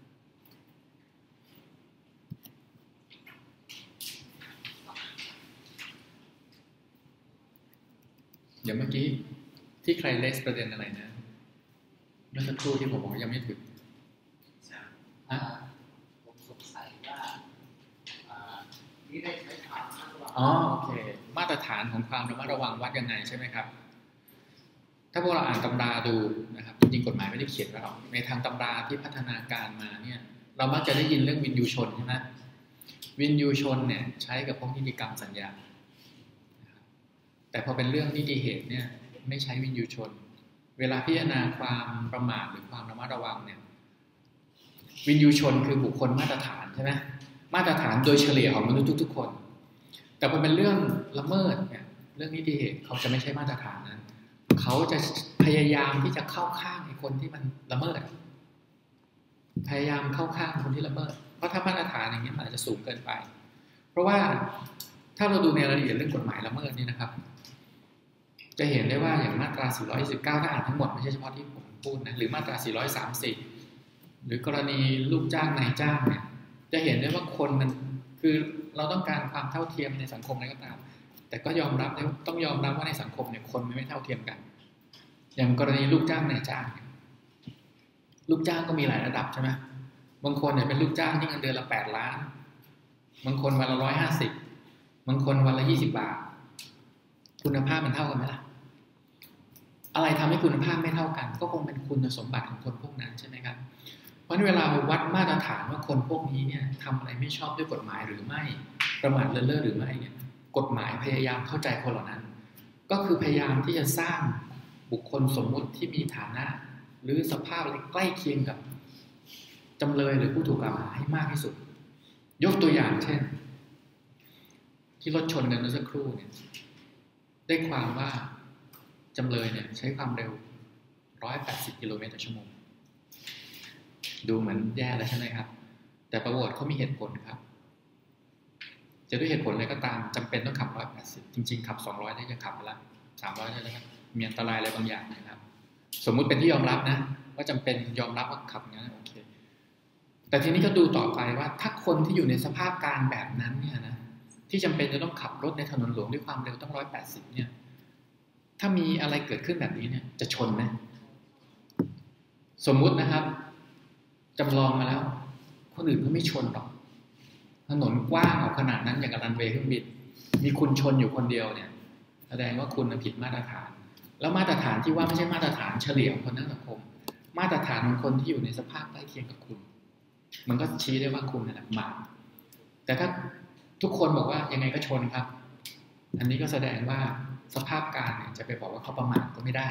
เดี๋ยวเมื่อกี้ที่ใครเลสประเด็นอะไรนะเมื่อสักครู่ที่ผมบอกยังไม่ถึงอ่ะผมสงสัยว่านี่ได้ใช้ความระมัดระวังอ๋อโอเคมาตรฐานของความระมัดระวังวัดยังไงใช่ไหมครับถ้าพวกเราอ่านตำราดูนะครับจริงๆกฎหมายไม่ได้เขียนไว้หรอกในทางตำราที่พัฒนาการมาเนี่ยเรามักจะได้ยินเรื่องวินยูชนใช่ไหมวินยูชนเนี่ยใช้กับพวกนิติกรรมสัญญาแต่พอเป็นเรื่องนิติเหตุเนี่ยไม่ใช้วินยูชนเวลาพิจารณาความประมาทหรือความระมัดระวังเนี่ยวินยูชนคือบุคคลมาตรฐานใช่ไหมมาตรฐานโดยเฉลี่ยของมนุษย์ทุกๆคนแต่พอเป็นเรื่องละเมิดเนี่ยเรื่องนิติเหตุเขาจะไม่ใช่มาตรฐานนั้นเขาจะพยายามที่จะเข้าข้างไอ้คนที่มันละเมิดพยายามเข้าข้างคนที่ละเมิดเพราะถ้ามาตรฐานอย่างนี้มันอาจจะสูงเกินไปเพราะว่าถ้าเราดูในรายละเอียดเรื่องกฎหมายละเมิดนี่นะครับจะเห็นได้ว่าอย่างมาตราสี่ร้อยยี่สิบเก้าถ้าอ่านทั้งหมดไม่ใช่เฉพาะที่ผมพูดนะหรือมาตราสี่ร้อยสามสิบหรือกรณีลูกจ้างนายจ้างเนี่ยจะเห็นได้ว่าคนมันคือเราต้องการความเท่าเทียมในสังคมอะไรก็ตามแต่ก็ยอมรับต้องยอมรับว่าในสังคมเนี่ยคนมันไม่เท่าเทียมกันอย่างกรณีลูกจ้างนายจ้างลูกจ้างก็มีหลายระดับใช่ไหมบางคนเนี่ยเป็นลูกจ้างที่เงินเดือนละแปดล้านบางคนวันละร้อยห้าสิบบางคนวันละยี่สิบบาทคุณภาพมันเท่ากันไหมล่ะอะไรทำให้คุณภาพไม่เท่ากันก็คงเป็นคุณสมบัติของคนพวกนั้นใช่ไหมครับเพราะเวลาวัดมาตรฐานว่าคนพวกนี้เนี่ยทำอะไรไม่ชอบด้วยกฎหมายหรือไม่ประมาทเลินเล่อหรือไม่เนี่ยกฎหมายพยายามเข้าใจคนเหล่านั้นก็คือพยายามที่จะสร้างบุคคลสมมุติที่มีฐานะหรือสภาพอะไรใกล้เคียงกับจำเลยหรือผู้ถูกกล่าวหาให้มากที่สุดยกตัวอย่างเช่นที่รถชนกันเมื่อสักครู่เนี่ยได้ความว่าจำเลยเนี่ยใช้ความเร็วหนึ่งร้อยแปดสิบกิโลเมตรต่อชั่วโมงดูเหมือนแย่แล้วใช่ไหมครับแต่ประวัติเขามีเหตุผลครับจะด้วยเหตุผลอะไรก็ตามจำเป็นต้องขับหนึ่งร้อยแปดสิบจริงๆขับสองร้อยได้จะขับไปละสามร้อยได้แล้วครับมีอันตรายอะไรบางอย่างนะครับสมมุติเป็นที่ยอมรับนะว่าจำเป็นยอมรับว่าขับงั้นโอเคแต่ทีนี้ก็ดูต่อไปว่าถ้าคนที่อยู่ในสภาพการแบบนั้นเนี่ยนะที่จำเป็นจะต้องขับรถในถนนหลวงด้วยความเร็วต้องหนึ่งร้อยแปดสิบเนี่ยถ้ามีอะไรเกิดขึ้นแบบนี้เนี่ยจะชนไหมสมมุตินะครับจำลองมาแล้วคนอื่นก็ไม่ชนหรอกถนนกว้างออกขนาดนั้นอย่างกับรันเวย์เครื่องบินมีคุณชนอยู่คนเดียวเนี่ยแสดงว่าคุณผิดมาตรฐานแล้วมาตรฐานที่ว่าไม่ใช่มาตรฐานเฉลี่ยของคนทั้งสังคมมาตรฐานของคนที่อยู่ในสภาพใกล้เคียงกับคุณมันก็ชี้ได้ว่าคุณนั่นแหละมาแต่ถ้าทุกคนบอกว่ายังไงก็ชนครับอันนี้ก็แสดงว่าสภาพการเนี่ยจะไปบอกว่าเขาประมาทก็ไม่ได้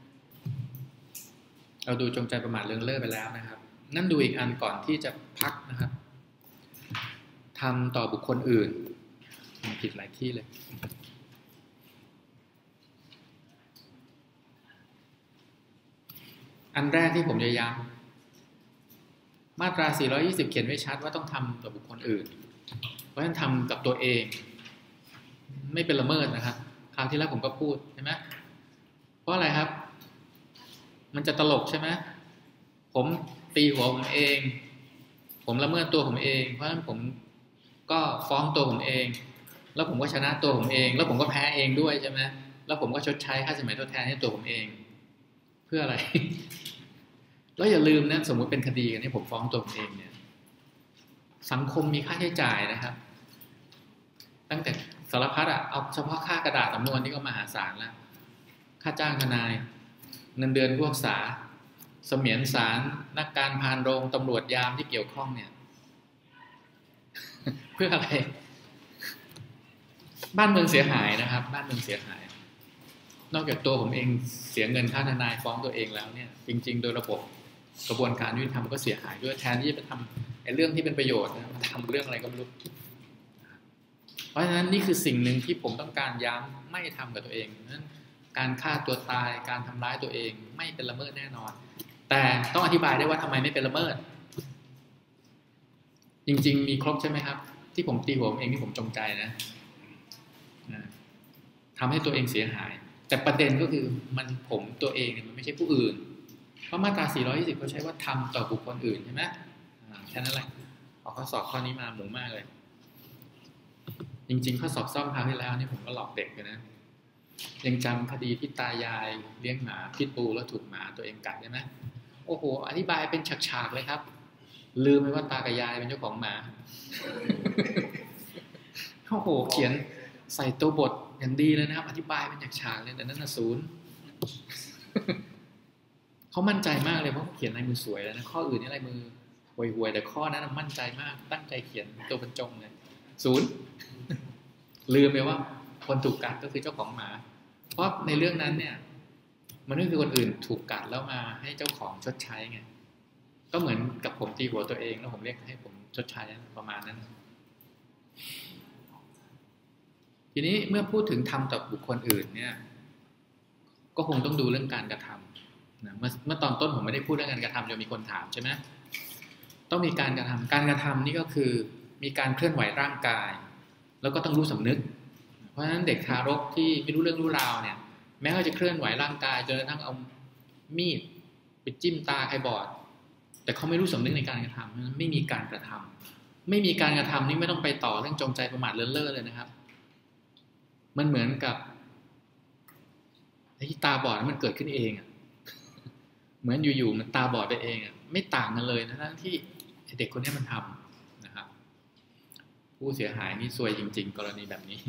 เราดูจงใจประมาทเลินเล่อไปแล้วนะครับนั่นดูอีกอันก่อนที่จะพักนะครับทำต่อบุคคลอื่นผิดหลายที่เลยอันแรกที่ผมจะย้ำมาตราสี่ร้อยยี่สิบเขียนไว้ชัดว่าต้องทำต่อบุคคลอื่นเพราะฉะนั้นทำกับตัวเองไม่เป็นละเมิดนะครับคราวที่แล้วผมก็พูดใช่ไหมเพราะอะไรครับมันจะตลกใช่ไหมผมตีหัวผมเองผมละเมิดตัวผมเองเพราะฉะนั้นผมก็ฟ้องตัวผมเองแล้วผมก็ชนะตัวผมเองแล้วผมก็แพ้เองด้วยใช่ไหมแล้วผมก็ชดใช้ค่าสินไหมทดแทนให้ตัวผมเองพื่ออะไร แล้วอย่าลืมนะสมมุติเป็นคดีกันนี่ผมฟ้องตัวผมเองเนี่ยสังคมมีค่าใช้จ่ายนะครับตั้งแต่สารพัดอะเอาเฉพาะค่ากระดาษสำนวนนี่ก็มหาศาลแล้วค่าจ้างทนายเงินเดือนผู้รักษาเสมียนศาลนักการพานโรงตำรวจยามที่เกี่ยวข้องเนี่ย เพื่ออะไรบ้านเมืองเสียหายนะครับบ้านเมืองเสียหายนอกจากตัวผมเองเสียเงินค่าทนายฟ้องตัวเองแล้วเนี่ยจริงๆโดยระบบกระบวนการยุติธรรมก็เสียหายด้วยแทนที่จะไปทำไอ้เรื่องที่เป็นประโยชน์นะมาทำเรื่องอะไรก็ไม่รู้เพราะฉะนั้นนี่คือสิ่งหนึ่งที่ผมต้องการย้ำไม่ทำกับตัวเองนั้นการฆ่าตัวตายการทำร้ายตัวเองไม่เป็นละเมิดแน่นอนแต่ต้องอธิบายได้ว่าทำไมไม่เป็นละเมิดจริงๆมีครบใช่ไหมครับที่ผมตีหัวผมเองที่ผมจงใจนะทำให้ตัวเองเสียหายแต่ประเด็นก็คือมันผมตัวเองเนี่ยมันไม่ใช่ผู้อื่นเพราะมาตราสี่ร้อยยี่สิบเขาใช้ว่าทำต่อบุคคลอื่นใช่ไหมแค่นั้นแหละออกข้อสอบข้อนี้มาหมูมากเลยจริงๆข้อสอบซ่อมคราวที่แล้วนี่ผมก็หลอกเด็กเลยนะยังจำคดีที่ตายายเลี้ยงหมาพิษบูแล้วถูกหมาตัวเองกัดได้ไหมโอ้โหอธิบายเป็นฉากๆเลยครับลืมไปว่าตากับยายเป็นเจ้าของหมาโอ้โหเขียนใส่ตัวบทอย่างดีเลยนะครับอธิบายเป็นฉากๆเลยแต่นั่นน่ะศูนย์เขามั่นใจมากเลยเพราะเขียนลายมือสวยแล้วนะข้ออื่นนี่ลายมือห่วยๆแต่ข้อนั้นมั่นใจมากตั้งใจเขียนตัวบรรจงเลยศูนย์ลืมไปว่าคนถูกกัดก็คือเจ้าของหมาเพราะในเรื่องนั้นเนี่ยมันก็คือคนอื่นถูกกัดแล้วมาให้เจ้าของชดใช้ไงก็เหมือนกับผมตีหัวตัวเองแล้วผมเรียกให้ผมชดใช้ประมาณนั้นทีนี้เมื่อพูดถึงทำต่อบุคคลอื่นเนี่ยก็คงต้องดูเรื่องการกระทำนะเมื่อเมื่อตอนต้นผมไม่ได้พูดเรื่องการกระทำจะมีคนถามใช่ไหมต้องมีการกระทำการกระทำนี่ก็คือมีการเคลื่อนไหวร่างกายแล้วก็ต้องรู้สำนึกเพราะฉะนั้นเด็กทารกที่ไม่รู้เรื่องรู้ราวเนี่ยแม้ว่าจะเคลื่อนไหวร่างกายจนกระทั่งเอามีดไปจิ้มตาใครบอดแต่เขาไม่รู้สำนึกในการกระทำไม่มีการกระทำไม่มีการกระทำนี่ไม่ต้องไปต่อเรื่องจงใจประมาทเลินเล่อเลยนะครับมันเหมือนกับไอ้ที่ตาบอดมันเกิดขึ้นเองอ่ะเหมือนอยู่ๆมันตาบอดไปเองอ่ะไม่ต่างกันเลยนะทั้งที่เด็กคนนี้มันทำนะครับผู้เสียหายนี่ซวยจริงๆกรณีแบบนี้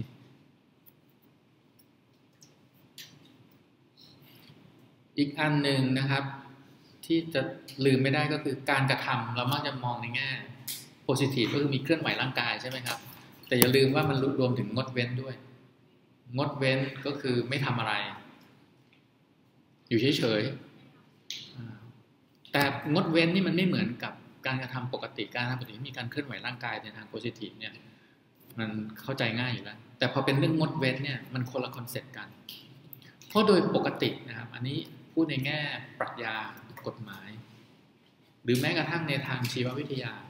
อีกอันหนึ่งนะครับที่จะลืมไม่ได้ก็คือการกระทำเรามักจะมองในแง่โพซิทีฟก็คือมีเคลื่อนไหวร่างกายใช่ไหมครับแต่อย่าลืมว่ามันรวมถึงงดเว้นด้วยงดเว้นก็คือไม่ทำอะไรอยู่เฉยๆแต่งดเว้นนี่มันไม่เหมือนกับการกระทำปกติการทำปกติมีการเคลื่อนไหวร่างกายในทางโพซิทีฟเนี่ยมันเข้าใจง่ายอยู่แล้วแต่พอเป็นเรื่องงดเว้นเนี่ยมันคนละคอนเซ็ปต์กันเพราะโดยปกตินะครับอันนี้พูดในแง่ปรัชญากฎหมายหรือแม้กระทั่งในทางชีววิทยา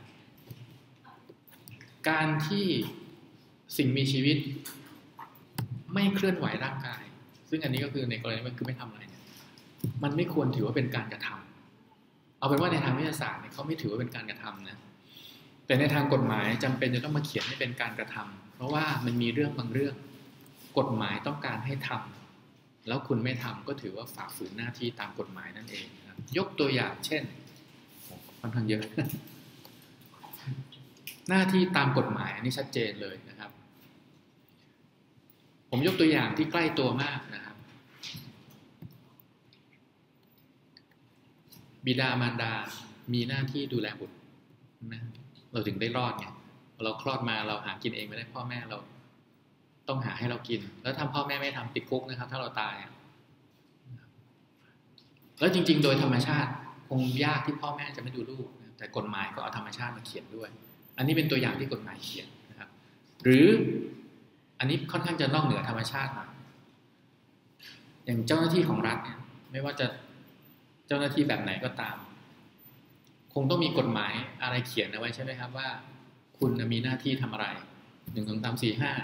การที่สิ่งมีชีวิตไม่เคลื่อนไหวร่างกายซึ่งอันนี้ก็คือในกรณีมันคือไม่ทำอะไรเนี่ยมันไม่ควรถือว่าเป็นการกระทำเอาเป็นว่าในทางวิทยาศาสตร์เนี่ยเขาไม่ถือว่าเป็นการกระทำนะแต่ในทางกฎหมายจำเป็นจะต้องมาเขียนให้เป็นการกระทำเพราะว่ามันมีเรื่องบางเรื่องกฎหมายต้องการให้ทำแล้วคุณไม่ทำก็ถือว่าฝ่าฝืนหน้าที่ตามกฎหมายนั่นเองนะยกตัวอย่างเช่นค่อนข้างเยอะ หน้าที่ตามกฎหมายอันนี้ชัดเจนเลยนะครับผมยกตัวอย่างที่ใกล้ตัวมากนะครับบิดามารดามีหน้าที่ดูแลบุตรนะเราถึงได้รอดไงเราคลอดมาเราหากินเองไม่ได้พ่อแม่เราต้องหาให้เรากินแล้วถ้าพ่อแม่ไม่ทำติดคุกนะครับถ้าเราตายแล้วจริงๆโดยธรรมชาติคงยากที่พ่อแม่จะไม่ดูลูกแต่กฎหมายก็เอาธรรมชาติมาเขียนด้วยอันนี้เป็นตัวอย่างที่กฎหมายเขียนนะครับหรืออันนี้ค่อนข้างจะนอกเหนือธรรมชาติมาอย่างเจ้าหน้าที่ของรัฐเนี่ยไม่ว่าจะเจ้าหน้าที่แบบไหนก็ตามคงต้องมีกฎหมายอะไรเขียนเอาไว้ใช่ไหมครับว่าคุณมีหน้าที่ทำอะไรหนึ่งสองสามสี่ห้า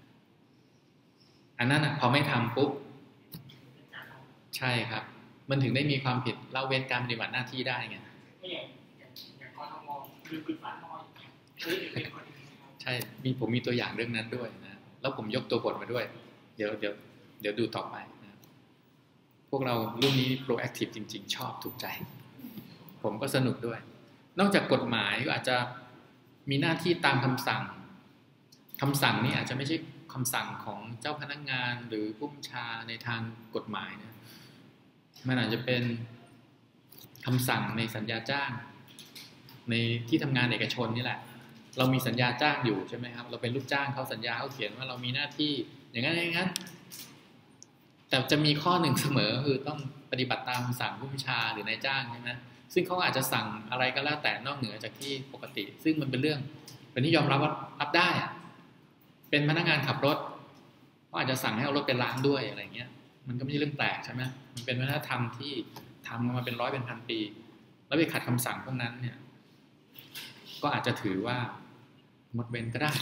อันนั้นอ่ะพอไม่ทำปุ๊บใช่ครับมันถึงได้มีความผิดละเว้นการปฏิบัติหน้าที่ได้ไงไม่อย่างอย่างกทมคือปิดฝาท่อเฮ้ยเป็นคนใช่มีผมมีตัวอย่างเรื่องนั้นด้วยนะแล้วผมยกตัวบทมาด้วยเดี๋ยวเดี๋ยวเดี๋ยวดูต่อไปนะพวกเรารุ่นนี้ proactive จริงๆชอบถูกใจผมก็สนุกด้วยนอกจากกฎหมายก็อาจจะมีหน้าที่ตามคำสั่งคำสั่งนี้อาจจะไม่ใช่คำสั่งของเจ้าพนักงานหรือผู้บัญชาในทางกฎหมายนะมันอาจจะเป็นคำสั่งในสัญญาจ้างในที่ทำงานเอกชนนี่แหละเรามีสัญญาจ้างอยู่ใช่ไหมครับเราเป็นลูกจ้างเขาสัญญาเขาเขียนว่าเรามีหน้าที่อย่างนั้นอย่างนั้นแต่จะมีข้อหนึ่งเสมอคือต้องปฏิบัติตามคำสั่งผู้บัญชาหรือนายจ้างใช่ไหมซึ่งเขาอาจจะสั่งอะไรก็แล้วแต่นอกเหนือจากที่ปกติซึ่งมันเป็นเรื่องเป็นที่ยอมรับว่ารับได้อะเป็นพนักงานขับรถก็อาจจะสั่งให้เอารถไปล้างด้วยอะไรเงี้ยมันก็ไม่ใช่เรื่องแปลกใช่ไหมมันเป็นวัฒนธรรมที่ทำมาเป็นร้อยเป็นพันปีแล้วไปขัดคำสั่งพวกนั้นเนี่ยก็อาจจะถือว่างดเว้นก็ได้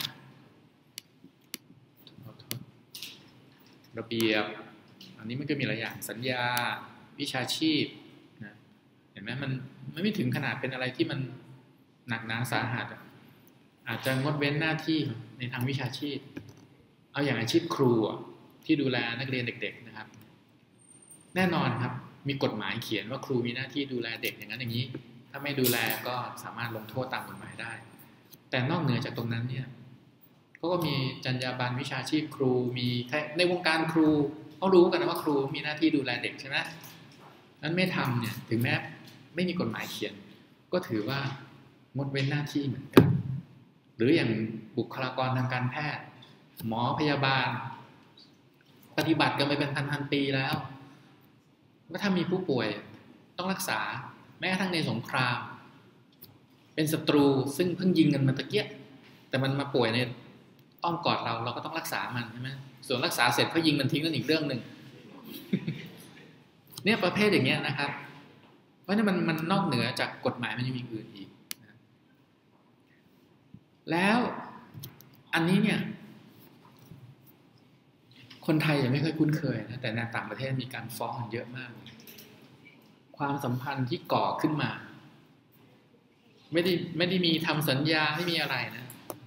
ระเบียบอันนี้มันก็มีหลายอย่างสัญญาวิชาชีพนะเห็นไหมมันมันไม่ถึงขนาดเป็นอะไรที่มันหนักหนาสาหัสอาจจะงดเว้นหน้าที่ในทางวิชาชีพเอาอย่างอาชีพครูที่ดูแลนักเรียนเด็กๆนะครับแน่นอนครับมีกฎหมายเขียนว่าครูมีหน้าที่ดูแลเด็กอย่างนั้นอย่างนี้ถ้าไม่ดูแลก็สามารถลงโทษตามกฎหมายได้แต่นอกเหนือจากตรงนั้นเนี่ยเขาก็มีจรรยาบรรณวิชาชีพครูมีในวงการครูเขารู้กันนะว่าครูมีหน้าที่ดูแลเด็กใช่ไหมนั้นไม่ทำเนี่ยถึงแม้ไม่มีกฎหมายเขียนก็ถือว่างดเว้นหน้าที่เหมือนกันหรืออย่างบุคลากรทางการแพทย์หมอพยาบาลปฏิบัติกันไปเป็นพันๆปีแล้วว่าถ้ามีผู้ป่วยต้องรักษาแม้กระทั่งในสงครามเป็นศัตรูซึ่งเพิ่งยิงกันมาตะเกียบแต่มันมาป่วยในอ้อมกอดเราเราก็ต้องรักษามันใช่ไหมส่วนรักษาเสร็จเขายิงมันทิ้งนั่นอีกเรื่องหนึ่ง เนี่ยประเภทอย่างเงี้ยนะครับเพราะนี่มันมันนอกเหนือจากกฎหมายมันยังมีอื่นอีกนะแล้วอันนี้เนี่ยคนไทยยังไม่ค่อยคุ้นเคยนะแต่ในต่างประเทศมีการฟ้องกันเยอะมากความสัมพันธ์ที่ก่อขึ้นมาไม่ได้ไม่ได้มีทำสัญญาไม่มีอะไรนะ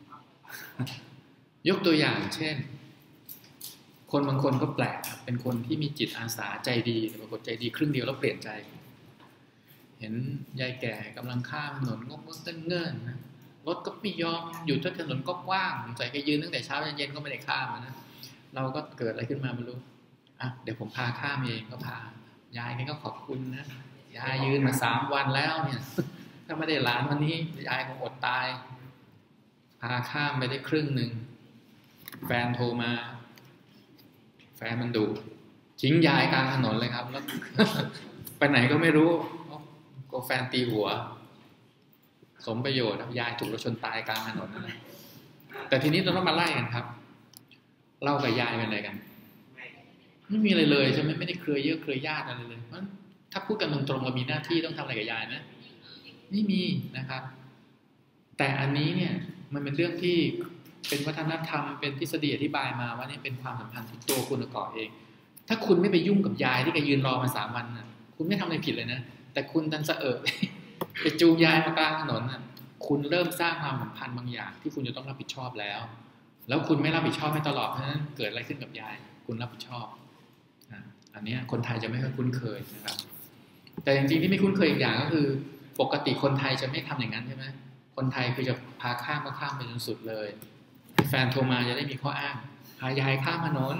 ยกตัวอย่างเช่นคนบางคนก็แปลกเป็นคนที่มีจิตอาสาใจดีแต่ปรากฏใจดีครึ่งเดียวแล้วเปลี่ยนใจเห็นยายแก่กำลังข้ามถนนงกงกเต้นเงื่อนนะรถก็ไม่ยอมอยู่ถนนก็กว้างใส่แกยืนตั้งแต่เช้าเย็นก็ไม่ได้ข้ามนะเราก็เกิดอะไรขึ้นมาไม่รู้อ่ะเดี๋ยวผมพาข้ามเองก็พายายแกก็ขอบคุณนะยายยืนมาสามวันแล้วเนี่ยถ้าไม่ได้หลานวันนี้ยายคงอดตายพาข้ามไปได้ครึ่งหนึ่งแฟนโทรมาแฟนมันดุทิ้งยายกลางถนนเลยครับแล้ว ไปไหนก็ไม่รู้ก็แฟนตีหัวสมประโยชน์ยายถูกรถชนตายกลางถนนนั่นแหละแต่ทีนี้เราต้องมาไล่กันครับเล่ากับยายเป็นอะไรกันไม่มีอะไรเลยใช่ไหมไม่ได้เครือเยอะเครือญาติอะไรเลยเพราะถ้าพูดกันตรงๆเรามีหน้าที่ต้องทำอะไรกับยายนะไม่มีนะครับแต่อันนี้เนี่ยมันเป็นเรื่องที่เป็นวัฒนธรรมเป็นทฤษฎีอธิบายมาว่านี่เป็นความสัมพันธ์ที่ตัวคุณก่อเองถ้าคุณไม่ไปยุ่งกับยายที่แกยืนรอมาสามวันนะคุณไม่ทำอะไรผิดเลยนะแต่คุณดันเสอะ ไปจูงยายมากลางถนนนะคุณเริ่มสร้างความสัมพันธ์บางอย่างที่คุณจะต้องรับผิดชอบแล้วแล้วคุณไม่รับผิดชอบให้ตลอดเพราะฉะนั้นเกิดอะไรขึ้นกับยายคุณรับผิดชอบอันนี้คนไทยจะไม่ค่อยคุ้นเคยนะครับแต่จริงๆที่ไม่คุ้นเคยอีกอย่างก็คือปกติคนไทยจะไม่ทำอย่างนั้นใช่ไหมคนไทยคือจะพาข้ามก็ข้ามไปจนสุดเลยแฟนโทรมาจะได้มีข้ออ้างพายายข้ามถนน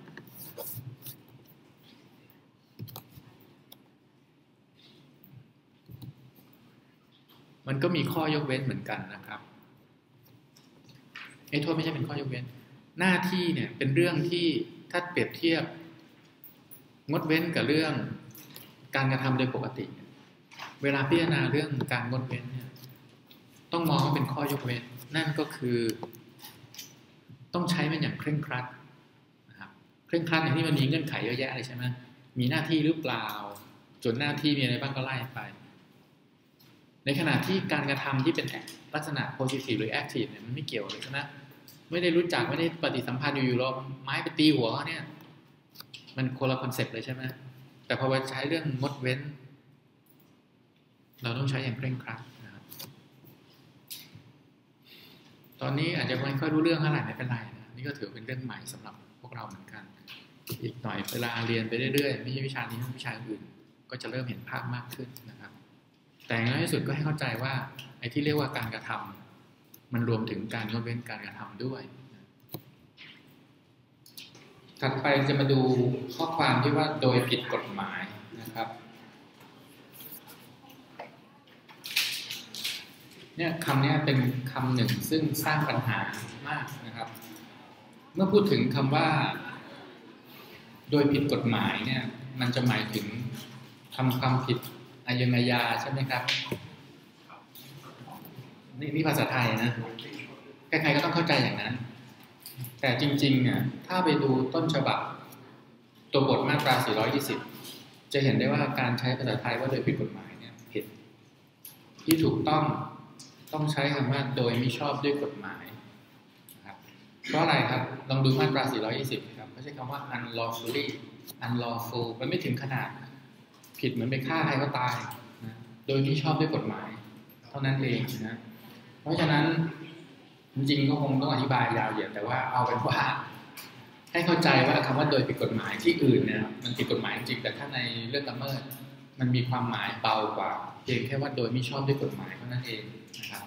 มันก็มีข้อยกเว้นเหมือนกันนะครับไอ้โทษไม่ใช่เป็นข้อยกเว้นหน้าที่เนี่ยเป็นเรื่องที่ถ้าเปรียบเทียบงดเว้นกับเรื่องการกระทำโดยปกติเวลาพิจารณาเรื่องการงดเว้นเนี่ยต้องมองว่าเป็นข้อยกเว้นนั่นก็คือต้องใช้มันอย่างเคร่งครัดนะครับเคร่งครัดอย่างที่มันมีเงื่อนไขเยอะแยะเลยใช่ไหมมีหน้าที่หรือเปล่าจนหน้าที่มีอะไรบ้างก็ไล่ไปในขณะที่การกระทำที่เป็นลักษณะ positive หรือ active เนี่ยมันไม่เกี่ยวเลยใช่ไหมไม่ได้รู้จักไม่ได้ปฏิสัมพันธ์อยู่ๆเราไม้ไปตีหัวเขาเนี่ยมันคนละคอนเซ็ปต์เลยใช่ไหมแต่พอไปใช้เรื่องงดเว้นเราต้องใช้อย่างเคร่งครัดนะครับตอนนี้อาจจะไม่ค่อยรู้เรื่องเท่าไหร่ไม่เป็นไรนะนี่ก็ถือเป็นเรื่องใหม่สำหรับพวกเราเหมือนกันอีกหน่อยเวลาเรียนไปเรื่อยๆไม่ใช่วิชานี้วิชาอื่นก็จะเริ่มเห็นภาพมากขึ้นนะครับแต่ในที่สุดก็ให้เข้าใจว่าไอ้ที่เรียกว่าการกระทำมันรวมถึงการงดเว้นการกระทำด้วยถัดไปจะมาดูข้อความที่ว่าโดยผิดกฎหมายนะครับเนี่ยคำนี้เป็นคำหนึ่งซึ่งสร้างปัญหามากนะครับเมื่อพูดถึงคำว่าโดยผิดกฎหมายเนี่ยมันจะหมายถึงทำความผิดอาญาญาใช่ไหมครับนี่นี่ภาษาไทยนะใครๆก็ต้องเข้าใจอย่างนั้นแต่จริงๆเนี่ยถ้าไปดูต้นฉบับตัวบทมาตราสี่ร้อยยี่สิบจะเห็นได้ว่าการใช้ภาษาไทยว่าโดยผิดกฎหมายเนี่ยผิดที่ถูกต้องต้องใช้คำว่าโดยมิชอบด้วยกฎหมายนะครับเพราะอะไรครับลองดูมาตราสี่ร้อยยี่สิบครับไม่ใช่คำว่า unlawfully unlawful มันไม่ถึงขนาดผิดเหมือนไปฆ่าใครก็ตายนะโดยมิชอบด้วยกฎหมายเท่านั้นเองนะเพราะฉะนั้นจริงๆก็คงต้องอธิบายยาวเหยียดแต่ว่าเอาเป็นว่าให้เข้าใจว่าคำว่าโดยผิดกฎหมายที่อื่นเนี่ยมันผิดกฎหมายจริงแต่ถ้าในเรื่องละเมิดมันมีความหมายเบากว่าเพียงแค่ว่าโดยมิชอบด้วยกฎหมายเท่านั้นเองนะครับ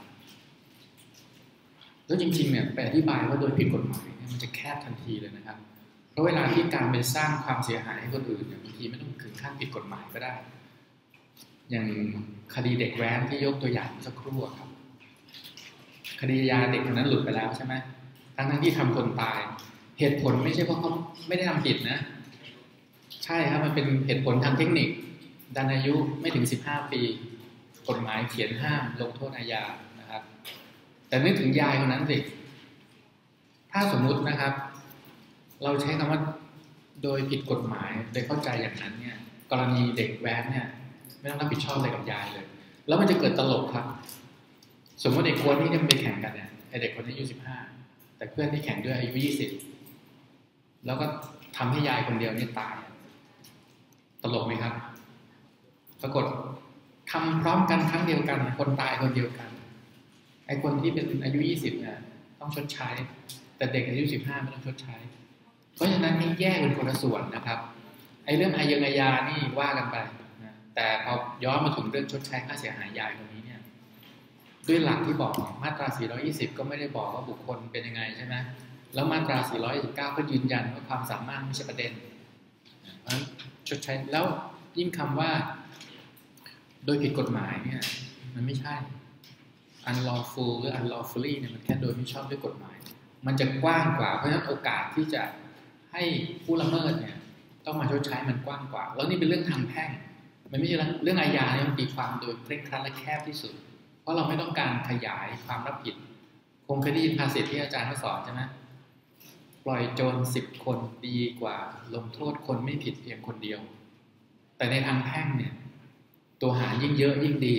แล้วจริงๆเนี่ยไปอธิบายว่าโดยผิดกฎหมายเนี่ยมันจะแคบทันทีเลยนะครับเพราะเวลาที่การไปสร้างความเสียหายให้คนอื่นเนี่ยบางทีไม่ต้องถึงขั้นผิดกฎหมายก็ได้อย่างคดีเด็กแว้นที่ยกตัวอย่างสักครู่ครับคดียาเด็กคนนั้นหลุดไปแล้วใช่ไหมทั้งทั้งที่ทำคนตายเหตุผลไม่ใช่เพราะเขาไม่ได้ทำผิดนะใช่ครับมันเป็นเหตุผลทางเทคนิคดันอายุไม่ถึงสิบห้าปีกฎหมายเขียนห้ามลงโทษอาญานะครับแต่นึกถึงยายคนนั้นสิถ้าสมมุตินะครับเราใช้คำว่าโดยผิดกฎหมายโดยเข้าใจอย่างนั้นเนี่ยกรณีเด็กแว้นเนี่ยไม่ต้องรับผิดชอบอะไรกับยายเลยแล้วมันจะเกิดตลกครับสมมติเด็กคนที่จะไปแข่งกันเนี่ยไอเด็กคนนี้อายุสิบห้าแต่เพื่อนที่แข่งด้วยอายุยี่สิบแล้วก็ทำให้ยายคนเดียวนี่ตายตลกไหมครับปรากฏทำพร้อมกันครั้งเดียวกันคนตายคนเดียวกันไอคนที่เป็นอายุยี่สิบเนี่ยต้องชดใช้แต่เด็กอายุสิบห้าไม่ต้องชดใช้เพราะฉะนั้นนี่แยกเป็นคนละส่วนนะครับไอเรื่องอาญาญานี่ว่ากันไปนะแต่พอย้อนมาถึงเรื่องชดใช้ค่าเสียหายยายคนนี้เนี่ยด้วยหลักที่บอกมาตราสี่ร้อยยี่สิบก็ไม่ได้บอกว่าบุคคลเป็นยังไงใช่ไหมแล้วมาตราสี่ร้อยยี่สิบเก้าก็ยืนยันว่าความสามารถไม่ใช่ประเด็นเพราะฉะนั้นชดใช้แล้วยิ่งคำว่าโดยผิดกฎหมายเนี่ยมันไม่ใช่ unlawful หรือ unlawfully เนี่ยมันแค่โดยไม่ชอบด้วยกฎหมายมันจะกว้างกว่าเพราะฉะนั้นโอกาสที่จะให้ผู้ละเมิดเนี่ยต้องมาชดใช้มันกว้างกว่าแล้วนี่เป็นเรื่องทางแพ่งมันไม่ใช่เรื่องอาญาเนี่ยมันตีความโดยเคร่งครัดและแคบที่สุดเพราะเราไม่ต้องการขยายความรับผิดคงเคยได้ยินภาษิตที่อาจารย์เขาสอนใช่ไหมปล่อยโจรสิบคนดีกว่าลงโทษคนไม่ผิดเพียงคนเดียวแต่ในทางแพ่งเนี่ยตัวหารยิ่งเยอะยิ่งดี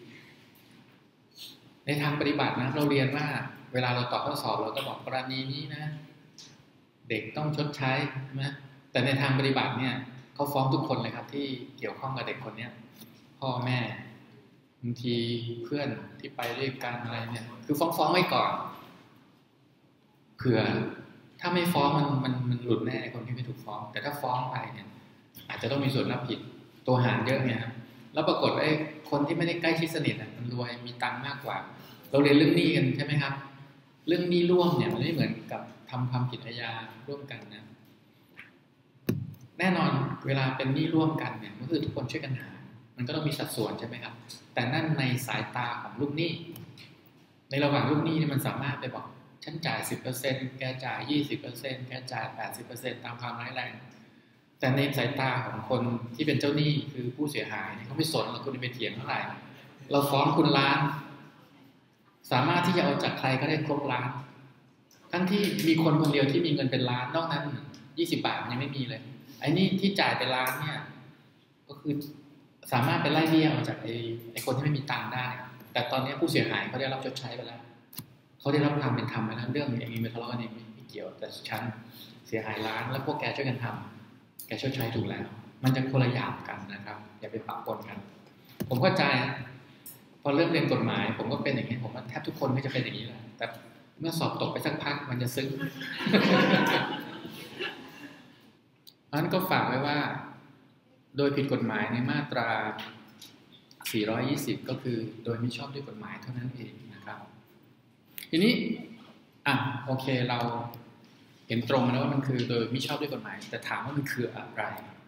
ในทางปฏิบัตินะเราเรียนว่าเวลาเราตอบข้อสอบเราก็บอกกรณีนี้นะเด็กต้องชดใช้ใช่ไหมแต่ในทางปฏิบัติเนี่ยเขาฟ้องทุกคนเลยครับที่เกี่ยวข้องกับเด็กคนนี้พ่อแม่บางทีเพื่อนที่ไปด้วยกันอะไรเนี่ยคือฟ้องฟ้องไว้ก่อนเผื่อถ้าไม่ฟ้องมันมันมันหลุดแน่คนที่ไม่ถูกฟ้องแต่ถ้าฟ้องไปเนี่ยอาจจะต้องมีส่วนรับผิดตัวหารเยอะเนี่ยครับแล้วปรากฏไอ้คนที่ไม่ได้ใกล้ชิดสนิทอ่ะมันรวยมีตังค์มากกว่าเราเรียนเรื่องหนี้กันใช่ไหมครับเรื่องหนี้ร่วมเนี่ยมันไม่เหมือนกับทำความผิดอาญาร่วมกันนะแน่นอนเวลาเป็นหนี้ร่วมกันเนี่ยก็คือทุกคนช่วยกันหามันก็ต้องมีสัดส่วนใช่ไหมครับแต่นั่นในสายตาของลูกหนี้ในระหว่างลูกหนี้นี่มันสามารถไปบอกฉันจ่าย สิบเปอร์เซ็นต์ แกจ่าย ยี่สิบเปอร์เซ็นต์ แกจ่าย แปดสิบเปอร์เซ็นต์ ตามความร้ายแรงแต่ในสายตาของคนที่เป็นเจ้าหนี้คือผู้เสียหายเขาไม่สนเราคุณไปเถียงเท่าไหร่เราฟ้องคุณล้านสามารถที่จะเอาจากใครก็ได้ครบล้านทั้งที่มีคนคนเดียวที่มีเงินเป็นล้านนอกนั้นยี่สิบบาทยังไม่มีเลยไอ้นี่ที่จ่ายเป็นล้านเนี่ยก็คือสามารถไปไล่เบี้ยออกจากไอ้ไอ้คนที่ไม่มีตังค์ได้แต่ตอนนี้ผู้เสียหายเขาได้รับชดใช้ไปแล้วเขาได้รับความเป็นธรรมไปแล้วเรื่องอย่างนี้ไม่ทะเลาะกันเองไม่เกี่ยวแต่ฉันเสียหายล้านแล้วพวกแกช่วยกันทำแกชดใช้ถูกแล้วมันจะคนละอย่างกันนะครับอย่าไปปะปนกันผมเข้าใจพอเริ่มเรียนกฎหมายผมก็เป็นอย่างนี้ผมว่าแทบทุกคนไม่จะเป็นอย่างนี้แหละแต่เมื่อสอบตกไปสักพักมันจะซึ้งราะฉะนั้นก็ฝากไว้ว่าโดยผิดกฎหมายในมาตราสี่ร้อยยี่สิบก็คือโดยมิชอบด้วยกฎหมายเท่านั้นเองนะครับทีนี้อ่ะโอเคเราเห็นตรงแล้วว่ามันคือโดยมิชอบด้วยกฎหมายแต่ถามว่ามันคืออะไร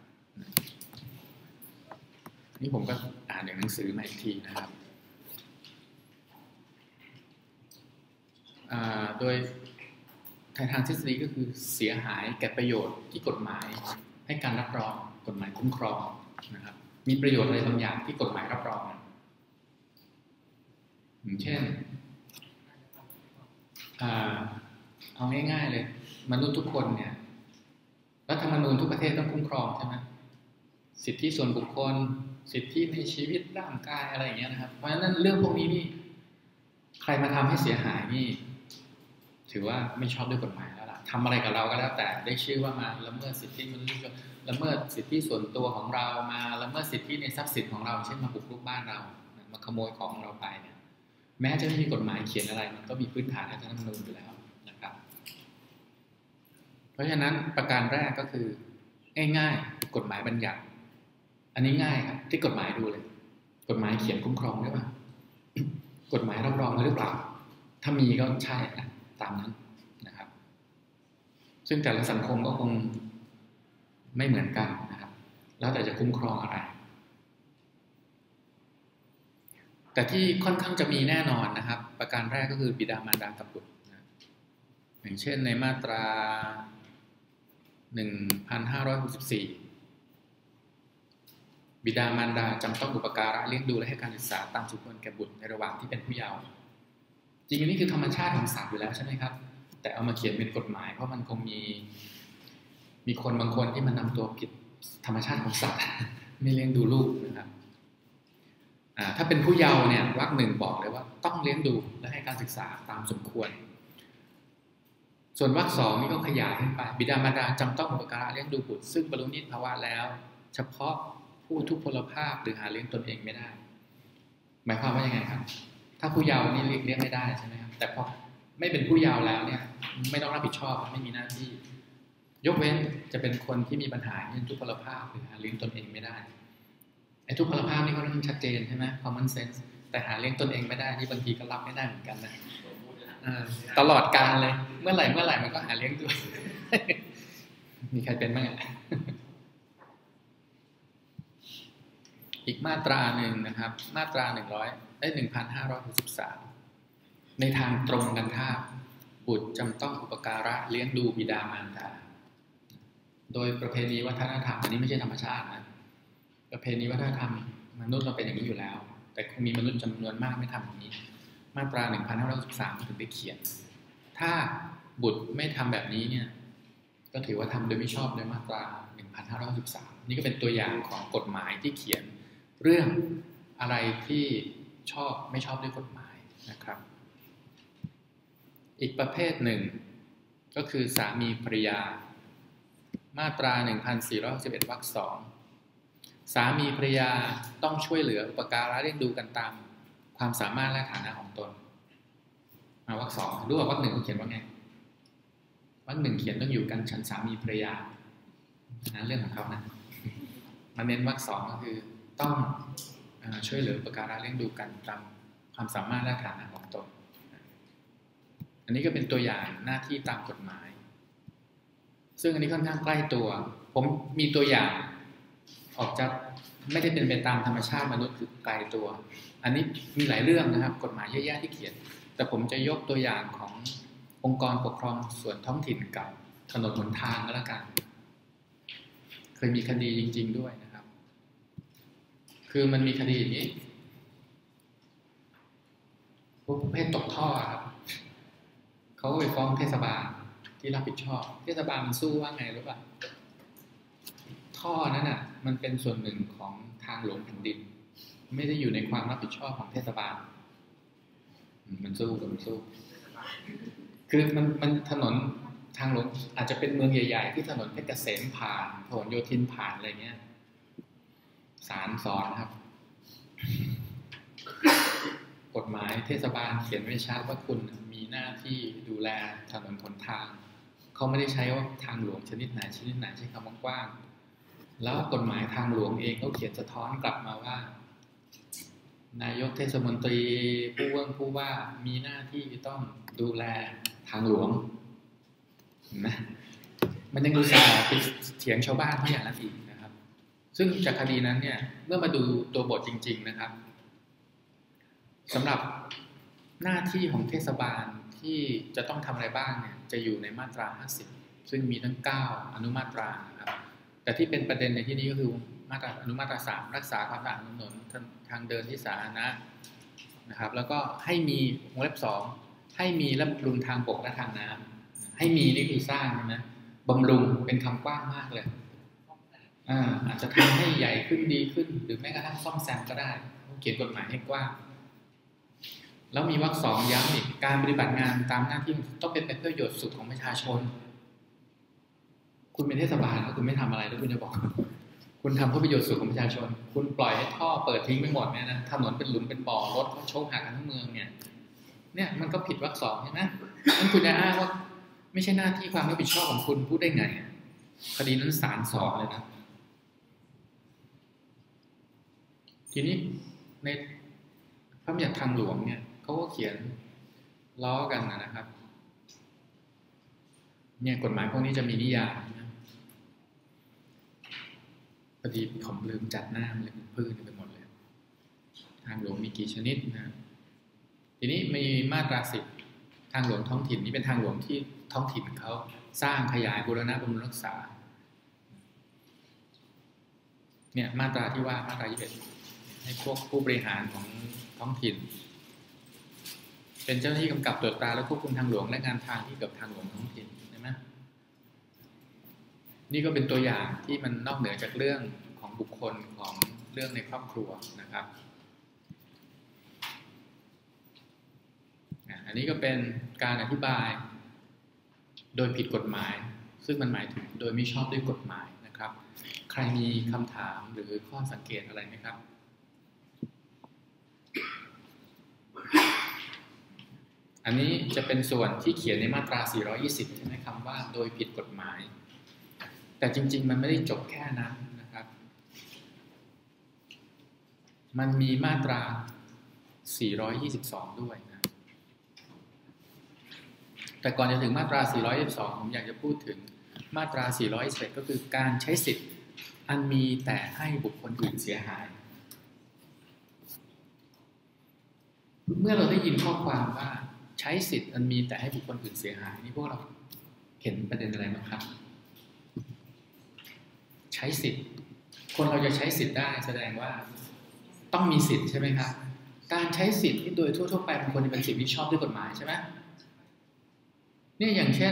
นี่ผมก็อ่านในหนังสือมาอีกทีนะครับโดยทางทฤษฎีก็คือเสียหายแก่ประโยชน์ที่กฎหมายให้การรับรองกฎหมายคุ้มครองนะครับมีประโยชน์อะไรบางอย่างที่กฎหมายรับรองอย่างเช่นเอาง่ายๆเลยมนุษย์ทุกคนเนี่ยรัฐธรรมนูญทุกประเทศต้องคุ้มครองใช่ไหมสิทธิส่วนบุคคลสิทธิในชีวิตร่างกายอะไรอย่างเงี้ยนะครับเพราะฉะนั้นเรื่องพวกนี้นี่ใครมาทำให้เสียหายนี่ถือว่าไม่ชอบด้วยกฎหมายแล้วล่ะทำอะไรกับเราก็แล้วแต่ได้ชื่อว่ามาละเมิดสิทธิมนุษยชนละเมิดสิทธิส่วนตัวของเรามาละเมิดสิทธิในทรัพย์สินของเราเช่นมาบุกรุกบ้านเรามาขโมยของเราไปเนี่ยแม้จะไม่มีกฎหมายเขียนอะไรมันก็มีพื้นฐานในรัฐธรรมนูญอยู่แล้วนะครับเพราะฉะนั้นประการแรกก็คือง่ายๆกฎหมายบัญญัติอันนี้ง่ายครับที่กฎหมายดูเลยกฎหมายเขียนคุ้มครองหรือเปล่ากฎหมายรับรองหรือเปล่าถ้ามีก็ใช่นะตามนั้นนะครับซึ่งแต่ละสังคมก็คงไม่เหมือนกันนะครับแล้วแต่จะคุ้มครองอะไรแต่ที่ค่อนข้างจะมีแน่นอนนะครับประการแรกก็คือบิดามารดากับบุตรนะอย่างเช่นในมาตราหนึ่งพันห้าร้อยหกสิบสี่บิดามารดาจำต้องอุปการะเลี้ยงดูและให้การศึกษาตามสมควรแก่บุตรในระหว่างที่เป็นผู้เยาว์จริงๆนี่คือธรรมชาติของสัตว์อยู่แล้วใช่ไหมครับแต่เอามาเขียนเป็นกฎหมายเพราะมันคงมีมีคนบางคนที่มันนำตัวผิดธรรมชาติของสัตว์ไม่เลี้ยงดูลูกนะครับถ้าเป็นผู้เยาว์เนี่ยวรรคหนึ่งบอกเลยว่าต้องเลี้ยงดูและให้การศึกษาตามสมควรส่วนวรรคสองนี่ก็ขยายขึ้นไปบิดามารดาจำต้องอุปการะเลี้ยงดูบุตรซึ่งบรรลุนิติภาวะแล้วเฉพาะผู้ทุพพลภาพหรือหาเลี้ยงตนเองไม่ได้หมายความว่ายังไงครับถ้าผู้เยาว์นี่เลี้ยงไม่ได้ใช่ไหมครับแต่พอไม่เป็นผู้เยาว์แล้วเนี่ยไม่ต้องรับผิดชอบไม่มีหน้าที่ยกเว้นจะเป็นคนที่มีปัญหาเรื่องทุพพลภาพหรือหาเลี้ยงตนเองไม่ได้ไอ้ทุพพลภาพนี่ก็ต้องชัดเจนใช่ไหม common sense แต่หาเลี้ยงตนเองไม่ได้นี่บางทีก็รับไม่ได้เหมือนกันนะตลอดกาลเลยเมื่อไหร่เมื่อไหร่มันก็หาเลี้ยงด้วย มีใครเป็นบ้างอ่ะ อีกมาตราหนึ่งนะครับมาตราหนึ่งร้อยได้หนึ่งพันห้าร้อยหกสิบสามในทางตรงกันข้ามบุตรจำต้องอุปการะเลี้ยงดูบิดามารดาโดยประเพณีวัฒนธรรมอันนี้ไม่ใช่ธรรมชาตินะประเพณีวัฒนธรรมมนุษย์เราเป็นอย่างนี้อยู่แล้วแต่คงมีมนุษย์จำนวนมากไม่ทำอย่างนี้มาตราหนึ่งพันห้าร้อยหกสิบสามถึงได้เขียนถ้าบุตรไม่ทำแบบนี้เนี่ยก็ถือว่าทำโดยไม่ชอบโดยมาตราหนึ่งพันห้าร้อยหกสิบสามนี่ก็เป็นตัวอย่างของกฎหมายที่เขียนเรื่องอะไรที่ชอบไม่ชอบด้วยกฎหมายนะครับอีกประเภทหนึ่งก็คือสามีภรรยามาตรา หนึ่งพันสี่ร้อยหกสิบเอ็ด วรรคสองสามีภรรยาต้องช่วยเหลืออุปการะเลี้ยงดูกันตามความสามารถและฐานะของตนมาวรรคสองดูว่าวรรคหนึ่งเขาเขียนว่าไงวรรคหนึ่งเขียนต้องอยู่กันฉันสามีภรรยานะเรื่องของเขานะมาเน้นวรรคสองก็คือต้องช่วยเหลืออุปการะเลี้ยงดูกันตามความสามารถและฐานะของตนอันนี้ก็เป็นตัวอย่างหน้าที่ตามกฎหมายซึ่งอันนี้ค่อนข้างใกล้ตัวผมมีตัวอย่างออกจากไม่ได้เป็นไปตามธรรมชาติมนุษย์คือไกลตัวอันนี้มีหลายเรื่องนะครับกฎหมายเยอะแยะที่เขียนแต่ผมจะยกตัวอย่างขององค์กรปกครองส่วนท้องถิ่นกับถนนหนทางก็แล้วกันเคยมีคดีจริงๆด้วยนะครับคือมันมีคดีอย่างนี้ผู้ประเภทตกท่อครับเขาไปฟ้องเทศบาลที่รับผิดชอบเทศบาลมันสู้ว่าไงรู้ป่ะท่อนั้นน่ะมันเป็นส่วนหนึ่งของทางหลวงแผ่นดินไม่ได้อยู่ในความรับผิดชอบของเทศบาลมันสู้กับมันสู้คือมันมันถนนทางหลวงอาจจะเป็นเมืองใหญ่ๆที่ถนนเพชรเกษมผ่านถนนโยธินผ่านอะไรเงี้ยศาลสอนครับกฎหมายเทศบาลเขียนไว้ชัดว่าคุณมีหน้าที่ดูแลถนนหนทางเขาไม่ได้ใช้ว่าทางหลวงชนิดไหนชนิดไหนใช้คำกว้างๆแล้วกฎหมายทางหลวงเองเขาเขียนสะท้อนกลับมาว่านายกเทศมนตรีผู้ว่าผู้ว่ามีหน้าที่ต้องดูแลทางหลวงนะมันยังดูสาไปเถียงชาวบ้านเขาอย่างนั้นอีกนะครับซึ่งจากคดีนั้นเนี่ยเมื่อมาดูตัวบทจริงๆนะครับสำหรับหน้าที่ของเทศบาลที่จะต้องทำอะไรบ้างเนี่ยจะอยู่ในมาตราห้าสิบซึ่งมีทั้งเก้าอนุมาตรานะครับแต่ที่เป็นประเด็นในที่นี้ก็คือมาตราอนุมาตราสามรักษาความสะอาดถนนทางเดินที่สาธารณะนะครับแล้วก็ให้มีวงเล็บสองให้มีและบำรุงทางบกและทางน้ำให้มีนี่คือสร้างนะบำรุงเป็นคำกว้างมากเลยอ่าอาจจะทำให้ใหญ่ขึ้นดีขึ้นหรือแม้กระทั่งซ่อมแซมก็ได้เขียนกฎหมายให้กว้างแล้วมีวรรคสองย้ำอีกการปฏิบัติงานตามหน้าที่ต้องเป็นไปเพื่อประโยชน์สุขของประชาชนคุณเป็นเทศบาลแล้วคุณไม่ทำอะไรแล้วคุณจะบอกคุณทำเพื่อประโยชน์สุขของประชาชนคุณปล่อยให้ท่อเปิดทิ้งไปหมดเนี่ยนะถนนเป็นหลุมเป็นบ่อรถเขาโชกหักกันทั้งเมืองเนี่ยเนี่ยมันก็ผิดวรรคสองใช่ไหมนั่นคุณจะอ้างว่าไม่ใช่หน้าที่ความรับผิดชอบของคุณพูดได้ไงคดีนั้นศาลสอบเลยนะทีนี้ในพระบัญญัติทางหลวงเนี่ยเขาก็เขียนล้อกันนะครับเนี่ยกฎหมายพวกนี้จะมีนิยามนะพอดีผมลืมจัดหน้ามันเลยเป็นพื้นไปหมดเลยทางหลวงมีกี่ชนิดนะทีนี้มีมาตราสิบทางหลวงท้องถิ่นนี่เป็นทางหลวงที่ท้องถิ่นเขาสร้างขยายบูรณะบำรุงรักษาเนี่ยมาตราที่ว่ามาตรายี่สิบเอ็ดให้พวกผู้บริหารของท้องถิ่นเป็นเจ้าหน้าที่กำกับตรวจตราและควบคุมทางหลวงและงานทางที่เกี่ยวกับทางหลวงท้องถิ่นใช่ไหมนี่ก็เป็นตัวอย่างที่มันนอกเหนือจากเรื่องของบุคคลของเรื่องในครอบครัวนะครับอันนี้ก็เป็นการอธิบายโดยผิดกฎหมายซึ่งมันหมายถึงโดยไม่ชอบด้วยกฎหมายนะครับใครมีคำถามหรือข้อสังเกตอะไรไหมครับอันนี้จะเป็นส่วนที่เขียนในมาตราสี่ร้อยยี่สิบใช่ไหมคำว่าโดยผิดกฎหมายแต่จริงๆมันไม่ได้จบแค่นั้นนะครับมันมีมาตราสี่ร้อยยี่สิบสองด้วยนะแต่ก่อนจะถึงมาตราสี่ร้อยยี่สิบสองผมอยากจะพูดถึงมาตราสี่ร้อยยี่สิบเอ็ดก็คือการใช้สิทธิ์อันมีแต่ให้บุคคลอื่นเสียหายเมื่อเราได้ยินข้อความว่าใช้สิทธิ์อันมีแต่ให้บุคคลอื่นเสียหายนี่พวกเราเห็นประเด็นอะไรบ้างครับใช้สิทธิ์คนเราจะใช้สิทธิ์ได้แสดงว่าต้องมีสิทธิ์ใช่ไหมครับการใช้สิทธิ์ที่โดยทั่วๆไปมันควรจะเป็นสิ่งที่ชอบด้วยกฎหมายใช่ไหมเนี่ยอย่างเช่น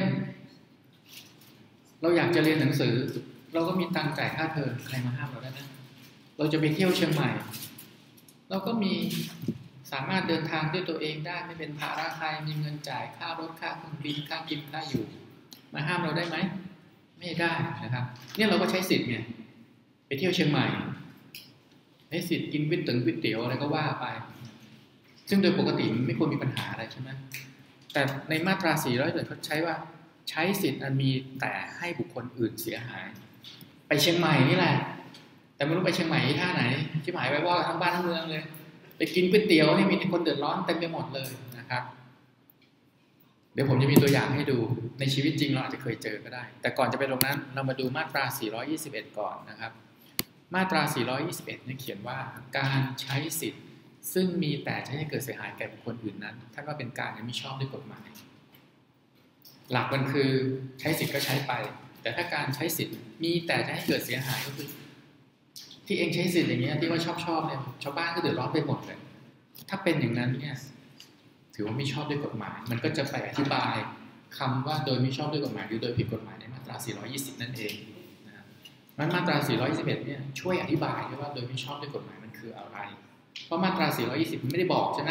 เราอยากจะเรียนหนังสือเราก็มีตังค์จ่ายค่าเทอมใครมาห้ามเราได้ไหมเราจะไปเที่ยวเชียงใหม่เราก็มีสามารถเดินทางด้วยตัวเองได้ไม่เป็นภาระใครมีเงินจ่ายค่ารถค่าเครื่องบินค่ากินค่าอยู่มาห้ามเราได้ไหมไม่ได้นะครับเนี่ยเราก็ใช้สิทธิ์ไงไปเที่ยวเชียงใหม่ใช้สิทธิ์กินก๋วยเตี๋ยวก๋วยเตี๋ยวอะไรก็ว่าไปซึ่งโดยปกติมันไม่ควรมีปัญหาอะไรใช่ไหมแต่ในมาตราสี่ร้อยเอ็ดเขาใช้ว่าใช้สิทธิ์อันมีแต่ให้บุคคลอื่นเสียหายไปเชียงใหม่นี่แหละแต่ไม่รู้ไปเชียงใหม่ที่ท่าไหนที่หมายไว้ว่าทั้งบ้านทั้งเมืองเลยไปกินก๋วยเตี๋ยวนี่มีคนเดือดร้อนเต็มไปหมดเลยนะครับเดี๋ยวผมจะมีตัวอย่างให้ดูในชีวิตจริงเราอาจจะเคยเจอก็ได้แต่ก่อนจะไปตรงนั้นเรามาดูมาตราสี่ร้อยยี่สิบเอ็ดก่อนนะครับมาตราสี่ร้อยยี่สิบเอ็ดเนี่ยเขียนว่าการใช้สิทธิ์ซึ่งมีแต่จะให้เกิดเสียหายแก่บุคคลอื่นนั้นท่านว่าเป็นการไม่ชอบด้วยกฎหมายหลักมันคือใช้สิทธิ์ก็ใช้ไปแต่ถ้าการใช้สิทธิ์มีแต่จะให้เกิดเสียหายก็คือที่เองใช้สิทธิ์อย่างเงี้ยที่ว่าชอบชอบเนี่ยชาวบ้านก็เดือดร้อนไปหมดเลยถ้าเป็นอย่างนั้นเนี่ยถือว่าไม่ชอบด้วยกฎหมายมันก็จะไปอธิบายคำว่าโดยไม่ชอบด้วยกฎหมายหรือโดยผิดกฎหมายในมาตราสี่ร้อยยี่สิบนั่นเองนะมันมาตราสี่ร้อยยี่สิบเอ็ดเนี่ยช่วยอธิบายว่าโดยไม่ชอบด้วยกฎหมายมันคืออะไรเพราะมาตราสี่ร้อยยี่สิบไม่ได้บอกใช่ไหม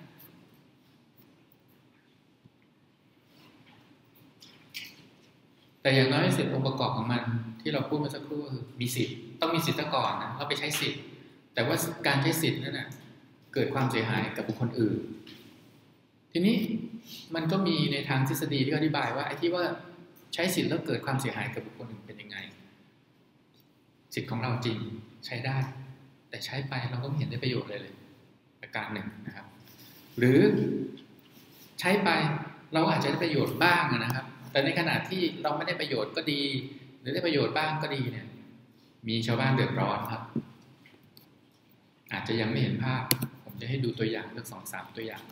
แต่อย่างน้อยสิทธิองค์ประกอบของมันที่เราพูดมาสักครู่คือมีสิทธิ์ต้องมีสิทธิ์ก่อนนะเราไปใช้สิทธิ์แต่ว่าการใช้สิทธิ์นั่นนะเกิดความเสียหายกับบุคคลอื่นทีนี้มันก็มีในทางทฤษฎีที่อธิบายว่าไอ้ที่ว่าใช้สิทธิ์แล้วเกิดความเสียหายกับบุคคลอื่นเป็นยังไงสิทธิ์ของเราจริงใช้ได้แต่ใช้ไปเราก็ไม่เห็นได้ประโยชน์เลยเลยประการหนึ่งนะครับหรือใช้ไปเราอาจจะได้ประโยชน์บ้างนะครับแต่ในขณะที่เราไม่ได้ประโยชน์ก็ดีหรือได้ประโยชน์บ้างก็ดีเนี่ยมีชาวบ้านเดือดร้อนครับอาจจะยังไม่เห็นภาพผมจะให้ดูตัวอย่างสักสองสามตัวอย่าง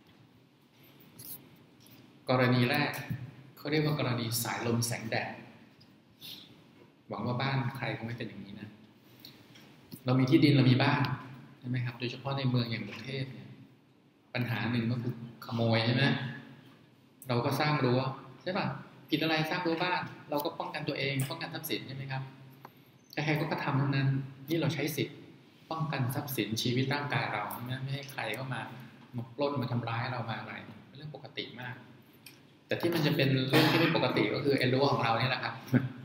กรณีแรกเขาเรียกว่ากรณีสายลมแสงแดดหวังว่าบ้านใครคงไม่เป็นอย่างนี้นะเรามีที่ดินเรามีบ้านใช่ไหมครับโดยเฉพาะในเมืองอย่างกรุงเทพเนี่ยปัญหาหนึ่งก็คือขโมยใช่ไหมเราก็สร้างรั้วใช่ป่ะผิดอะไรสร้างรั้วบ้านเราก็ป้องกันตัวเองป้องกันทรัพย์สินใช่ไหมครับใครๆก็กระทำทั้งนั้นนี่เราใช้สิทธิ์ป้องกันทรัพย์สินชีวิตร่างกายเราไม่ไม่ให้ใครเข้ามามาปล้นมาทำร้ายเรามาอะไรเป็นเรื่องปกติมากแต่ที่มันจะเป็นเรื่องที่ไม่ปกติก็คือไอ้รั้วของเราเนี่ยแหละครับ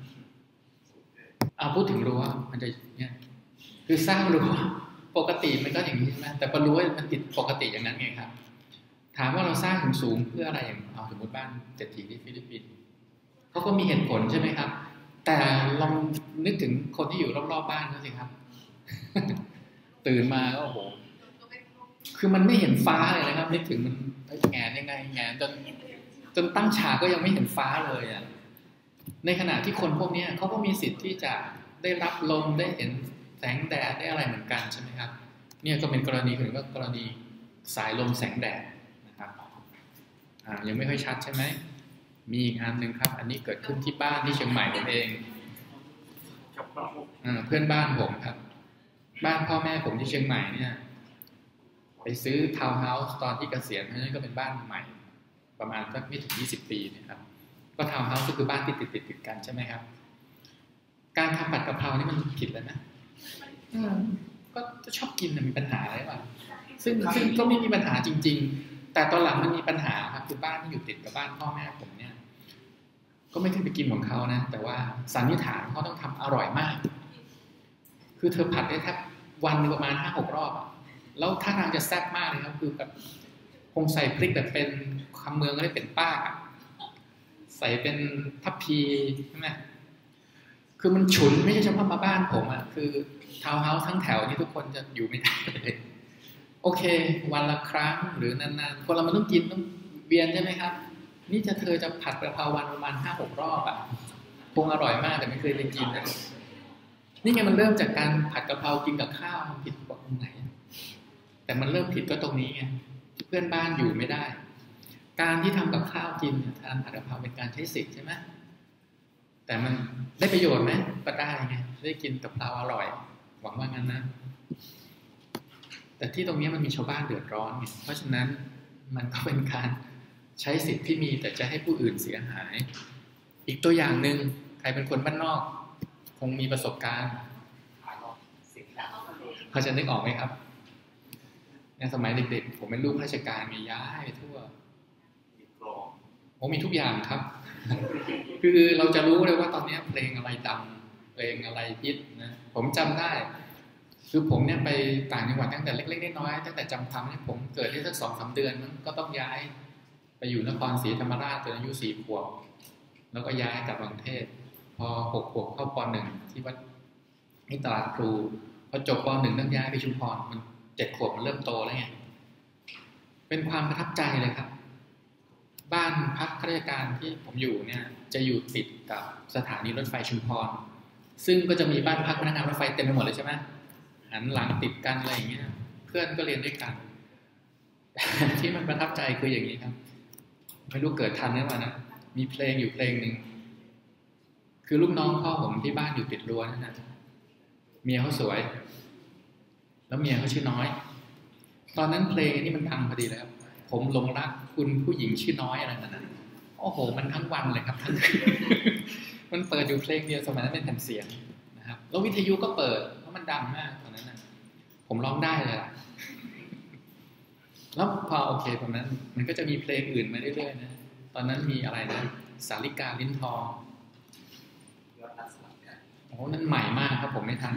เอาพูดถึงรั้วมันจะเนี่ยคือสร้างรั้วปกติมันก็อย่างนี้ใช่ไหมแต่พอรั้วมันติดปกติอย่างนั้นไงครับถามว่าเราสร้างถึงสูงเพื่ออะไรอย่างเอาสมมติบ้านเศรษฐีที่ฟิลิปปินส์เขาก็มีเหตุผลใช่ไหมครับแต่ลองนึกถึงคนที่อยู่รอบๆบ้านเขาสิครับ ตื่นมาก็โอ้โหคือมันไม่เห็นฟ้าเลยนะครับนึกถึงมันแงนยังไงแงนจนจนตั้งฉากก็ยังไม่เห็นฟ้าเลยอ่ะในขณะที่คนพวกนี้เขาก็มีสิทธิ์ที่จะได้รับลมได้เห็นแสงแดดได้อะไรเหมือนกันใช่ไหมครับเนี่ยก็เป็นกรณีถึงว่ากรณีสายลมแสงแดดนะครับอ่ายังไม่ค่อยชัดใช่ไหมมีอีกอันหนึ่งครับอันนี้เกิดขึ้นที่บ้านที่เชียงใหม่ผมเองอ่าเพื่อนบ้านผมครับบ้านพ่อแม่ผมที่เชียงใหม่เนี่ยไปซื้อทาวน์เฮาส์ตอนที่เกษียณเพราะฉะนั้นก็เป็นบ้านใหม่ประมาณสักไม่ถึงยี่สิบปีนะครับก็ทาวน์เฮาส์ก็คือบ้านติดติดติดติดกันใช่ไหมครับการทำผัดกะเพรานี่มันผิดแล้วนะก็ชอบกินมีปัญหาอะไรบ้างซึ่งซึ่งก็ไม่มีปัญหาจริงๆแต่ตอนหลังมันมีปัญหาครับคือบ้านที่อยู่ติดกับบ้านพ่อแม่ผมเนี่ยก็ไม่ขึ้นไปกินของเขานะแต่ว่าสันนิษฐานเขาต้องทำอร่อยมากคือเธอผัดได้แทบวันนึงประมาณห้าหกรอบอ่ะแล้วท่าทางจะแซ่บมากเลยครับคือแบบคงใส่พริกแบบเป็นคำเมืองก็ได้เป็นป้าใส่เป็นทัพพีใช่ไหมคือมันฉุนไม่ใช่เฉพาะมาบ้านผมอ่ะคือทาวน์เฮาส์ทั้งแถวนี่ทุกคนจะอยู่ไม่ได้เลยโอเควันละครั้งหรือนานๆคนเรามันต้องกินต้องเวียนใช่ไหมครับนี่จะเธอจะผัดกะเพราวันประมาณห้าหกรอบอ่ะคงอร่อยมากแต่ไม่เคยได้กินนะนี่ไงมันเริ่มจากการผัดกะเพรากินกับข้าวมันผิดกว่าตรงไหนแต่มันเริ่มผิดก็ตรงนี้ไงเพื่อนบ้านอยู่ไม่ได้การที่ทำกับข้าวกินทานผัดกะเพราเป็นการใช้สิทธิ์ใช่ไหมแต่มันได้ประโยชน์ไหมก็ได้ไงได้กินกับเราอร่อยหวังว่างั้นนะแต่ที่ตรงนี้มันมีชาวบ้านเดือดร้อนไงเพราะฉะนั้นมันก็เป็นการใช้สิทธิ์ที่มีแต่จะให้ผู้อื่นเสียหายอีกตัวอย่างหนึ่งใครเป็นคนบ้านนอกคงมีประสบการณ์เขาจะนึกออกไหมครับในสมัยเด็กๆผมเป็นลูกราชการมีย้ายไปทั่วมีกรองโอ้มีทุกอย่างครับ คือเราจะรู้เลยว่าตอนนี้เพลงอะไรดังเพลงอะไรฮิตนะผมจำได้คือผมเนี่ยไปต่างจังหวัดตั้งแต่เล็กๆน้อยๆตั้งแต่จำความเนี่ยผมเกิดได้สักสองสามเดือนมันก็ต้องย้ายไปอยู่นครศรีธรรมราชจนอายุสี่ขวบแล้วก็ย้ายกลับกรุงเทพพอหกขวบเข้าปหนึ่งที่วัดนี่ตลาดครูพอจบปหนึ่งต้องย้ายไปชุมพรมันเจ็ดขวบมันเริ่มโตแล้วไงเป็นความประทับใจเลยครับบ้านพักข้าราชการที่ผมอยู่เนี่ยจะอยู่ติดกับสถานีรถไฟชุมพรซึ่งก็จะมีบ้านพักพนักงานรถไฟเต็มไปหมดเลยใช่ไหมหันหลังติดกันอะไรอย่างเงี้ยเพื่อนก็เรียนด้วยกัน ที่มันประทับใจคืออย่างนี้ครับไม่รู้เกิดทันหรือเปล่านะมีเพลงอยู่เพลงหนึ่งคือลูกน้องพ่อผมที่บ้านอยู่ติดรั้วนั่นนะเมียเขาสวยแล้วเมียเขาชื่อน้อยตอนนั้นเพลงนี่มันดังพอดีเลยครับผมหลงรักคุณผู้หญิงชื่อน้อยอะไรนั่นนะโอ้โหมันทั้งวันเลยครับทั้งคืน มันเปิดอยู่เพลงเดียวสมัยนั้นเป็นแผ่นเสียงนะครับแล้ววิทยุก็เปิดเพราะมันดังมากตอนนั้นนะผมร้องได้เลยล่ะ แล้วพอโอเคตอนนั้นมันก็จะมีเพลงอื่นมาเรื่อยๆนะตอนนั้นมีอะไรนะสาริกาลิ้นทองโอ้โหนั่นใหม่มากครับผมไม่ทัน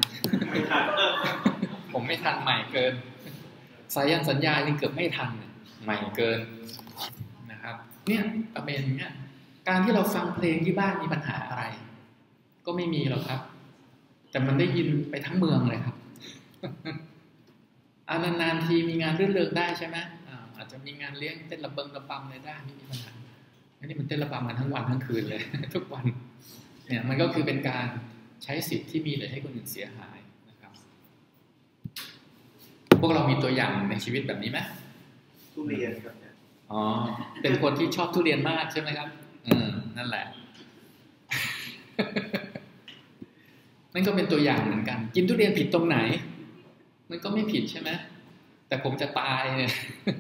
ผมไม่ทันใหม่เกินสายันสัญญายังเกือบไม่ทันใหม่เกินนะครับเนี่ยประเด็นเนี่ยการที่เราฟังเพลงที่บ้านมีปัญหาอะไรก็ไม่มีหรอกครับ แต่มันได้ยินไปทั้งเมืองเลยครับ อานานๆทีมีงานรื่นเริงได้ใช่ไหมอาจจะมีงานเลี้ยงเต้นระเบิงระบำเลยได้ไม่มีปัญหาอันนี้มันเต้นระบำกันทั้งวันทั้งคืนเลย ทุกวันเนี่ยมันก็คือเป็นการใช้สิทธิ์ที่มีเลยให้คนอื่นเสียหายนะครับพวกเรามีตัวอย่างในชีวิตแบบนี้ไหมทุเรียนครับเนี่ยอ๋อเป็นคนที่ชอบทุเรียนมากใช่ไหมครับอืมนั่นแหละ นั่นก็เป็นตัวอย่างเหมือนกันกินทุเรียนผิดตรงไหนมันก็ไม่ผิดใช่ไหมแต่ผมจะตายเนี่ย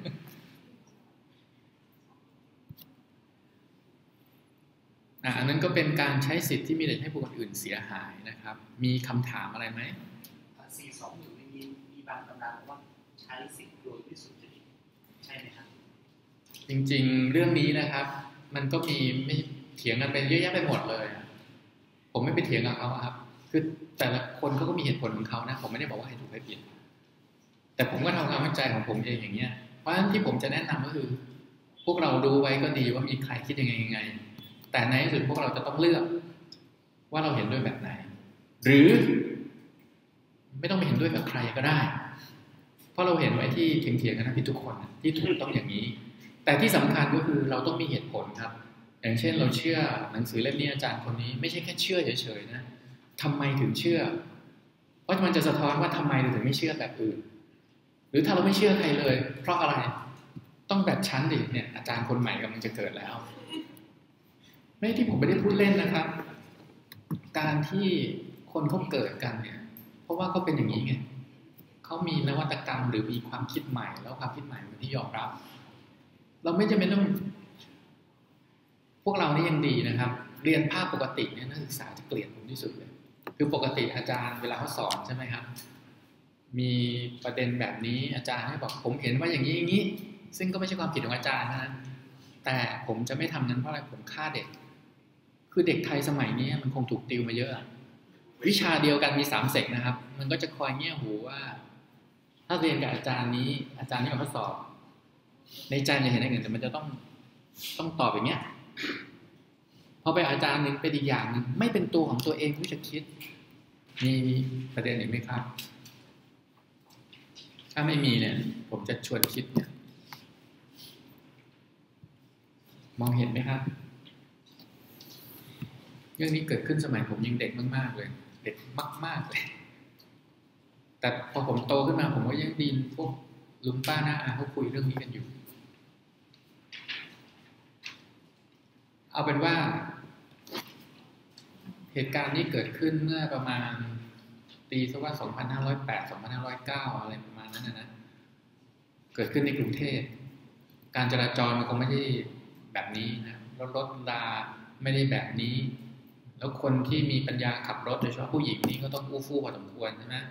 อันนั้นก็เป็นการใช้สิทธิ์ที่มีแต่ให้บุคคลอื่นเสียหายนะครับมีคำถามอะไรไหมสี่สองหนึ่งมีมีบางตำราบอกว่าใช้สิทธิ์โดยที่สุดจริตใช่ไหมครับจริงๆเรื่องนี้นะครับมันก็มีไม่เถียงกันเป็นเยอะแยะไปหมดเลยผมไม่ไปเถียงกับเขาครับคือแต่ละคนเขาก็มีเหตุผลของเขานะผมไม่ได้บอกว่าให้ถูกให้ผิดแต่ผมก็ทำความเข้าใจของผมเองอย่างเงี้ยเพราะฉะนั้นที่ผมจะแนะนำก็คือพวกเรารู้ไว้ก็ดีว่ามีใครคิดยังไงยังไงแต่ในที่สุดพวกเราจะต้องเลือกว่าเราเห็นด้วยแบบไหนหรือไม่ต้องไปเห็นด้วยกับใครก็ได้เพราะเราเห็นไว้ที่เถียงๆกันนะที่ทุกคนที่ถูกต้องอย่างนี้แต่ที่สำคัญก็คือเราต้องมีเหตุผลครับอย่างเช่นเราเชื่อหนังสือเล่มนี้อาจารย์คนนี้ไม่ใช่แค่เชื่อเฉยๆนะทำไมถึงเชื่อเพราะมันจะสะท้อนว่าทำไมเราถึงไม่เชื่อแบบอื่นหรือถ้าเราไม่เชื่อใครเลยเพราะอะไรต้องแบบชั้นดิเนี่ยอาจารย์คนใหม่กำลังจะเกิดแล้วไม่ที่ผมไม่ได้พูดเล่นนะครับการที่คนเขาเกิดกันเนี่ยเพราะว่าเขาเป็นอย่างนี้ไงเขามีนวัตกรรมหรือมีความคิดใหม่แล้วความคิดใหม่เป็นที่ยอมรับเราไม่จำเป็นต้องพวกเรานี่ยังดีนะครับเรียนภาคปกติเนี่ยนักศึกษาจะเกลียดผมที่สุดเลยคือปกติอาจารย์เวลาเขาสอนใช่ไหมครับมีประเด็นแบบนี้อาจารย์ให้บอกผมเห็นว่าอย่างนี้อย่างนี้ซึ่งก็ไม่ใช่ความผิดของอาจารย์นะแต่ผมจะไม่ทำนั้นเพราะอะไรผมฆ่าเด็กคือเด็กไทยสมัยนี้มันคงถูกติวมาเยอะวิชาเดียวกันมีสามเซกนะครับมันก็จะคอยเงี่ยหูว่าถ้าเรียนกับอาจารย์นี้อาจารย์นี้มาทดสอบในใจจะเห็นอะไรอื่นแต่มันจะต้องต้องตอบอย่างเงี้ยพอไปอาจารย์หนึ่งเป็นอีกอย่างหนึ่งไม่เป็นตัวของตัวเองที่จะคิดมีประเด็นอีกไหมครับถ้าไม่มีเนี่ยผมจะชวนคิดเนี่ยมองเห็นไหมครับเรื่องนี้เกิดขึ้นสมัยผมยังเด็กมากๆเลยเด็กมากๆเลยแต่พอผมโตขึ้นมาผมก็ยังดินพวกลุงป้าน้าอาเขาคุยเรื่องนี้กันอยู่เอาเป็นว่าเหตุการณ์นี้เกิดขึ้นเมื่อประมาณปีสักว่าสองพันห้าร้อยแปด สองพันห้าร้อยเก้าอะไรประมาณนั้นนะเกิดขึ้นในกรุงเทพการจราจรมันคงไม่ได้แบบนี้นะรถรถลาไม่ได้แบบนี้แล้วคนที่มีปัญญาขับรถโดยเฉพาะผู้หญิงนี่ก็ต้องอู้ฟู่พอสมควรใช่ไหม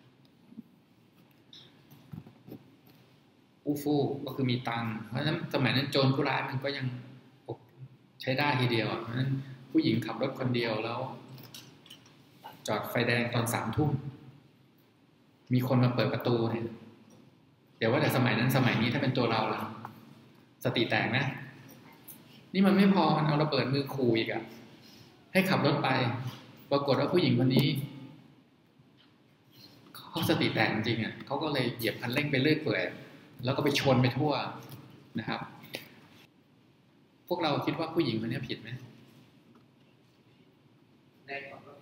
อู้ฟู่ก็คือมีตังค์เพราะฉะนั้นสมัยนั้นโจรผู้ร้ายมันก็ยังใช้ได้ทีเดียวเพราะฉะนั้นผู้หญิงขับรถคนเดียวแล้วจอดไฟแดงตอนสามทุ่มมีคนมาเปิดประตูเนี่ยเดี๋ยวว่าแต่สมัยนั้นสมัยนี้ถ้าเป็นตัวเราล่ะสติแตกนะนี่มันไม่พอมันเอาระเบิดมือขู่อีกอะให้ขับรถไปปรากฏว่าผู้หญิงคนนี้เขาสติแตกจริงๆอ่ะเขาก็เลยเหยียบคันเร่งไปเรื่อยเปื่อยแล้วก็ไปชนไปทั่วนะครับพวกเราคิดว่าผู้หญิงคนนี้ผิดไหมได้ก่อนว่า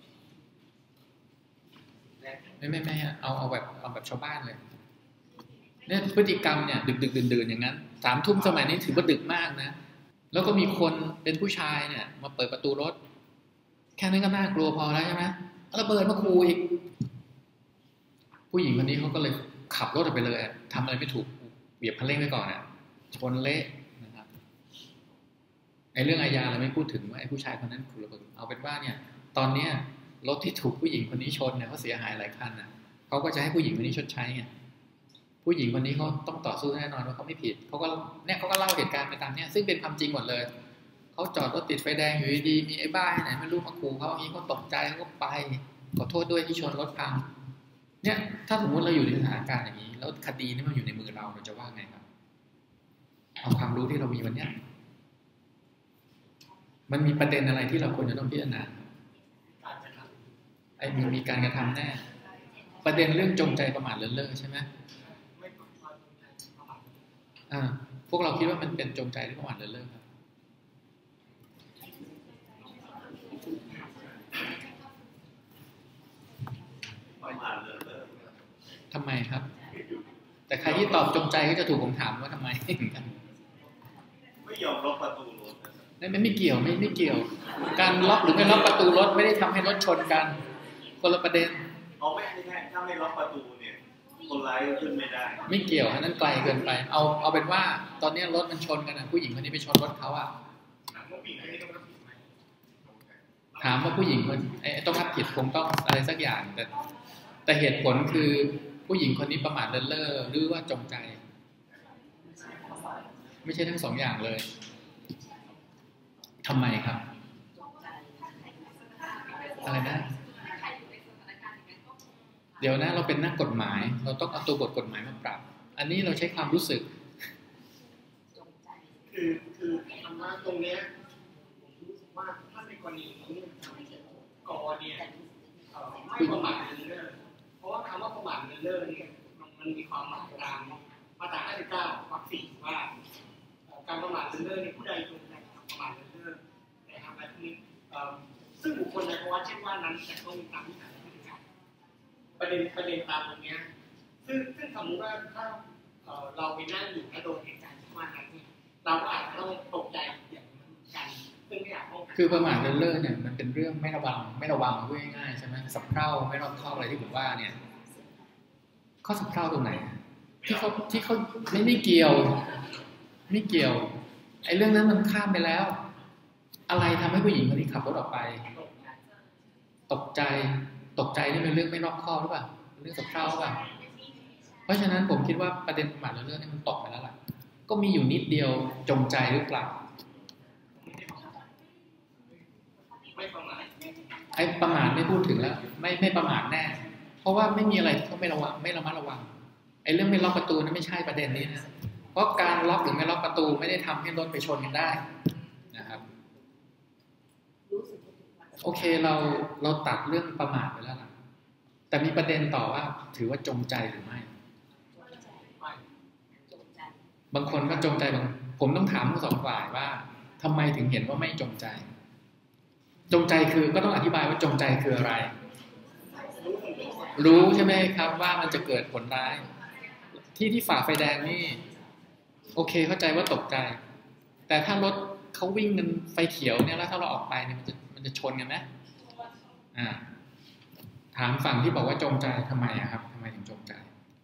ไม่ไม่ไม่เอาเอาแบบเอาแบบชาวบ้านเลยเนี่ยพฤติกรรมเนี่ยดึกดึกดื่นดื่นอย่างนั้นสามทุ่มสมัยนี้ถือว่าดึกมากนะแล้วก็มีคนเป็นผู้ชายเนี่ยมาเปิดประตูรถแค่นั้นก็น่ากลัวพอแล้วใช่ไหมระเบิดมาขู่อีกผู้หญิงคนนี้เขาก็เลยขับรถออกไปเลยทำอะไรไม่ถูกเหยียบคันเร่งไว้ก่อนอ่ะชนเละนะครับไอ้เรื่องอาญาเราไม่พูดถึงว่าไอ้ผู้ชายคนนั้นขู่ระเบิดเอาเป็นว่าเนี่ยตอนเนี้ยรถที่ถูกผู้หญิงคนนี้ชนเนี่ยเขาเสียหายหลายคันอ่ะเขาก็จะให้ผู้หญิงคนนี้ชดใช้ไงผู้หญิงคนนี้เขาต้องต่อสู้แน่นอนว่าเขาไม่ผิดเขาก็เนี่ยเขาก็เล่าเหตุการณ์ไปตามเนี้ยซึ่งเป็นความจริงหมดเลยเขาจอดรถติดไฟแดงอยู่ดีๆมีไอ้บ้าไหนไม่รู้มาขู่เขาอย่างนี้เขาตกใจเขาก็ไปขอโทษด้วยที่ชนรถพังเนี่ยถ้าสมมติเราอยู่ในสถานการณ์อย่างนี้แล้วคดีนี้มันอยู่ในมือเราเราจะว่าไงครับเอาความรู้ที่เรามีวันเนี้ยมันมีประเด็นอะไรที่เราควรจะต้องพิจารณาการจะทไอ้มีมีการกระทำแน่ประเด็นเรื่องจงใจประมาทเลินเล่อใช่ไหมำไม่ต้องมาตรงใจประมาทอ่าพวกเราคิดว่ามันเป็นจงใจหรือประมาทเลินเล่อครับประมาณเลินเล่อทำไมครับ แต่ใครที่ตอบจงใจก็จะถูกผมถามว่าทำไม เหมือนกันไม่ยอมล็อกประตูรถไม่ไม่ไม่เกี่ยวไม่ไม่เกี่ยว การล็อกหรือไม่ล็อกประตูรถไม่ได้ทำให้รถชนกันคนละประเด็นเอาไม่ใช่ถ้าไม่ล็อกประตูเนี่ยคนร้ายก็ขึ้นไม่ได้ไม่เกี่ยวอันนั้นไกลเกินไป เอาเอาเป็นว่าตอนนี้รถมันชนกันนะผู้หญิงคนนี้ไปชนรถเขาอะถามว่าผู้หญิงคนนี้ต้องรับผิดไหมถามว่าผู้หญิงคนไอ้ต้องรับผิดคงต้องอะไรสักอย่าง แต่แต่เหตุผลคือผู้หญิงคนนี้ประมาทเลินเล่อหรือว่าจงใจ ไม่ใช่ทั้งสองอย่างเลยทำไมครับอะไรนะเดี๋ยวนะเราเป็นนักกฎหมาย เราต้องเอาตัวบทกฎหมายมาปรับ อันนี้เราใช้ความรู้สึกคือคือธรรมะตรงเนี้ยผมรู้สึกว่าถ้าในกรณีนี้กอเนี่ยเอ่อไม่ประมาทเลินเล่อเพราะว่าคำว่าประมาทเลินเล่อเนี่ยมันมันมีความหมายตามมาตราห้าสิบเก้าวรรคสี่ว่าเอ่อการประมาทเลินเล่อเนี่ยผู้ใดจงใจทำประมาทเลินเล่อแต่ทำอะไรพวกนี้เอ่อซึ่งบุคคลในภาวะเช่นว่านั้นจะต้องมีตามที่ฐานพฤติกรรมประเด็นประเด็นตามตรงเนี้ยซึ่งซึ่งสมมติว่าถ้าเอ่อเราไปนั่งอยู่และโดนเหตุการณ์ที่ว่านั้นเนี่ยเราก็อาจจะต้องตกใจอย่างนั้นกันซึ่งไม่อยากป้องกันคือประมาทเลินเล่อเนี่ยมันเป็นเรื่องไม่ระวังไม่ระวังพูดง่ายๆใช่ไหมสับเพร่าไม่รอบคอบอะไรที่ผมว่าเนี่ยข้อสับเพร่าตรงไหน ที่เขาที่เขาไม่ไม่เกี่ยว ไม่เกี่ยวไอ้เรื่องนั้นมันข้ามไปแล้ว อะไรทำให้ผู้หญิงคนนี้ขับรถออกไป ตกใจตกใจนี่เป็นเรื่องไม่รอบคอบหรือเปล่าเป็นเรื่องสับเพร่าหรือเปล่าเพราะฉะนั้นผมคิดว่าประเด็นประมาทเลินเล่อนี่มันตกไปแล้วล่ะก็มีอยู่นิดเดียวจงใจหรือเปล่าไม่ประมาทไอ้ประมาทไม่พูดถึงแล้วไม่ไม่ประมาทแน่เพราะว่าไม่มีอะไรที่เขาไม่ระวังไม่ระมัดระวังไอ้เรื่องไม่ล็อกประตูนั้นไม่ใช่ประเด็นนี้นะเพราะการล็อกหรือไม่ล็อกประตูไม่ได้ทำให้รถไปชนกันได้นะครับโอเคเราเราตัดเรื่องประมาทไปแล้วล่ะแต่มีประเด็นต่อว่าถือว่าจงใจหรือไม่บางคนก็จงใจบางผมต้องถามทั้งสองฝ่ายว่าทำไมถึงเห็นว่าไม่จงใจจงใจคือก็ต้องอธิบายว่าจงใจคืออะไรรู้ใช่ไหมครับว่ามันจะเกิดผลร้ายที่ที่ฝ่าไฟแดงนี่โอเคเข้าใจว่าตกใจแต่ถ้ารถเขาวิ่งกันไฟเขียวเนี่ยแล้วถ้าเราออกไปเนี่ยมันจะมันจะชนกันไหมอ่าถามฝั่งที่บอกว่าจงใจทำไมอะครับทำไมถึงจงใจ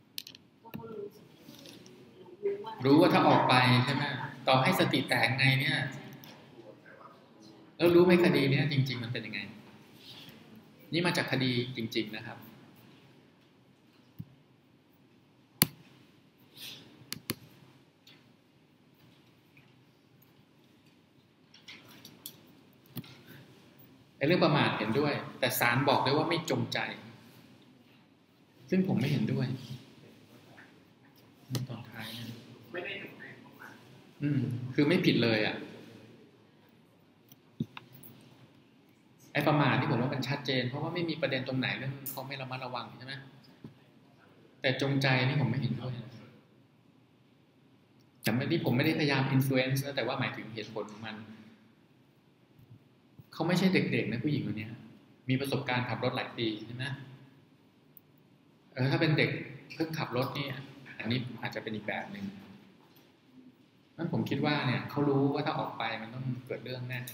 รู้ว่าถ้าออกไปใช่ไหมต่อให้สติแตกไงเนี่ยแล้วรู้ไหมคดีเนี้ยจริงๆมันเป็นยังไงนี่มาจากคดีจริงๆนะครับไอ้เรื่องประมาทเห็นด้วยแต่ศาลบอกด้วยว่าไม่จงใจซึ่งผมไม่เห็นด้วยตอนท้ายเนี่ยไม่ได้ถึงไหนประมาทอืมคือไม่ผิดเลยอ่ะไอ้ประมาทที่ผมว่ามันชัดเจนเพราะว่าไม่มีประเด็นตรงไหนเรื่องเขาไม่ระมัดระวังใช่ไหมแต่จงใจนี่ผมไม่เห็นด้วยแต่ไม่ที่ผมไม่ได้พยายามอิมโฟเอนซ์นะแต่ว่าหมายถึงเหตุผลของมันเขาไม่ใช่เด็กๆนะผู้หญิงคนนี้มีประสบการณ์ขับรถหลายปีใช่ไหมเออถ้าเป็นเด็กเพิ่งขับรถนี่อันนี้อาจจะเป็นอีกแบบหนึ่งนั่นผมคิดว่าเนี่ยเขารู้ว่าถ้าออกไปมันต้องเกิดเรื่องแน่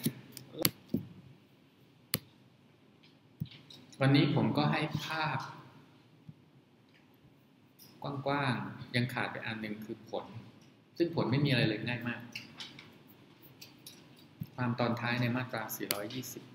วันนี้ผมก็ให้ภาพกว้างๆยังขาดไปอันหนึ่งคือผลซึ่งผลไม่มีอะไรเลยง่ายมากความตอนท้ายในมาตราสี่ร้อยยี่สิบ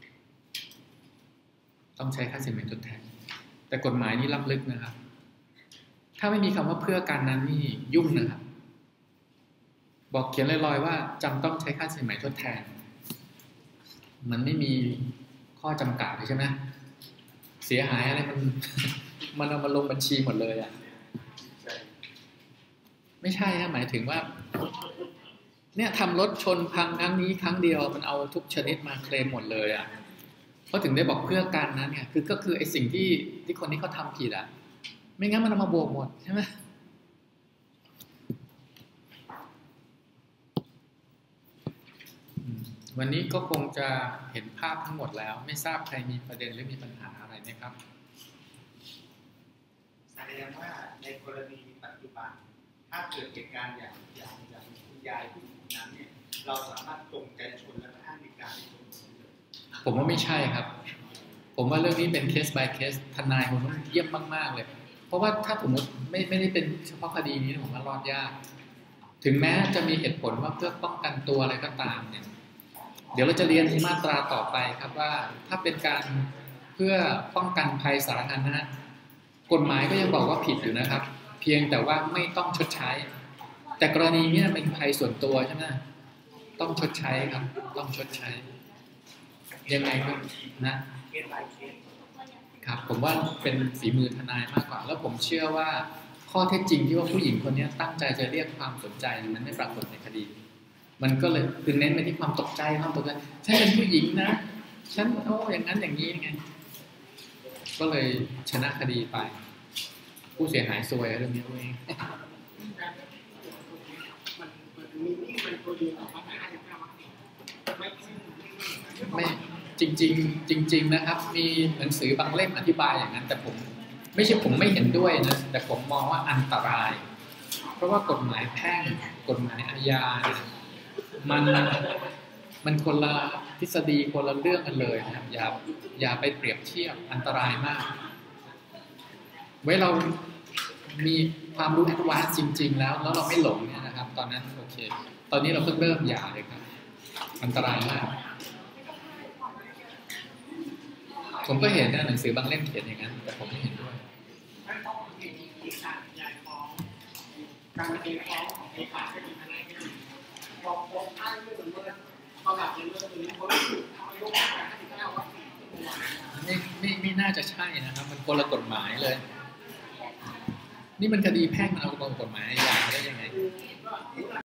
ต้องใช้ค่าสินไหมทดแทนแต่กฎหมายนี้ล้ำลึกนะครับถ้าไม่มีคำว่าเพื่อการนั้นนี่ยุ่งนะครับบอกเขียนลอยๆว่าจำต้องใช้ค่าสินไหมทดแทนมันไม่มีข้อจำกัดใช่ไหมเสียหายอะไรมันมันเอามาลงบัญชีหมดเลยอ่ะไม่ใช่นะหมายถึงว่าเนี่ยทำรถชนพังครั้งนี้ครั้งเดียวมันเอาทุกชนิดมาเคลมหมดเลยอ่ะเขาถึงได้บอกเพื่อกันนั้นเนี่ยคือก็คือไอ้สิ่งที่ที่คนนี้เขาทำผิดอ่ะไม่งั้นมันเอามาบวกหมดใช่ไหมวันนี้ก็คงจะเห็นภาพทั้งหมดแล้วไม่ทราบใครมีประเด็นหรือมีปัญหาอะไรไหมครับแสดงว่าในกรณีปัจจุบันถ้าเกิดเหตุการณ์อย่างอย่างอย่างคุณยายผู้หญิงนั้นเนี่ยเราสามารถตรงใจชนและอ้างในการชนเลยผมว่าไม่ใช่ครับผมว่าเรื่องนี้เป็นเคส by เคสทนายผมต้องเยี่ยมมากๆเลยเพราะว่าถ้าผมไม่ไม่ได้เป็นเฉพาะคดีนี้ผมว่ารอดยากถึงแม้จะมีเหตุผลว่าเพื่อป้องกันตัวอะไรก็ตามเนี่ยเดี๋ยวเราจะเรียนมาตราต่อไปครับว่าถ้าเป็นการเพื่อป้องกันภัยสาธารณะกฎหมายก็ยังบอกว่าผิดอยู่นะครับเพียงแต่ว่าไม่ต้องชดใช้แต่กรณีนี้เป็นภัยส่วนตัวใช่ไหมต้องชดใช้ครับต้องชดใช้ยังไงก็นะครับผมว่าเป็นฝีมือทนายมากกว่าแล้วผมเชื่อว่าข้อเท็จจริงที่ว่าผู้หญิงคนนี้ตั้งใจจะเรียกความสนใจมันไม่ปรากฏในคดีมันก็เลยคือเน้นไปที่ความตกใจความตกใจฉันเป็นผู้หญิงนะฉันโอ้อย่างนั้นอย่างนี้ไงก็เลยชนะคดีไปผู้เสียหายซวยเรื่องนี้เองไม่จริงๆจริงๆนะครับมีหนังสือบางเล่มอธิบายอย่างนั้นแต่ผมไม่ใช่ผมไม่เห็นด้วยนะแต่ผมมองว่าอันตรายเพราะว่ากฎหมายแพ่งกฎหมายอาญามันมันคนละทฤษฎีคนละเรื่องกันเลยนะครับอย่าอย่าไปเปรียบเทียบอันตรายมากไว้เรามีความรู้แอดวานซ์จริงๆแล้วแล้วเราไม่หลงเนี่ยนะครับตอนนั้นโอเคตอนนี้เราเพิ่งเริ่มอย่าเลยครับอันตรายมากผมก็เห็นนะหนังสือบางเล่มเขียนอย่างนั้นแต่ผมไม่เห็นด้วยการเป็นฟ้องของในศาลก็มีอะไรก็มีพอฟ้องอ้างเรื่องเมื่อตอนหลังเรื่องนี้เขาถูกเอายกมาให้ที่เก้าว่าไม่ไม่ไม่น่าจะใช่นะครับมันคนละกฎหมายเลยนี่มันคดีแพ่งมันเอากฎหมายอาญา